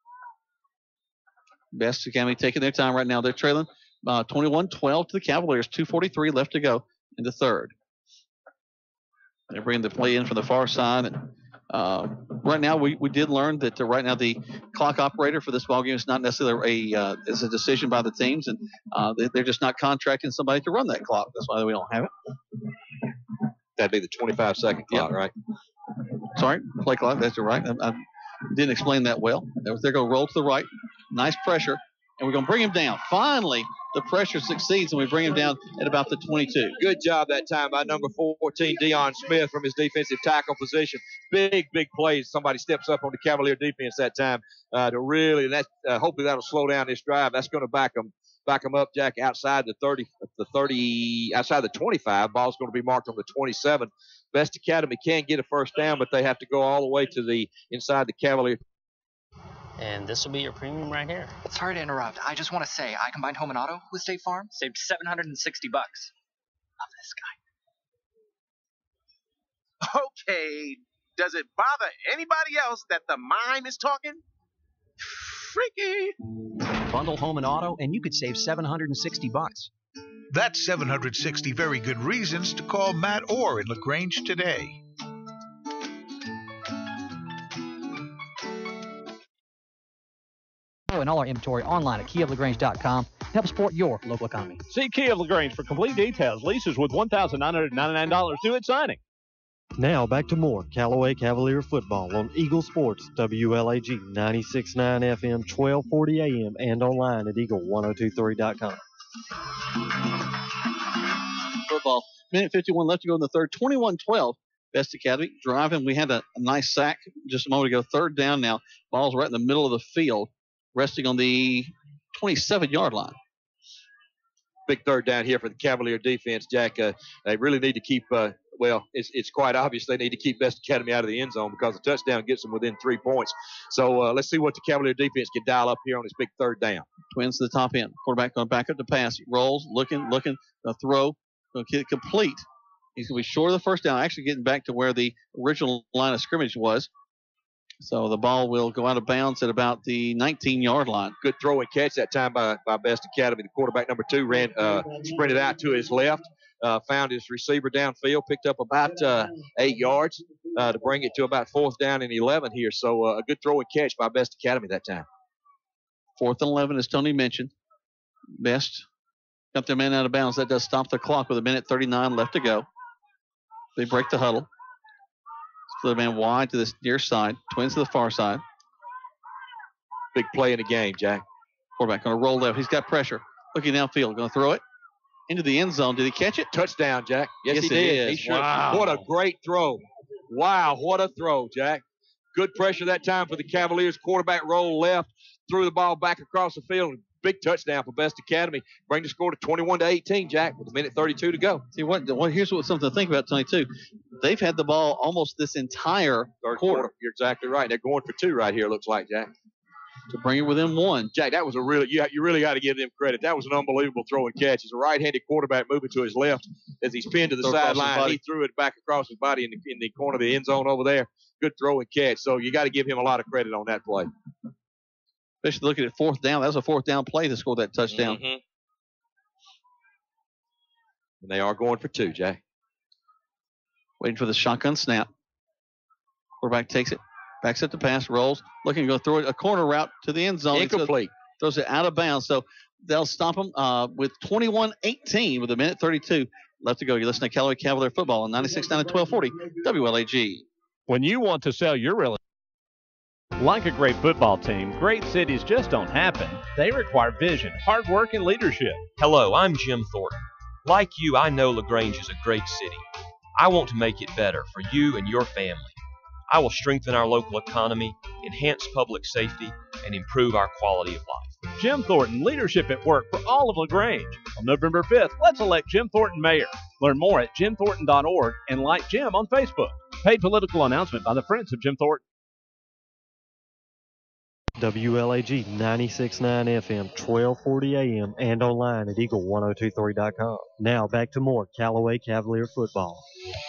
Best Academy taking their time right now. They're trailing uh, twenty-one twelve to the Cavaliers. two forty-three left to go in the third. They're bringing the play in from the far side. And uh, right now, we, we did learn that uh, right now the clock operator for this ball game is not necessarily a uh, is a decision by the teams, and uh, they, they're just not contracting somebody to run that clock. That's why we don't have it. That'd be the twenty-five second clock, Yep. right? Sorry, play clock. That's right. I, I didn't explain that well. They're going to roll to the right. Nice pressure, and we're going to bring him down. Finally, the pressure succeeds, and we bring him down at about the twenty-two. Good job that time by number fourteen, Deion Smith, from his defensive tackle position. Big, big plays. Somebody steps up on the Cavalier defense that time uh, to really, and that uh, hopefully that'll slow down this drive. That's going to back them, back them up, Jack, outside the thirty, the thirty, outside the twenty-five. Ball's going to be marked on the twenty-seven. Best Academy can get a first down, but they have to go all the way to the inside the Cavalier. And this will be your premium right here. Sorry to interrupt. I just want to say I combined home and auto with State Farm. Saved seven hundred sixty bucks. Love this guy. Okay, does it bother anybody else that the mime is talking? Freaky. Bundle home and auto, and you could save seven hundred sixty bucks. That's seven hundred sixty very good reasons to call Matt Orr in LaGrange today. And all our inventory online at key of lagrange dot com. Help support your local economy. See Key of LaGrange for complete details. Leases with one thousand nine hundred ninety-nine dollars due at signing. Now back to more Callaway Cavalier football on Eagle Sports, W L A G ninety-six point nine F M, twelve forty A M, and online at eagle ten twenty-three dot com. Football. Minute fifty-one left to go in the third. twenty-one twelve. Best Academy driving. We had a, a nice sack just a moment ago. Third down now. Ball's right in the middle of the field, resting on the twenty-seven-yard line. Big third down here for the Cavalier defense, Jack. Uh, they really need to keep, uh, well, it's, it's quite obvious they need to keep Best Academy out of the end zone because the touchdown gets them within three points. So uh, let's see what the Cavalier defense can dial up here on this big third down. Twins to the top end. Quarterback going to back up the pass. Rolls, looking, looking, going to throw, going to get it complete. He's going to be short of the first down, actually getting back to where the original line of scrimmage was. So the ball will go out of bounds at about the nineteen-yard line. Good throw and catch that time by, by Best Academy. The quarterback, number two, ran uh, sprinted out to his left, uh, found his receiver downfield, picked up about uh, eight yards uh, to bring it to about fourth down and eleven here. So uh, a good throw and catch by Best Academy that time. Fourth and eleven, as Tony mentioned. Best got their man out of bounds. That does stop the clock with a minute thirty-nine left to go. They break the huddle. Split a man wide to this near side. Twins to the far side. Big play in the game, Jack. Quarterback going to roll left. He's got pressure. Looking downfield. Going to throw it into the end zone. Did he catch it? Touchdown, Jack. Yes, yes he did. He sure, wow. What a great throw. Wow, what a throw, Jack. Good pressure that time for the Cavaliers. Quarterback roll left. Threw the ball back across the field. Big touchdown for Best Academy. Bring the score to twenty-one to eighteen, Jack, with a minute thirty-two to go. See, what? Well, here's what something to think about, Tony, too. They've had the ball almost this entire Third quarter. quarter. You're exactly right. They're going for two right here, looks like, Jack. To bring it within one. Jack, that was a really, you, you really got to give them credit. That was an unbelievable throw and catch. It's a right-handed quarterback moving to his left as he's pinned to the sideline. He threw it back across his body in the, in the corner of the end zone over there. Good throw and catch. So you got to give him a lot of credit on that play. Especially looking at fourth down. That was a fourth down play to score that touchdown. Mm-hmm. And they are going for two, Jack. Waiting for the shotgun snap. Quarterback takes it. Backs up the pass. Rolls. Looking to go throw it. A corner route to the end zone. Incomplete. Throws it out of bounds. So they'll stop them uh, with twenty-one eighteen with a minute thirty-two left to go. You're listening to Callaway Cavalier Football on ninety-six point nine and twelve forty W L A G. When you want to sell your real estate, like a great football team, great cities just don't happen. They require vision, hard work, and leadership. Hello, I'm Jim Thornton. Like you, I know LaGrange is a great city. I want to make it better for you and your family. I will strengthen our local economy, enhance public safety, and improve our quality of life. Jim Thornton, leadership at work for all of LaGrange. On November fifth, let's elect Jim Thornton mayor. Learn more at jim thornton dot org and like Jim on Facebook. Paid political announcement by the Friends of Jim Thornton. W L A G ninety-six point nine F M, twelve forty A M, and online at eagle ten twenty-three dot com. Now back to more Callaway Cavalier football.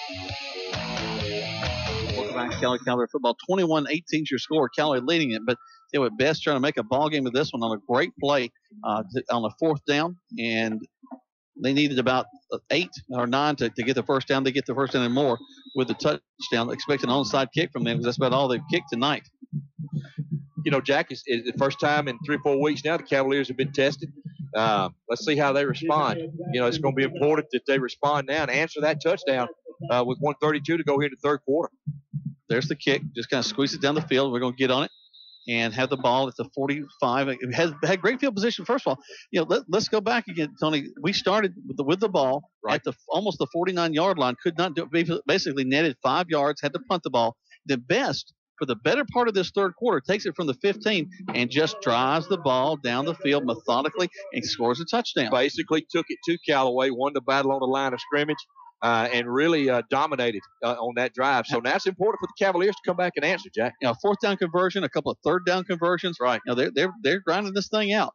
Welcome back to Callaway Cavalier football. twenty-one eighteen is your score. Callaway leading it, but they were best trying to make a ball game of this one on a great play uh, on the fourth down, and they needed about eight or nine to, to get the first down. They get the first down and more with the touchdown. Expect an onside kick from them because that's about all they've kicked tonight. You know, Jack, it's, it's the first time in three or four weeks now the Cavaliers have been tested. Uh, let's see how they respond. You know, it's going to be important that they respond now and answer that touchdown uh, with one thirty-two to go here in the third quarter. There's the kick. Just kind of squeeze it down the field. We're going to get on it and have the ball at the forty-five. It had, had great field position. First of all, you know, let, let's go back again, Tony. We started with the, with the ball right at the almost the forty-nine yard line. Could not do basically netted five yards. Had to punt the ball. The best for the better part of this third quarter takes it from the fifteen and just drives the ball down the field methodically and scores a touchdown. Basically took it to Callaway, won the battle on the line of scrimmage. Uh, and really uh, dominated uh, on that drive. So now it's important for the Cavaliers to come back and answer, Jack. You know, fourth down conversion, a couple of third down conversions. Right. You know, they're they're they're grinding this thing out.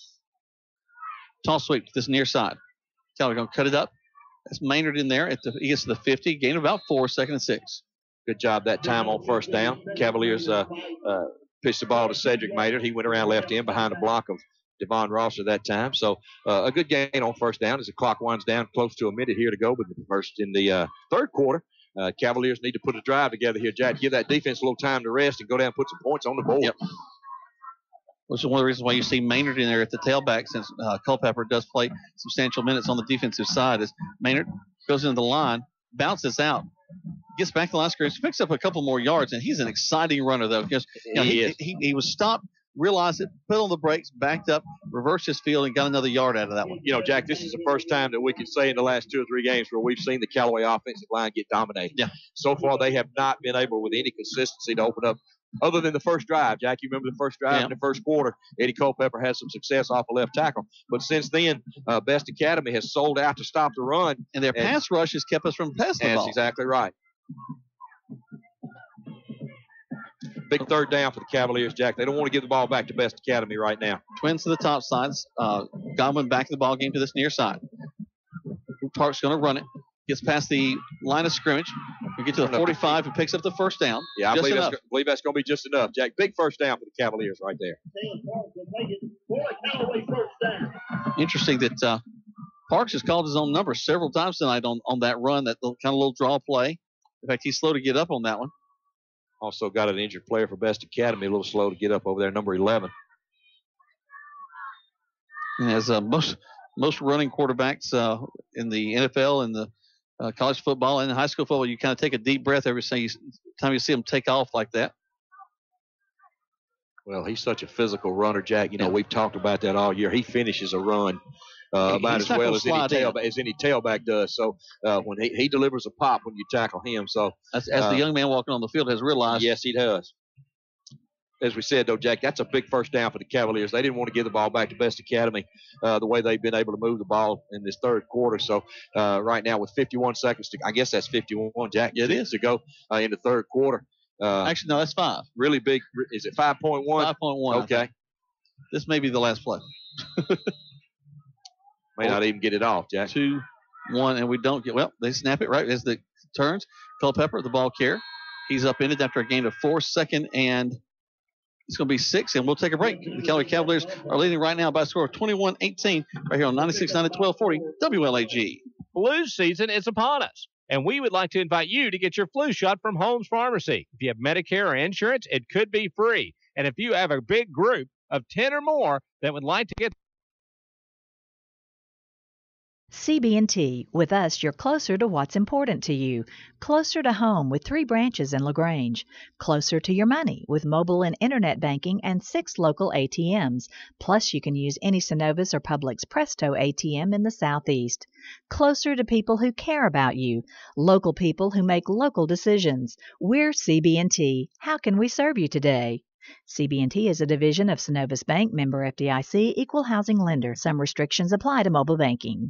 Toss sweep to this near side. Callaway going to cut it up. That's Maynard in there. At the, he gets to the fifty. Gain of about four, second and six. Good job that time on first down. Cavaliers uh, uh, pitched the ball to Cedric Maynard. He went around left end behind the block of Devon Ross at that time. So uh, a good gain on first down as the clock winds down, close to a minute here to go. But the first in the uh, third quarter, uh, Cavaliers need to put a drive together here, Jack. Give that defense a little time to rest and go down and put some points on the board. Yep. Which is one of the reasons why you see Maynard in there at the tailback, since uh, Culpepper does play substantial minutes on the defensive side. As Maynard goes into the line, bounces out, gets back to the line scrimmage, picks up a couple more yards, and he's an exciting runner, though. Because you know, he, he, he, he was stopped, realized it, put on the brakes, backed up, reversed his field, and got another yard out of that one. You know, Jack, this is the first time that we can say in the last two or three games where we've seen the Callaway offensive line get dominated. Yeah. So far, they have not been able with any consistency to open up, other than the first drive. Jack, you remember the first drive yeah. in the first quarter? Eddie Culpepper had some success off a left tackle. But since then, uh, Best Academy has sold out to stop the run. And their and, pass rush has kept us from passing the ball. That's exactly right. Big third down for the Cavaliers, Jack. They don't want to give the ball back to Best Academy right now. Twins to the top sides. Uh, Godwin back to the ball game to this near side. Park's going to run it. Gets past the line of scrimmage. We get to the forty-five and picks up the first down. Yeah, I just believe enough. that's, believe that's going to be just enough, Jack. Big first down for the Cavaliers right there. Interesting that uh, Parks has called his own number several times tonight on, on that run, that little, kind of little draw play. In fact, he's slow to get up on that one. Also got an injured player for Best Academy, a little slow to get up over there, number eleven. And as uh, most most running quarterbacks uh, in the N F L and the uh, college football and high school football, you kind of take a deep breath every time you see them take off like that. Well, he's such a physical runner, Jack. You know, yeah. we've talked about that all year. He finishes a run uh, he, about as well as any, tailback, as any tailback does. So uh, when he, he delivers a pop when you tackle him. So as, as uh, the young man walking on the field has realized. Yes, he does. As we said, though, Jack, that's a big first down for the Cavaliers. They didn't want to give the ball back to Best Academy uh, the way they've been able to move the ball in this third quarter. So uh, right now with fifty-one seconds to, I guess that's fifty-one, Jack. Yeah, it is to go uh, in the third quarter. Uh, Actually, no, that's five. Really big. Is it five point one? five point one. Okay. This may be the last play. May not even get it off, Jack. Two, one, and we don't get, well, they snap it right as the turns. Culpepper, the ball carrier. He's up in it after a gain of four, second, and it's going to be six, and we'll take a break. The Callaway Cavaliers are leading right now by a score of twenty-one eighteen right here on ninety-six point nine at twelve forty W L A G. Flu season is upon us, and we would like to invite you to get your flu shot from Holmes Pharmacy. If you have Medicare or insurance, it could be free. And if you have a big group of ten or more that would like to get C B and T. With us, you're closer to what's important to you. Closer to home with three branches in LaGrange. Closer to your money with mobile and internet banking and six local A T Ms. Plus, you can use any Synovus or Publix Presto A T M in the Southeast. Closer to people who care about you. Local people who make local decisions. We're C B and T. How can we serve you today? C B and T is a division of Synovus Bank, member F D I C, equal housing lender. Some restrictions apply to mobile banking.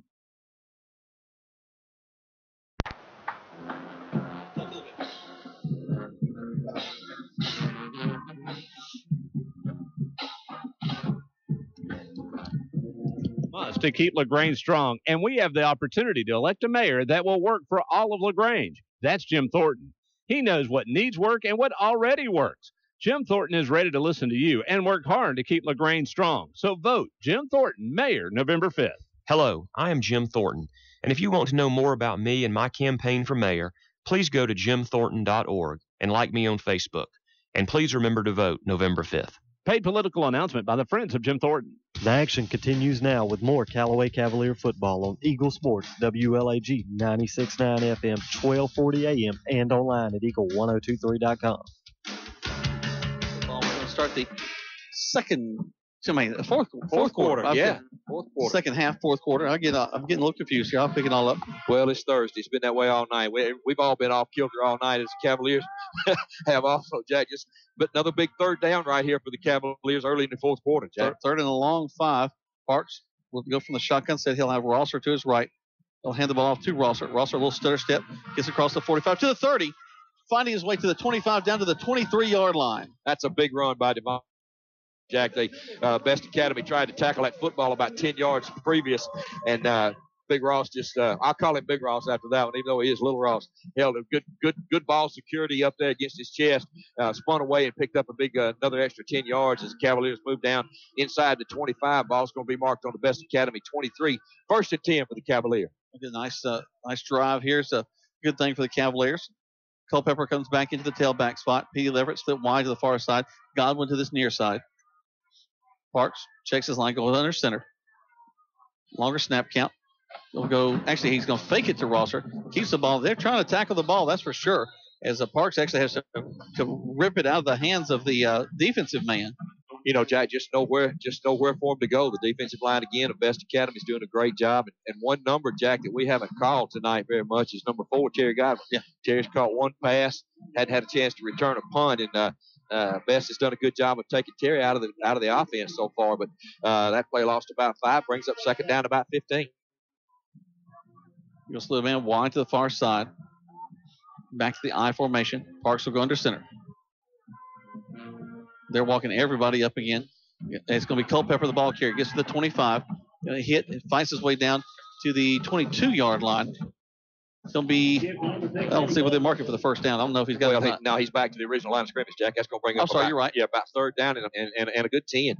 must to keep LaGrange strong, and we have the opportunity to elect a mayor that will work for all of LaGrange. That's Jim Thornton. He knows what needs work and what already works. Jim Thornton is ready to listen to you and work hard to keep LaGrange strong. So vote Jim Thornton, Mayor, November fifth. Hello, I am Jim Thornton, and if you want to know more about me and my campaign for mayor, please go to jim thornton dot org and like me on Facebook. And please remember to vote November fifth. Paid political announcement by the Friends of Jim Thornton. The action continues now with more Callaway Cavalier football on Eagle Sports, W L A G ninety-six point nine F M, twelve forty A M, and online at eagle ten twenty-three dot com. We're going to start the second, I mean, fourth, fourth, Fourth quarter, I've yeah. got Fourth quarter. Second half, fourth quarter. I get, uh, I'm getting a little confused here. I'll pick it all up. Well, it's Thursday. It's been that way all night. We, we've all been off kilter all night as the Cavaliers have also, Jack. Just, but another big third down right here for the Cavaliers early in the fourth quarter, Jack. Third, third and a long five. Parks will go from the shotgun set. He'll have Rosser to his right. He'll hand the ball off to Rosser. Rosser, a little stutter step, gets across the forty-five to the thirty, finding his way to the twenty-five down to the twenty-three-yard line. That's a big run by Devon. Jack, the uh, Best Academy tried to tackle that football about ten yards previous, and uh, Big Ross just, uh, I'll call him Big Ross after that one, even though he is Little Ross. Held a good good, good ball security up there against his chest, uh, spun away and picked up a big, uh, another extra ten yards as the Cavaliers moved down inside the twenty-five. Ball's going to be marked on the Best Academy twenty-three. First and ten for the Cavaliers. A nice, uh, nice drive here. It's a good thing for the Cavaliers. Culpepper comes back into the tailback spot. P. Leverett split wide to the far side. Godwin to this near side. Parks checks his line, goes under center. Longer snap count. He'll go, actually, he's going to fake it to Rosser. Keeps the ball. They're trying to tackle the ball, that's for sure, as the Parks actually has to, to rip it out of the hands of the uh, defensive man. You know, Jack, just know where, just know where for him to go. The defensive line again of Best Academy is doing a great job. And, and one number, Jack, that we haven't called tonight very much is number four, Terry Godwin. Yeah, Terry's caught one pass, hadn't had a chance to return a punt, and uh, uh, Best has done a good job of taking Terry out of the out of the offense so far. But uh, that play lost about five, brings up second down about fifteen. You'll slip man wide to the far side. Back to the I formation. Parks will go under center. They're walking everybody up again. It's going to be Culpepper, the ball carrier. Gets to the twenty-five. Going to hit and fights his way down to the twenty-two-yard line. It's going to be, I don't see what they mark it for the first down. I don't know if he's got well, it. He, now he's back to the original line of scrimmage, Jack. That's going to bring up I'm sorry, about, you're right. Yeah, about third down and, and, and, and a good ten.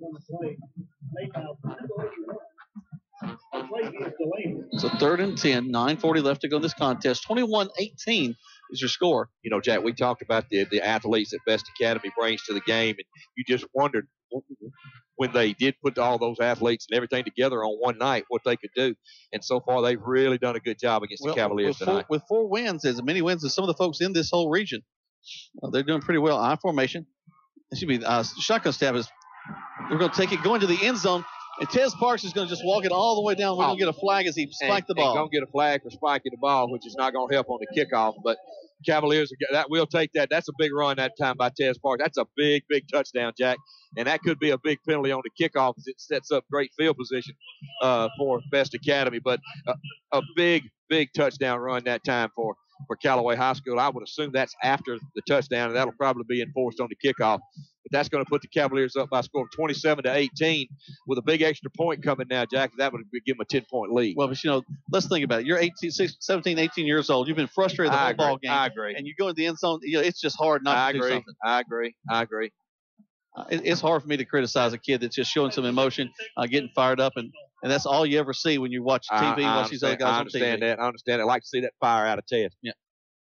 So third and ten, nine forty left to go in this contest. twenty-one eighteen is your score. You know, Jack, we talked about the the athletes that Best Academy brings to the game, and you just wondered when they did put all those athletes and everything together on one night what they could do. And so far, they've really done a good job against Well, the Cavaliers with four, tonight. with four wins, as many wins as some of the folks in this whole region, uh, they're doing pretty well. I formation. Excuse me, uh, shotgun stab is. We're going to take it, go into the end zone, and Tez Parks is going to just walk it all the way down. We're going to get a flag as he spiked the ball. Going to get a flag for spiking the ball, which is not going to help on the kickoff. But Cavaliers, that will take that. That's a big run that time by Tez Parks. That's a big, big touchdown, Jack. And that could be a big penalty on the kickoff as it sets up great field position uh, for Best Academy. But uh, a big, big touchdown run that time for, for Callaway High School. I would assume that's after the touchdown, and that'll probably be enforced on the kickoff. But that's going to put the Cavaliers up by a score of twenty-seven to eighteen with a big extra point coming now, Jack. That would give them a ten-point lead. Well, but, you know, let's think about it. You're eighteen, sixteen, seventeen, eighteen years old. You've been frustrated the I whole agree. ball game. I agree. And you go in the end zone, you know, it's just hard not I to agree. do something. I agree. I agree. Uh, it, it's hard for me to criticize a kid that's just showing some emotion, uh, getting fired up, and, and that's all you ever see when you watch T V, I, I watch these other guys I on T V. understand that. I understand that. I like to see that fire out of Ted. Yeah.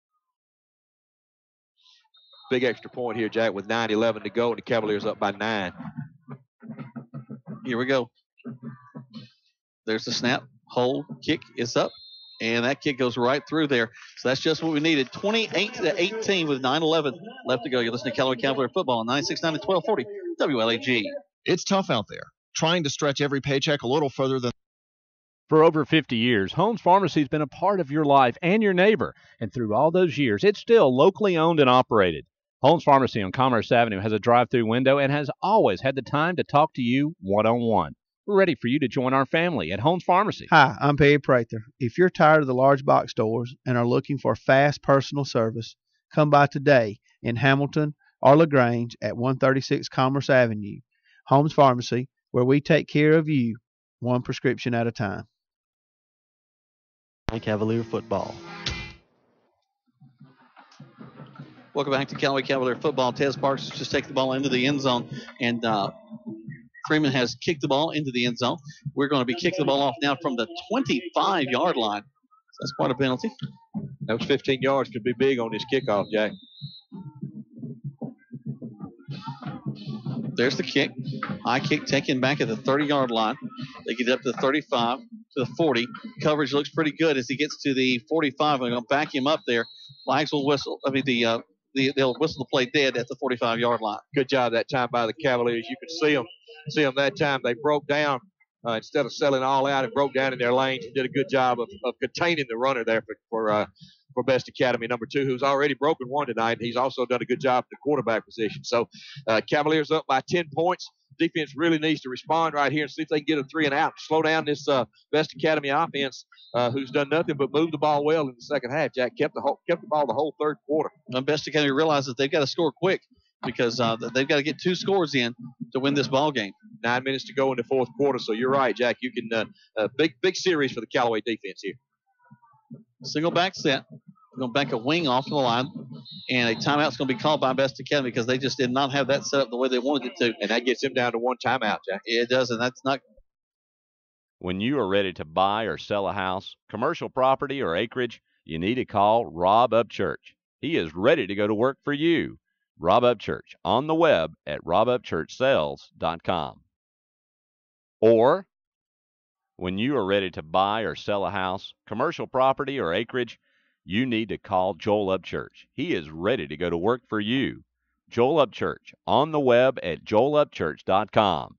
Big extra point here, Jack, with nine eleven to go, and the Cavaliers up by nine. Here we go. There's the snap, hold, kick is up, and that kick goes right through there. So that's just what we needed. twenty-eight to eighteen with nine eleven left to go. You're listening to Callaway Cavalier Football on ninety-six point nine and twelve forty W L A G. It's tough out there, trying to stretch every paycheck a little further than. For over fifty years, Holmes Pharmacy has been a part of your life and your neighbor. And through all those years, it's still locally owned and operated. Holmes Pharmacy on Commerce Avenue has a drive-through window and has always had the time to talk to you one-on-one. We're ready for you to join our family at Holmes Pharmacy. Hi, I'm Perry Prather. If you're tired of the large box stores and are looking for fast personal service, come by today in Hamilton or LaGrange at one thirty-six Commerce Avenue. Holmes Pharmacy, where we take care of you one prescription at a time. Cavalier football. Welcome back to Callaway Cavalier football. Tez Parks has just taken the ball into the end zone, and uh, Freeman has kicked the ball into the end zone. We're going to be kicking the ball off now from the twenty-five-yard line. That's quite a penalty. That was fifteen yards. Could be big on this kickoff, Jack. There's the kick. High kick taken back at the thirty-yard line. They get up to the thirty-five, to the forty. Coverage looks pretty good as he gets to the forty-five. They're going to back him up there. Flags will whistle. I mean, the, uh, the they'll whistle the play dead at the forty-five-yard line. Good job that time by the Cavaliers. You could see them, see them that time. They broke down uh, instead of selling all out and broke down in their lanes. Did a good job of, of containing the runner there for for uh, for Best Academy number two, who's already broken one tonight. He's also done a good job at the quarterback position. So uh, Cavaliers up by ten points. Defense really needs to respond right here and see if they can get a three and out. Slow down this uh, Best Academy offense, uh, who's done nothing but move the ball well in the second half. Jack kept the whole, kept the ball the whole third quarter. And Best Academy realizes they've got to score quick because uh, they've got to get two scores in to win this ball game. Nine minutes to go in the fourth quarter. So you're right, Jack. You can uh, uh, big big series for the Callaway defense here. Single back set. We're going to bank a wing off the line, and a timeout's going to be called by Best Academy because they just did not have that set up the way they wanted it to. And that gets them down to one timeout, Jack. Yeah, it does, and that's not. When you are ready to buy or sell a house, commercial property, or acreage, you need to call Rob Upchurch. He is ready to go to work for you. Rob Upchurch on the web at rob upchurch sales dot com. Or when you are ready to buy or sell a house, commercial property, or acreage, you need to call Joel Upchurch. He is ready to go to work for you. Joel Upchurch on the web at joel upchurch dot com.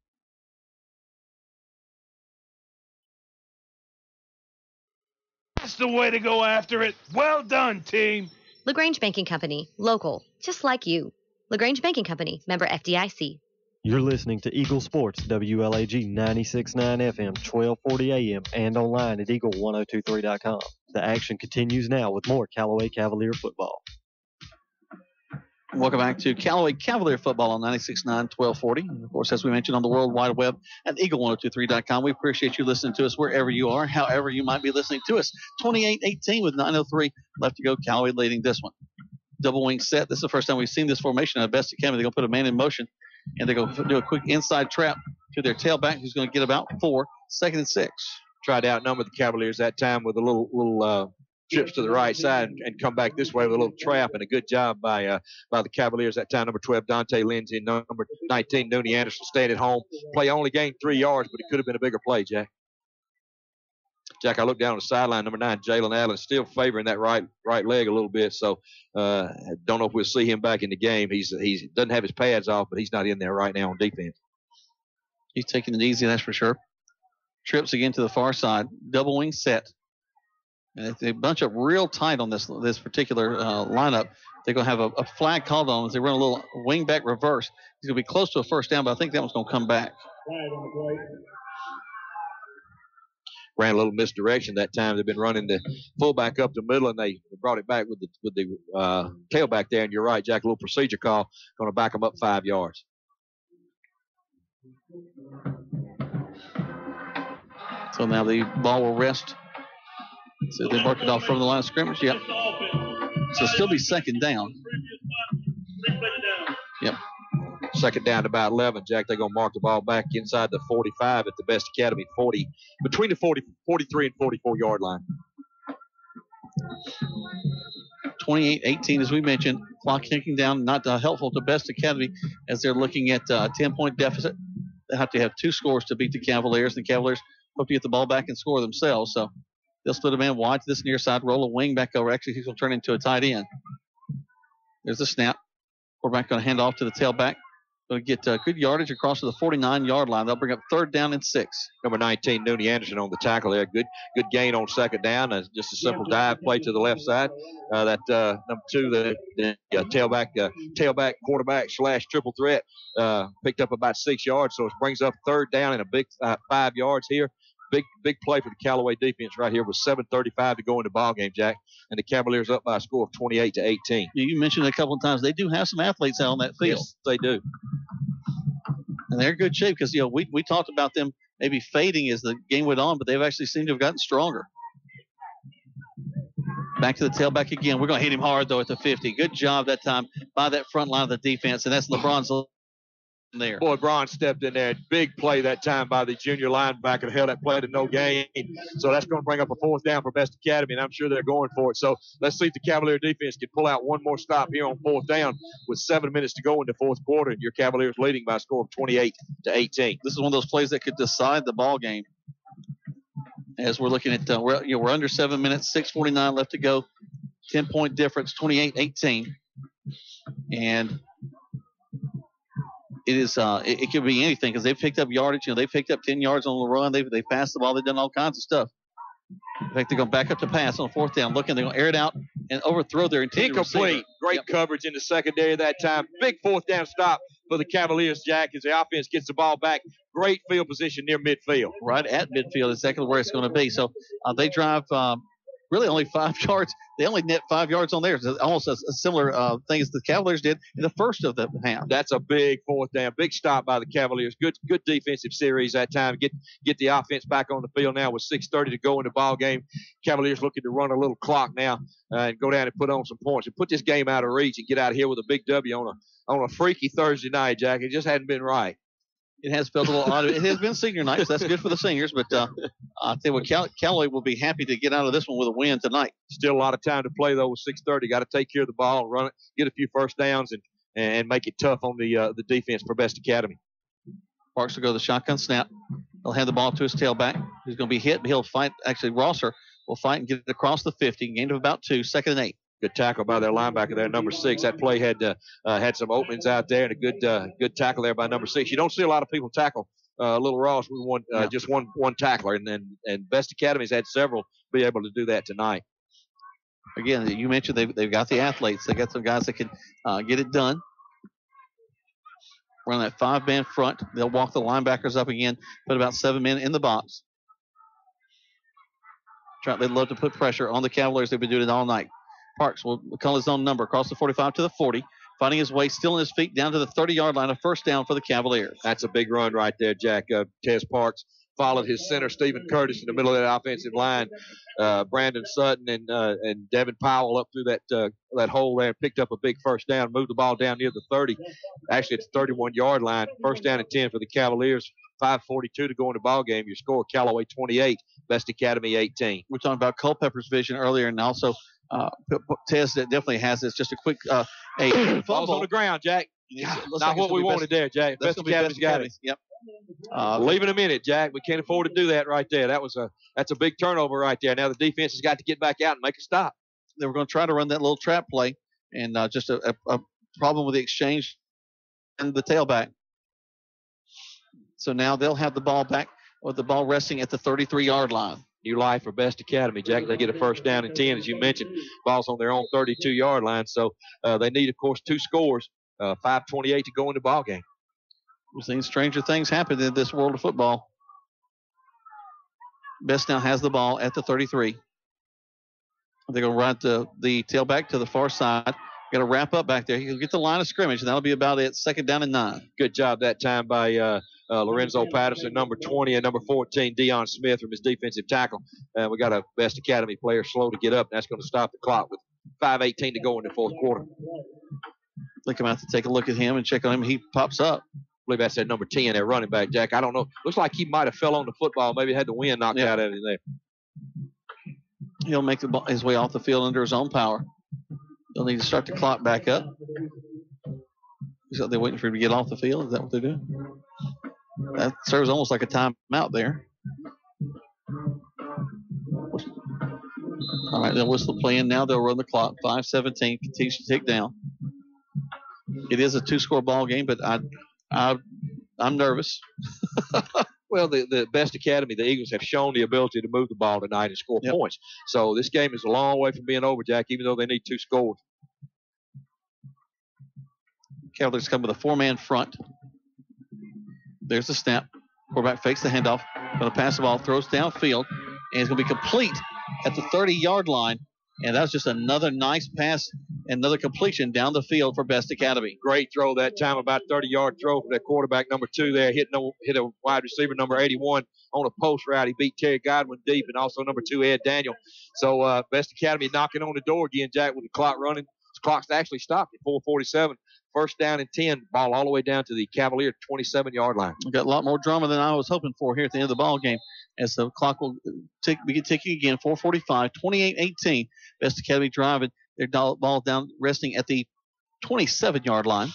That's the way to go after it. Well done, team. LaGrange Banking Company, local, just like you. LaGrange Banking Company, member F D I C. You're listening to Eagle Sports, W L A G ninety-six point nine F M, twelve forty A M, and online at eagle ten twenty-three dot com. The action continues now with more Callaway Cavalier football. Welcome back to Callaway Cavalier football on ninety-six point nine, twelve forty. And of course, as we mentioned, on the World Wide Web at eagle ten twenty-three dot com. We appreciate you listening to us wherever you are, however you might be listening to us. twenty-eight eighteen with nine oh three left to go. Callaway leading this one. Double wing set. This is the first time we've seen this formation at Best Academy. They're going to put a man in motion, and they're going to do a quick inside trap to their tailback, who's going to get about four. Second and six. Tried to outnumber the Cavaliers that time with a little little uh, trips to the right side and, and come back this way with a little trap, and a good job by uh, by the Cavaliers that time. Number twelve, Dante Lindsay, and number nineteen, Nooney Anderson, staying at home. Play only gained three yards, but it could have been a bigger play, Jack. Jack, I look down on the sideline. Number nine, Jalen Allen, still favoring that right right leg a little bit. So uh, don't know if we'll see him back in the game. He's he's doesn't have his pads off, but he's not in there right now on defense. He's taking it easy, that's for sure. Trips again to the far side. Double wing set. And they bunch up real tight on this this particular uh, lineup. They're going to have a, a flag called on as they run a little wing back reverse. He's going to be close to a first down, but I think that one's going to come back. Ran a little misdirection that time. They've been running the fullback up the middle, and they brought it back with the with the uh, tailback there. And you're right, Jack. A little procedure call, going to back them up five yards. So now the ball will rest. So they mark it off from the line of scrimmage. Yep. So still be second down. Yep. Second down to about eleven, Jack. They're going to mark the ball back inside the forty-five at the Best Academy, forty, between the forty, forty-three and forty-four yard line. twenty-eight eighteen, as we mentioned. Clock ticking down, not uh, helpful to Best Academy as they're looking at uh, a ten-point deficit. They have to have two scores to beat the Cavaliers. The Cavaliers hope to get the ball back and score themselves. So they'll split a man wide to this near side, roll a wing back over. Actually, he's going to turn into a tight end. There's the snap. Quarterback going to hand off to the tailback. Going to get uh, good yardage across to the forty-nine yard line. They'll bring up third down and six. Number nineteen, Nooney Anderson on the tackle there. Good good gain on second down. Uh, just a simple dive play to the left side. Uh, that uh, number two, the, the uh, tailback, uh, tailback, quarterback slash triple threat, uh, picked up about six yards. So it brings up third down and a big uh, five yards here. Big big play for the Callaway defense right here with seven thirty-five to go in the ball game, Jack. And the Cavaliers up by a score of twenty-eight to eighteen. You mentioned it a couple of times. They do have some athletes out on that field. Yes, they do. And they're in good shape because, you know, we, we talked about them maybe fading as the game went on, but they've actually seemed to have gotten stronger. Back to the tailback again. We're going to hit him hard, though, at the fifty. Good job that time by that front line of the defense, and that's LeBron's there. Boy, Braun stepped in there. Big play that time by the junior linebacker. Held that play to no gain. So that's going to bring up a fourth down for Best Academy, and I'm sure they're going for it. So let's see if the Cavalier defense can pull out one more stop here on fourth down with seven minutes to go in the fourth quarter, and your Cavaliers leading by a score of twenty-eight to eighteen. This is one of those plays that could decide the ball game. As we're looking at, uh, we're, you know, we're under seven minutes, six forty-nine left to go. ten-point difference, twenty-eight eighteen. And it is, uh, it, it could be anything because they've picked up yardage. You know, they've picked up ten yards on the run. They've, they've passed the ball. They've done all kinds of stuff. In fact, they're going back up to pass on fourth down. Looking, they're going to air it out and overthrow their intended Incomplete. receiver. Great Yep. coverage in the secondary that time. Big fourth down stop for the Cavaliers, Jack, as the offense gets the ball back. Great field position near midfield. Right at midfield, exactly where it's going to be. So uh, they drive um, really only five yards. They only net five yards on there. It's almost a, a similar uh, thing as the Cavaliers did in the first of the half. That's a big fourth down. Big stop by the Cavaliers. Good good defensive series that time. Get get the offense back on the field now with six thirty to go in the ball game. Cavaliers looking to run a little clock now uh, and go down and put on some points and put this game out of reach and get out of here with a big W on a on a freaky Thursday night, Jack. It just hadn't been right. It has felt a little odd. It has been senior night, so that's good for the seniors. But uh, I tell you what, Cal- Callaway will be happy to get out of this one with a win tonight. Still a lot of time to play, though, with six thirty. Got to take care of the ball, run it, get a few first downs, and and make it tough on the uh, the defense for Best Academy. Parks will go to the shotgun snap. He'll hand the ball to his tailback. He's going to be hit, but he'll fight. Actually, Rosser will fight and get it across the fifty. Gain of about two, second and eight. Good tackle by their linebacker there, number six. That play had uh, uh, had some openings out there, and a good uh, good tackle there by number six. You don't see a lot of people tackle uh, Little Ross with one uh, Yeah. just one one tackler, and, and and Best Academy's had several be able to do that tonight. Again, you mentioned they've, they've got the athletes. They got some guys that can uh, get it done. Run that five-man front. They'll walk the linebackers up again, put about seven men in the box. Try, they'd love to put pressure on the Cavaliers. They've been doing it all night. Parks will call his own number across the forty-five to the forty, finding his way still on his feet down to the thirty-yard line. A first down for the Cavaliers. That's a big run right there, Jack. Uh, Tez Parks followed his center, Stephen Curtis, in the middle of that offensive line. Uh, Brandon Sutton and uh, and Devin Powell up through that uh, that hole there and picked up a big first down, moved the ball down near the thirty. Actually, it's the thirty-one-yard line. First down and ten for the Cavaliers. five forty-two to go in the ball game. Your score, Callaway twenty-eight, Best Academy eighteen. We're talking about Culpepper's vision earlier, and also uh, Tez definitely has this. Just a quick uh, a Ball's fumble. on the ground, Jack. Yeah, looks Not like it's what we gonna be wanted best- there, Jack. that's Best gonna be Academy's Best got Academy. it. Yep. Uh, Leave in a minute, Jack. We can't afford to do that right there. That was a that's a big turnover right there. Now the defense has got to get back out and make a stop. They were going to try to run that little trap play, and uh, just a, a, a problem with the exchange and the tailback. So now they'll have the ball back with the ball resting at the thirty-three-yard line. New life for Best Academy, Jack. They get a first down and ten, as you mentioned. Ball's on their own thirty-two-yard line, so uh, they need, of course, two scores. Uh, five twenty-eight to go in the ball game. We've seen stranger things happen in this world of football. Best now has the ball at the thirty-three. They're going to run the, the tailback to the far side. Got to wrap up back there. He'll get the line of scrimmage, and that'll be about it. Second down and nine. Good job that time by uh, uh, Lorenzo Patterson, number twenty, and number fourteen, Deion Smith from his defensive tackle. Uh, we got a Best Academy player slow to get up, and that's going to stop the clock with five eighteen to go in the fourth quarter. They come out to take a look at him and check on him. He pops up. I believe that's that number ten, their running back, Jack. I don't know. Looks like he might have fell on the football. Maybe had the wind knocked Yeah. out of him there. He'll make the ball, his way off the field under his own power. They'll need to start the clock back up. So they're waiting for him to get off the field. Is that what they're doing? That serves almost like a timeout there. All right, they'll whistle the play in now. They'll run the clock. five seventeen continues to tick down. It is a two-score ball game, but I, I, I'm nervous. Well, the, the Best Academy, the Eagles, have shown the ability to move the ball tonight and score Yep. points. So this game is a long way from being over, Jack, even though they need two scores. Cavaliers come with a four-man front. There's the snap. Quarterback fakes the handoff. Going to pass the ball, throws downfield, and it's going to be complete at the thirty-yard line. And that was just another nice pass Another completion down the field for Best Academy. Great throw that time, about thirty-yard throw for that quarterback number two there. Hit no hit a wide receiver number eighty-one on a post route. He beat Terry Godwin deep, and also number two Ed Daniel. So uh, Best Academy knocking on the door again, Jack, with the clock running. The clock's actually stopped at four forty-seven. First down and ten. Ball all the way down to the Cavalier twenty-seven-yard line. We've got a lot more drama than I was hoping for here at the end of the ball game, as the clock will tick, begin ticking again. four forty-five, twenty-eight eighteen. Best Academy driving their ball down, resting at the twenty-seven-yard line.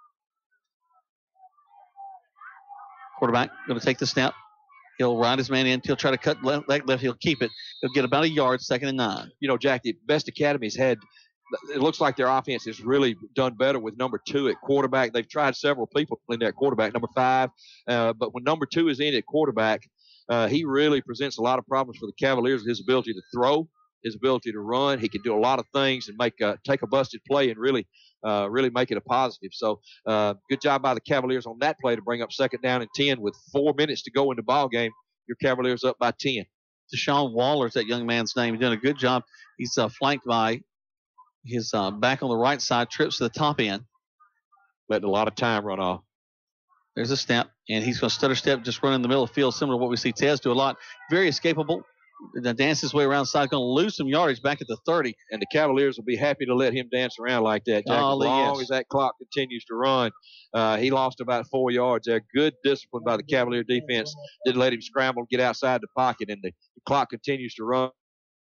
Quarterback going to take the snap. He'll ride his man in. He'll try to cut left, left, left. He'll keep it. He'll get about a yard, second and nine. You know, Jack, the Best Academy's had – it looks like their offense has really done better with number two at quarterback. They've tried several people in that quarterback, number five. Uh, but when number two is in at quarterback, uh, he really presents a lot of problems for the Cavaliers with his ability to throw, his ability to run. He can do a lot of things and make a, take a busted play and really uh, really make it a positive. So uh, good job by the Cavaliers on that play to bring up second down and ten with four minutes to go in the ball game. Your Cavaliers up by ten. Deshaun Waller is that young man's name. He's done a good job. He's uh, flanked by his uh, back on the right side, trips to the top end. Letting a lot of time run off. There's a step, and he's going to stutter step, just run in the middle of the field, similar to what we see Tez do a lot. Very escapable. Dances his way around the side, going to lose some yardage back at the thirty. And the Cavaliers will be happy to let him dance around like that, Jack. Oh, as long yes. as that clock continues to run. Uh, he lost about four yards there. Good discipline by the Cavalier defense. Didn't let him scramble and get outside the pocket, and the, the clock continues to run.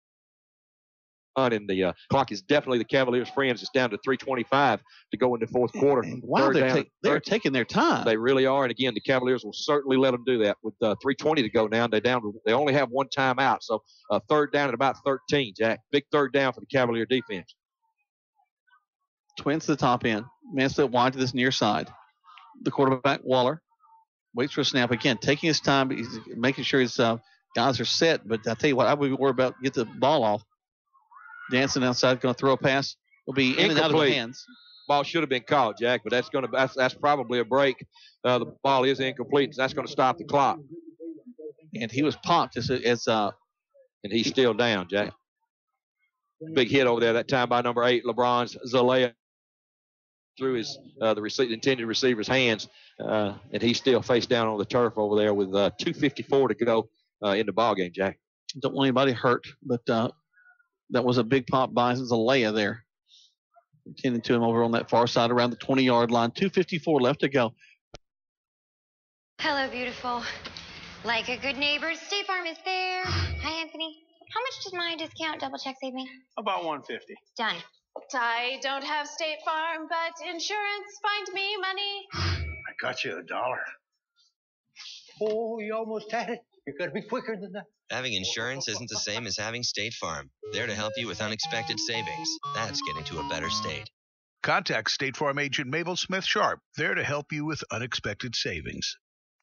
And the uh, clock is definitely the Cavaliers' friends. It's down to three twenty-five to go into fourth quarter. Wow, they're, down, ta- they're taking their time. They really are. And again, the Cavaliers will certainly let them do that. With uh, three twenty to go now, they down. They only have one timeout, so uh, third down at about thirteen. Jack, big third down for the Cavalier defense. Twins to the top end. Man split wide to this near side. The quarterback Waller waits for a snap again, taking his time. He's making sure his uh, guys are set. But I tell you what, I would be worried about get the ball off. Dancing outside, going to throw a pass. Will be in Incomplete. and out of the hands. Ball should have been caught, Jack, but that's going to that's, that's probably a break. Uh, the ball is incomplete, so that's going to stop the clock. And he was popped as as uh, and he's still down, Jack. Big hit over there that time by number eight, LeBron Zalea, through his uh, the receive, intended receiver's hands, uh, and he's still face down on the turf over there with uh, two fifty-four to go uh, in the ball game, Jack. Don't want anybody hurt, but. Uh, That was a big pop by Zalea there. Intended to him over on that far side around the twenty-yard line. two fifty-four left to go. Hello, beautiful. Like a good neighbor, State Farm is there. Hi, Anthony. How much does my discount double check save me? About one fifty. Done. I don't have State Farm, but insurance, find me money. I got you a dollar. Oh, you almost had it. You got to be quicker than that. Having insurance isn't the same as having State Farm. There to help you with unexpected savings. That's getting to a better state. Contact State Farm agent Mabel Smith Sharp, there to help you with unexpected savings.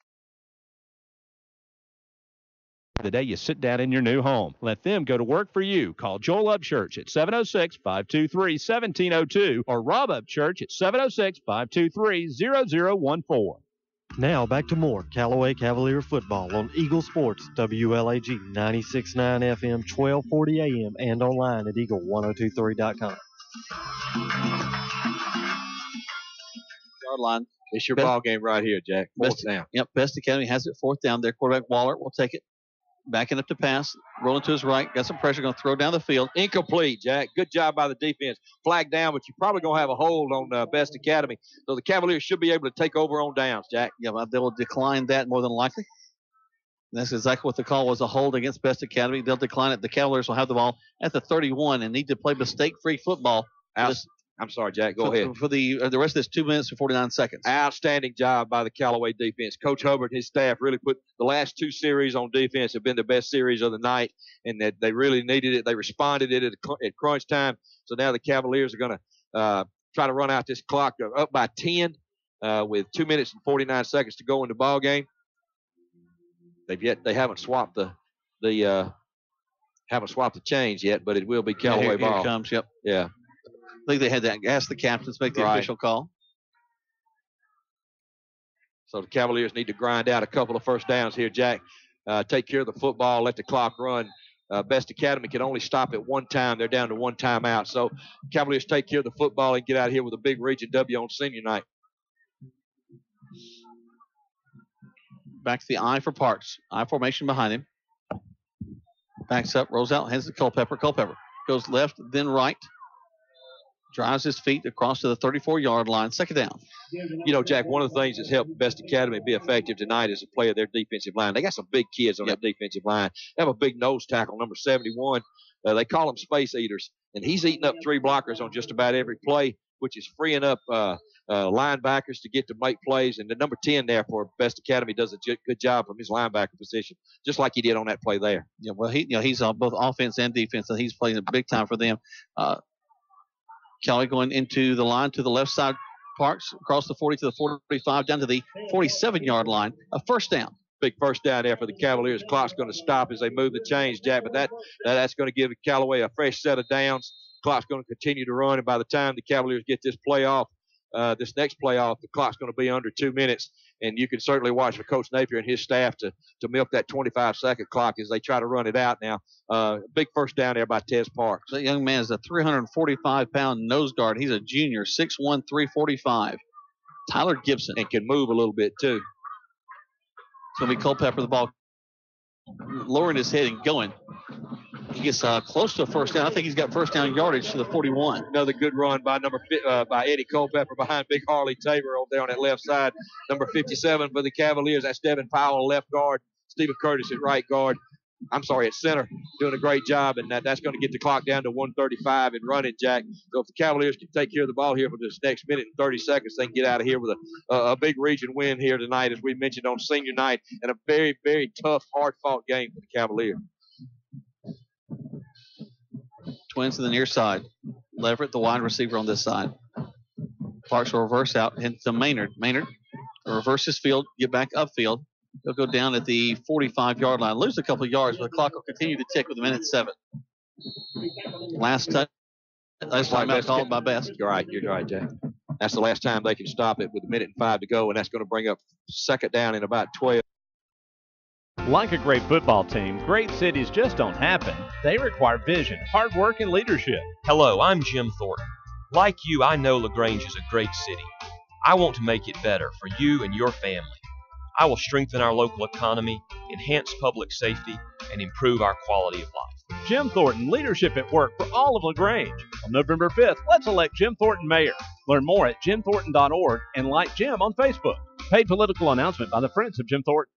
The day you sit down in your new home, let them go to work for you. Call Joel Upchurch at seven oh six, five two three, one seven oh two or Rob Upchurch at seven oh six, five two three, zero zero one four. Now back to more Callaway Cavalier football on Eagle Sports, W L A G ninety-six point nine F M, twelve forty A M, and online at eagle ten twenty-three dot com. Yard line. It's your Best, ball game right here, Jack. Fourth Best, down. Yep, Best Academy has it fourth down there. Quarterback Waller will take it. Backing up to pass, rolling to his right, got some pressure, going to throw down the field. Incomplete, Jack. Good job by the defense. Flag down, but you're probably going to have a hold on uh, Best Academy. So the Cavaliers should be able to take over on downs, Jack. Yeah, but they will decline that more than likely. And that's exactly what the call was, a hold against Best Academy. They'll decline it. The Cavaliers will have the ball at the thirty-one and need to play mistake-free football. Out, I'm sorry, Jack. Go for, ahead. For the uh, the rest of this two minutes and forty-nine seconds. Outstanding job by the Callaway defense. Coach Hubbard and his staff really put the last two series on defense have been the best series of the night, and that they really needed it. They responded it at, at crunch time. So now the Cavaliers are going to uh, try to run out this clock. They're up by ten uh, with two minutes and forty-nine seconds to go in the ball game. They've yet they haven't swapped the the uh, haven't swapped the chains yet, but it will be Callaway yeah, here, ball. Here it comes. Yep. Yeah. I think they had to ask the captains to make the right. official call. So the Cavaliers need to grind out a couple of first downs here, Jack. Uh, take care of the football, let the clock run. Uh, Best Academy can only stop at one time. They're down to one timeout. So Cavaliers take care of the football and get out of here with a big region W on senior night. Back to the I for Parks. I formation behind him. Backs up, rolls out, hands to Culpepper. Culpepper goes left, then right. Drives his feet across to the thirty-four-yard line. Second down. You know, Jack, one of the things that's helped Best Academy be effective tonight is the play of their defensive line. They got some big kids on yep. that defensive line. They have a big nose tackle, number seventy-one. Uh, they call them space eaters, and he's eating up three blockers on just about every play, which is freeing up uh, uh, linebackers to get to make plays. And the number ten there for Best Academy does a j- good job from his linebacker position, just like he did on that play there. Yeah, well, he, you know, he's on both offense and defense, and he's playing a big time for them. Uh, Kelly going into the line to the left side. Parks across the forty to the forty-five, down to the forty-seven-yard line. A first down. Big first down there for the Cavaliers. Clock's going to stop as they move the chains, Jack, but that, that that's going to give Callaway a fresh set of downs. Clock's going to continue to run, and by the time the Cavaliers get this play off, uh, this next play off, the clock's going to be under two minutes, and you can certainly watch for Coach Napier and his staff to to milk that twenty-five-second clock as they try to run it out now. Uh, big first down there by Tez Parks. That young man is a three hundred forty-five pound nose guard. He's a junior, six one, three forty-five. Tyler Gibson. And can move a little bit, too. It's going to be Culpepper, the ball lowering his head and going. He gets uh, close to a first down. I think he's got first down yardage to the forty-one. Another good run by number uh, by Eddie Culpepper behind Big Harley Tabor over there on that left side. Number fifty-seven for the Cavaliers. That's Devin Powell, left guard. Stephen Curtis at right guard. I'm sorry, at center, doing a great job, and that, that's going to get the clock down to one thirty-five and running, Jack. So if the Cavaliers can take care of the ball here for this next minute and thirty seconds, they can get out of here with a, a, a big region win here tonight, as we mentioned on senior night, and a very, very tough, hard-fought game for the Cavaliers. Twins to the near side. Leverett, the wide receiver on this side. Parks will reverse out into Maynard. Maynard will reverse his field, get back upfield. He'll go down at the forty-five-yard line. Lose a couple of yards, but the clock will continue to tick with a minute seven. Last touch. Last time out called by Best. You're right. You're right, Jack. That's the last time they can stop it with a minute and five to go, and that's going to bring up second down in about twelve. Like a great football team, great cities just don't happen. They require vision, hard work, and leadership. Hello, I'm Jim Thornton. Like you, I know LaGrange is a great city. I want to make it better for you and your family. I will strengthen our local economy, enhance public safety, and improve our quality of life. Jim Thornton, leadership at work for all of LaGrange. On November fifth, let's elect Jim Thornton mayor. Learn more at jim thornton dot org and like Jim on Facebook. Paid political announcement by the Friends of Jim Thornton.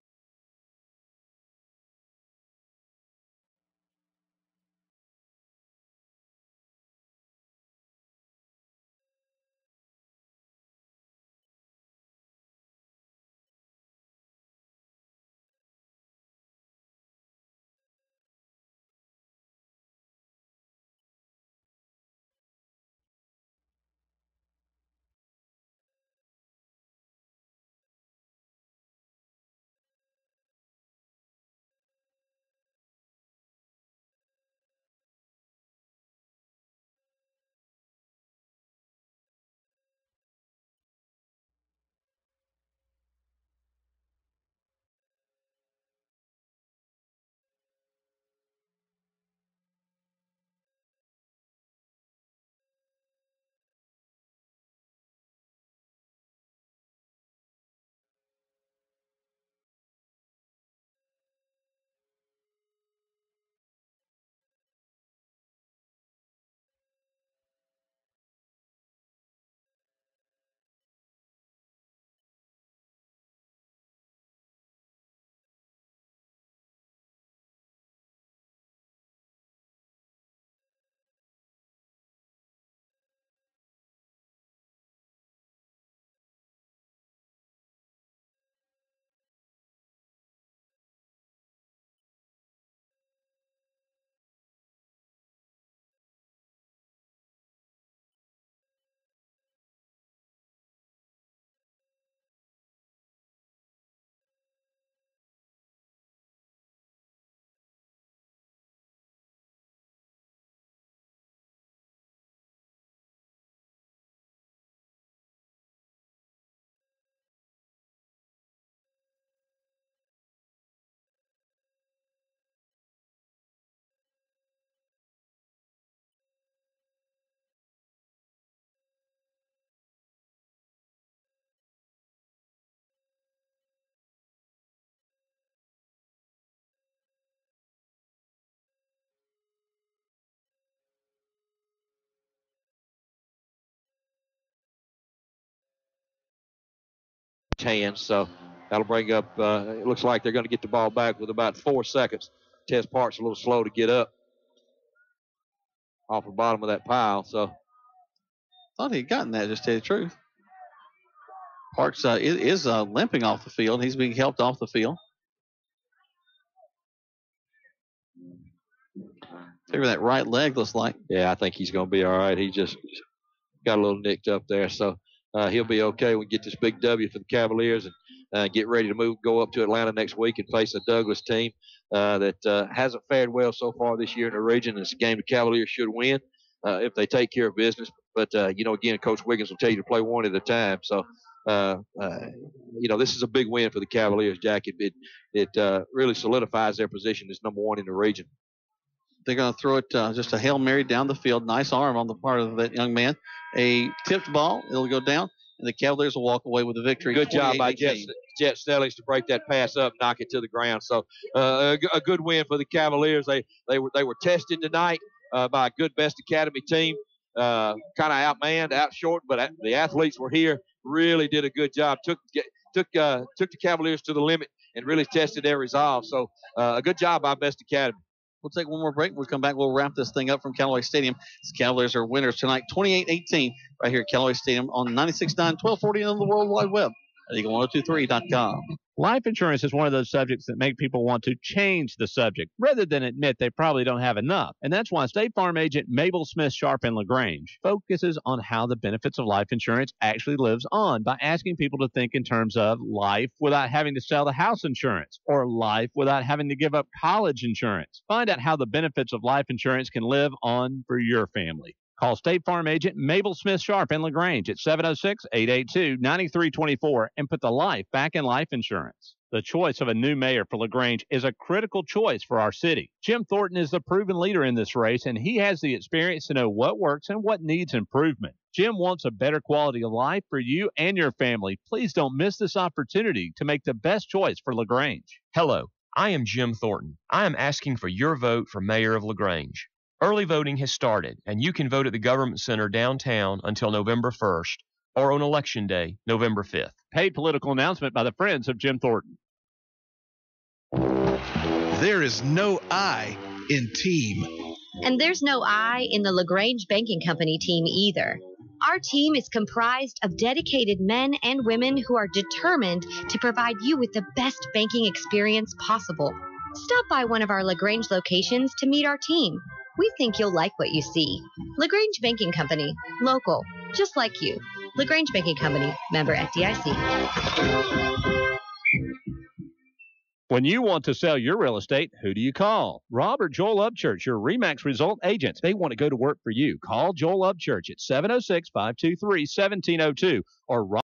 hands. So that'll bring up, uh, it looks like they're going to get the ball back with about four seconds. Tez Park's a little slow to get up off the bottom of that pile. So thought he'd gotten that, just to tell you the truth. Parks uh, is, is uh, limping off the field. He's being helped off the field. Figure that right leg looks like. Yeah, I think he's going to be all right. He just got a little nicked up there. So uh, he'll be okay. We get this big W for the Cavaliers and uh, get ready to move, go up to Atlanta next week and face a Douglas team uh, that uh, hasn't fared well so far this year in the region. It's a game the Cavaliers should win uh, if they take care of business. But, uh, you know, again, Coach Wiggins will tell you to play one at a time. So, uh, uh, you know, this is a big win for the Cavaliers, Jack. It, it, it uh, really solidifies their position as number one in the region. They're going to throw it uh, just a Hail Mary down the field. Nice arm on the part of that young man. A tipped ball. It'll go down, and the Cavaliers will walk away with the victory. Good job by Jet, Jet Stellings to break that pass up, knock it to the ground. So uh, a, a good win for the Cavaliers. They they were they were tested tonight uh, by a good Best Academy team. Uh, kind of outmanned, outshort, but the athletes were here. Really did a good job. Took took uh, took the Cavaliers to the limit and really tested their resolve. So uh, a good job by Best Academy. We'll take one more break. We'll come back. We'll wrap this thing up from Callaway Stadium. The Cavaliers are winners tonight, twenty-eight eighteen, right here at Callaway Stadium on ninety-six point nine, twelve forty and on the World Wide Web at eagle one oh two three dot com. Life insurance is one of those subjects that make people want to change the subject rather than admit they probably don't have enough. And that's why State Farm agent Mabel Smith Sharp in LaGrange focuses on how the benefits of life insurance actually lives on by asking people to think in terms of life without having to sell the house insurance or life without having to give up college insurance. Find out how the benefits of life insurance can live on for your family. Call State Farm agent Mabel Smith Sharp in LaGrange at seven oh six, eight eight two, nine three two four and put the life back in life insurance. The choice of a new mayor for LaGrange is a critical choice for our city. Jim Thornton is the proven leader in this race, and he has the experience to know what works and what needs improvement. Jim wants a better quality of life for you and your family. Please don't miss this opportunity to make the best choice for LaGrange. Hello, I am Jim Thornton. I am asking for your vote for mayor of LaGrange. Early voting has started, and you can vote at the Government Center downtown until November first or on Election Day, November fifth. Paid political announcement by the Friends of Jim Thornton. There is no I in team. And there's no I in the LaGrange Banking Company team either. Our team is comprised of dedicated men and women who are determined to provide you with the best banking experience possible. Stop by one of our LaGrange locations to meet our team. We think you'll like what you see. LaGrange Banking Company, local, just like you. LaGrange Banking Company, member F D I C. When you want to sell your real estate, who do you call? Rob or Joel Upchurch, your RE/MAX result agents. They want to go to work for you. Call Joel Upchurch at seven oh six, five two three, one seven oh two or Rob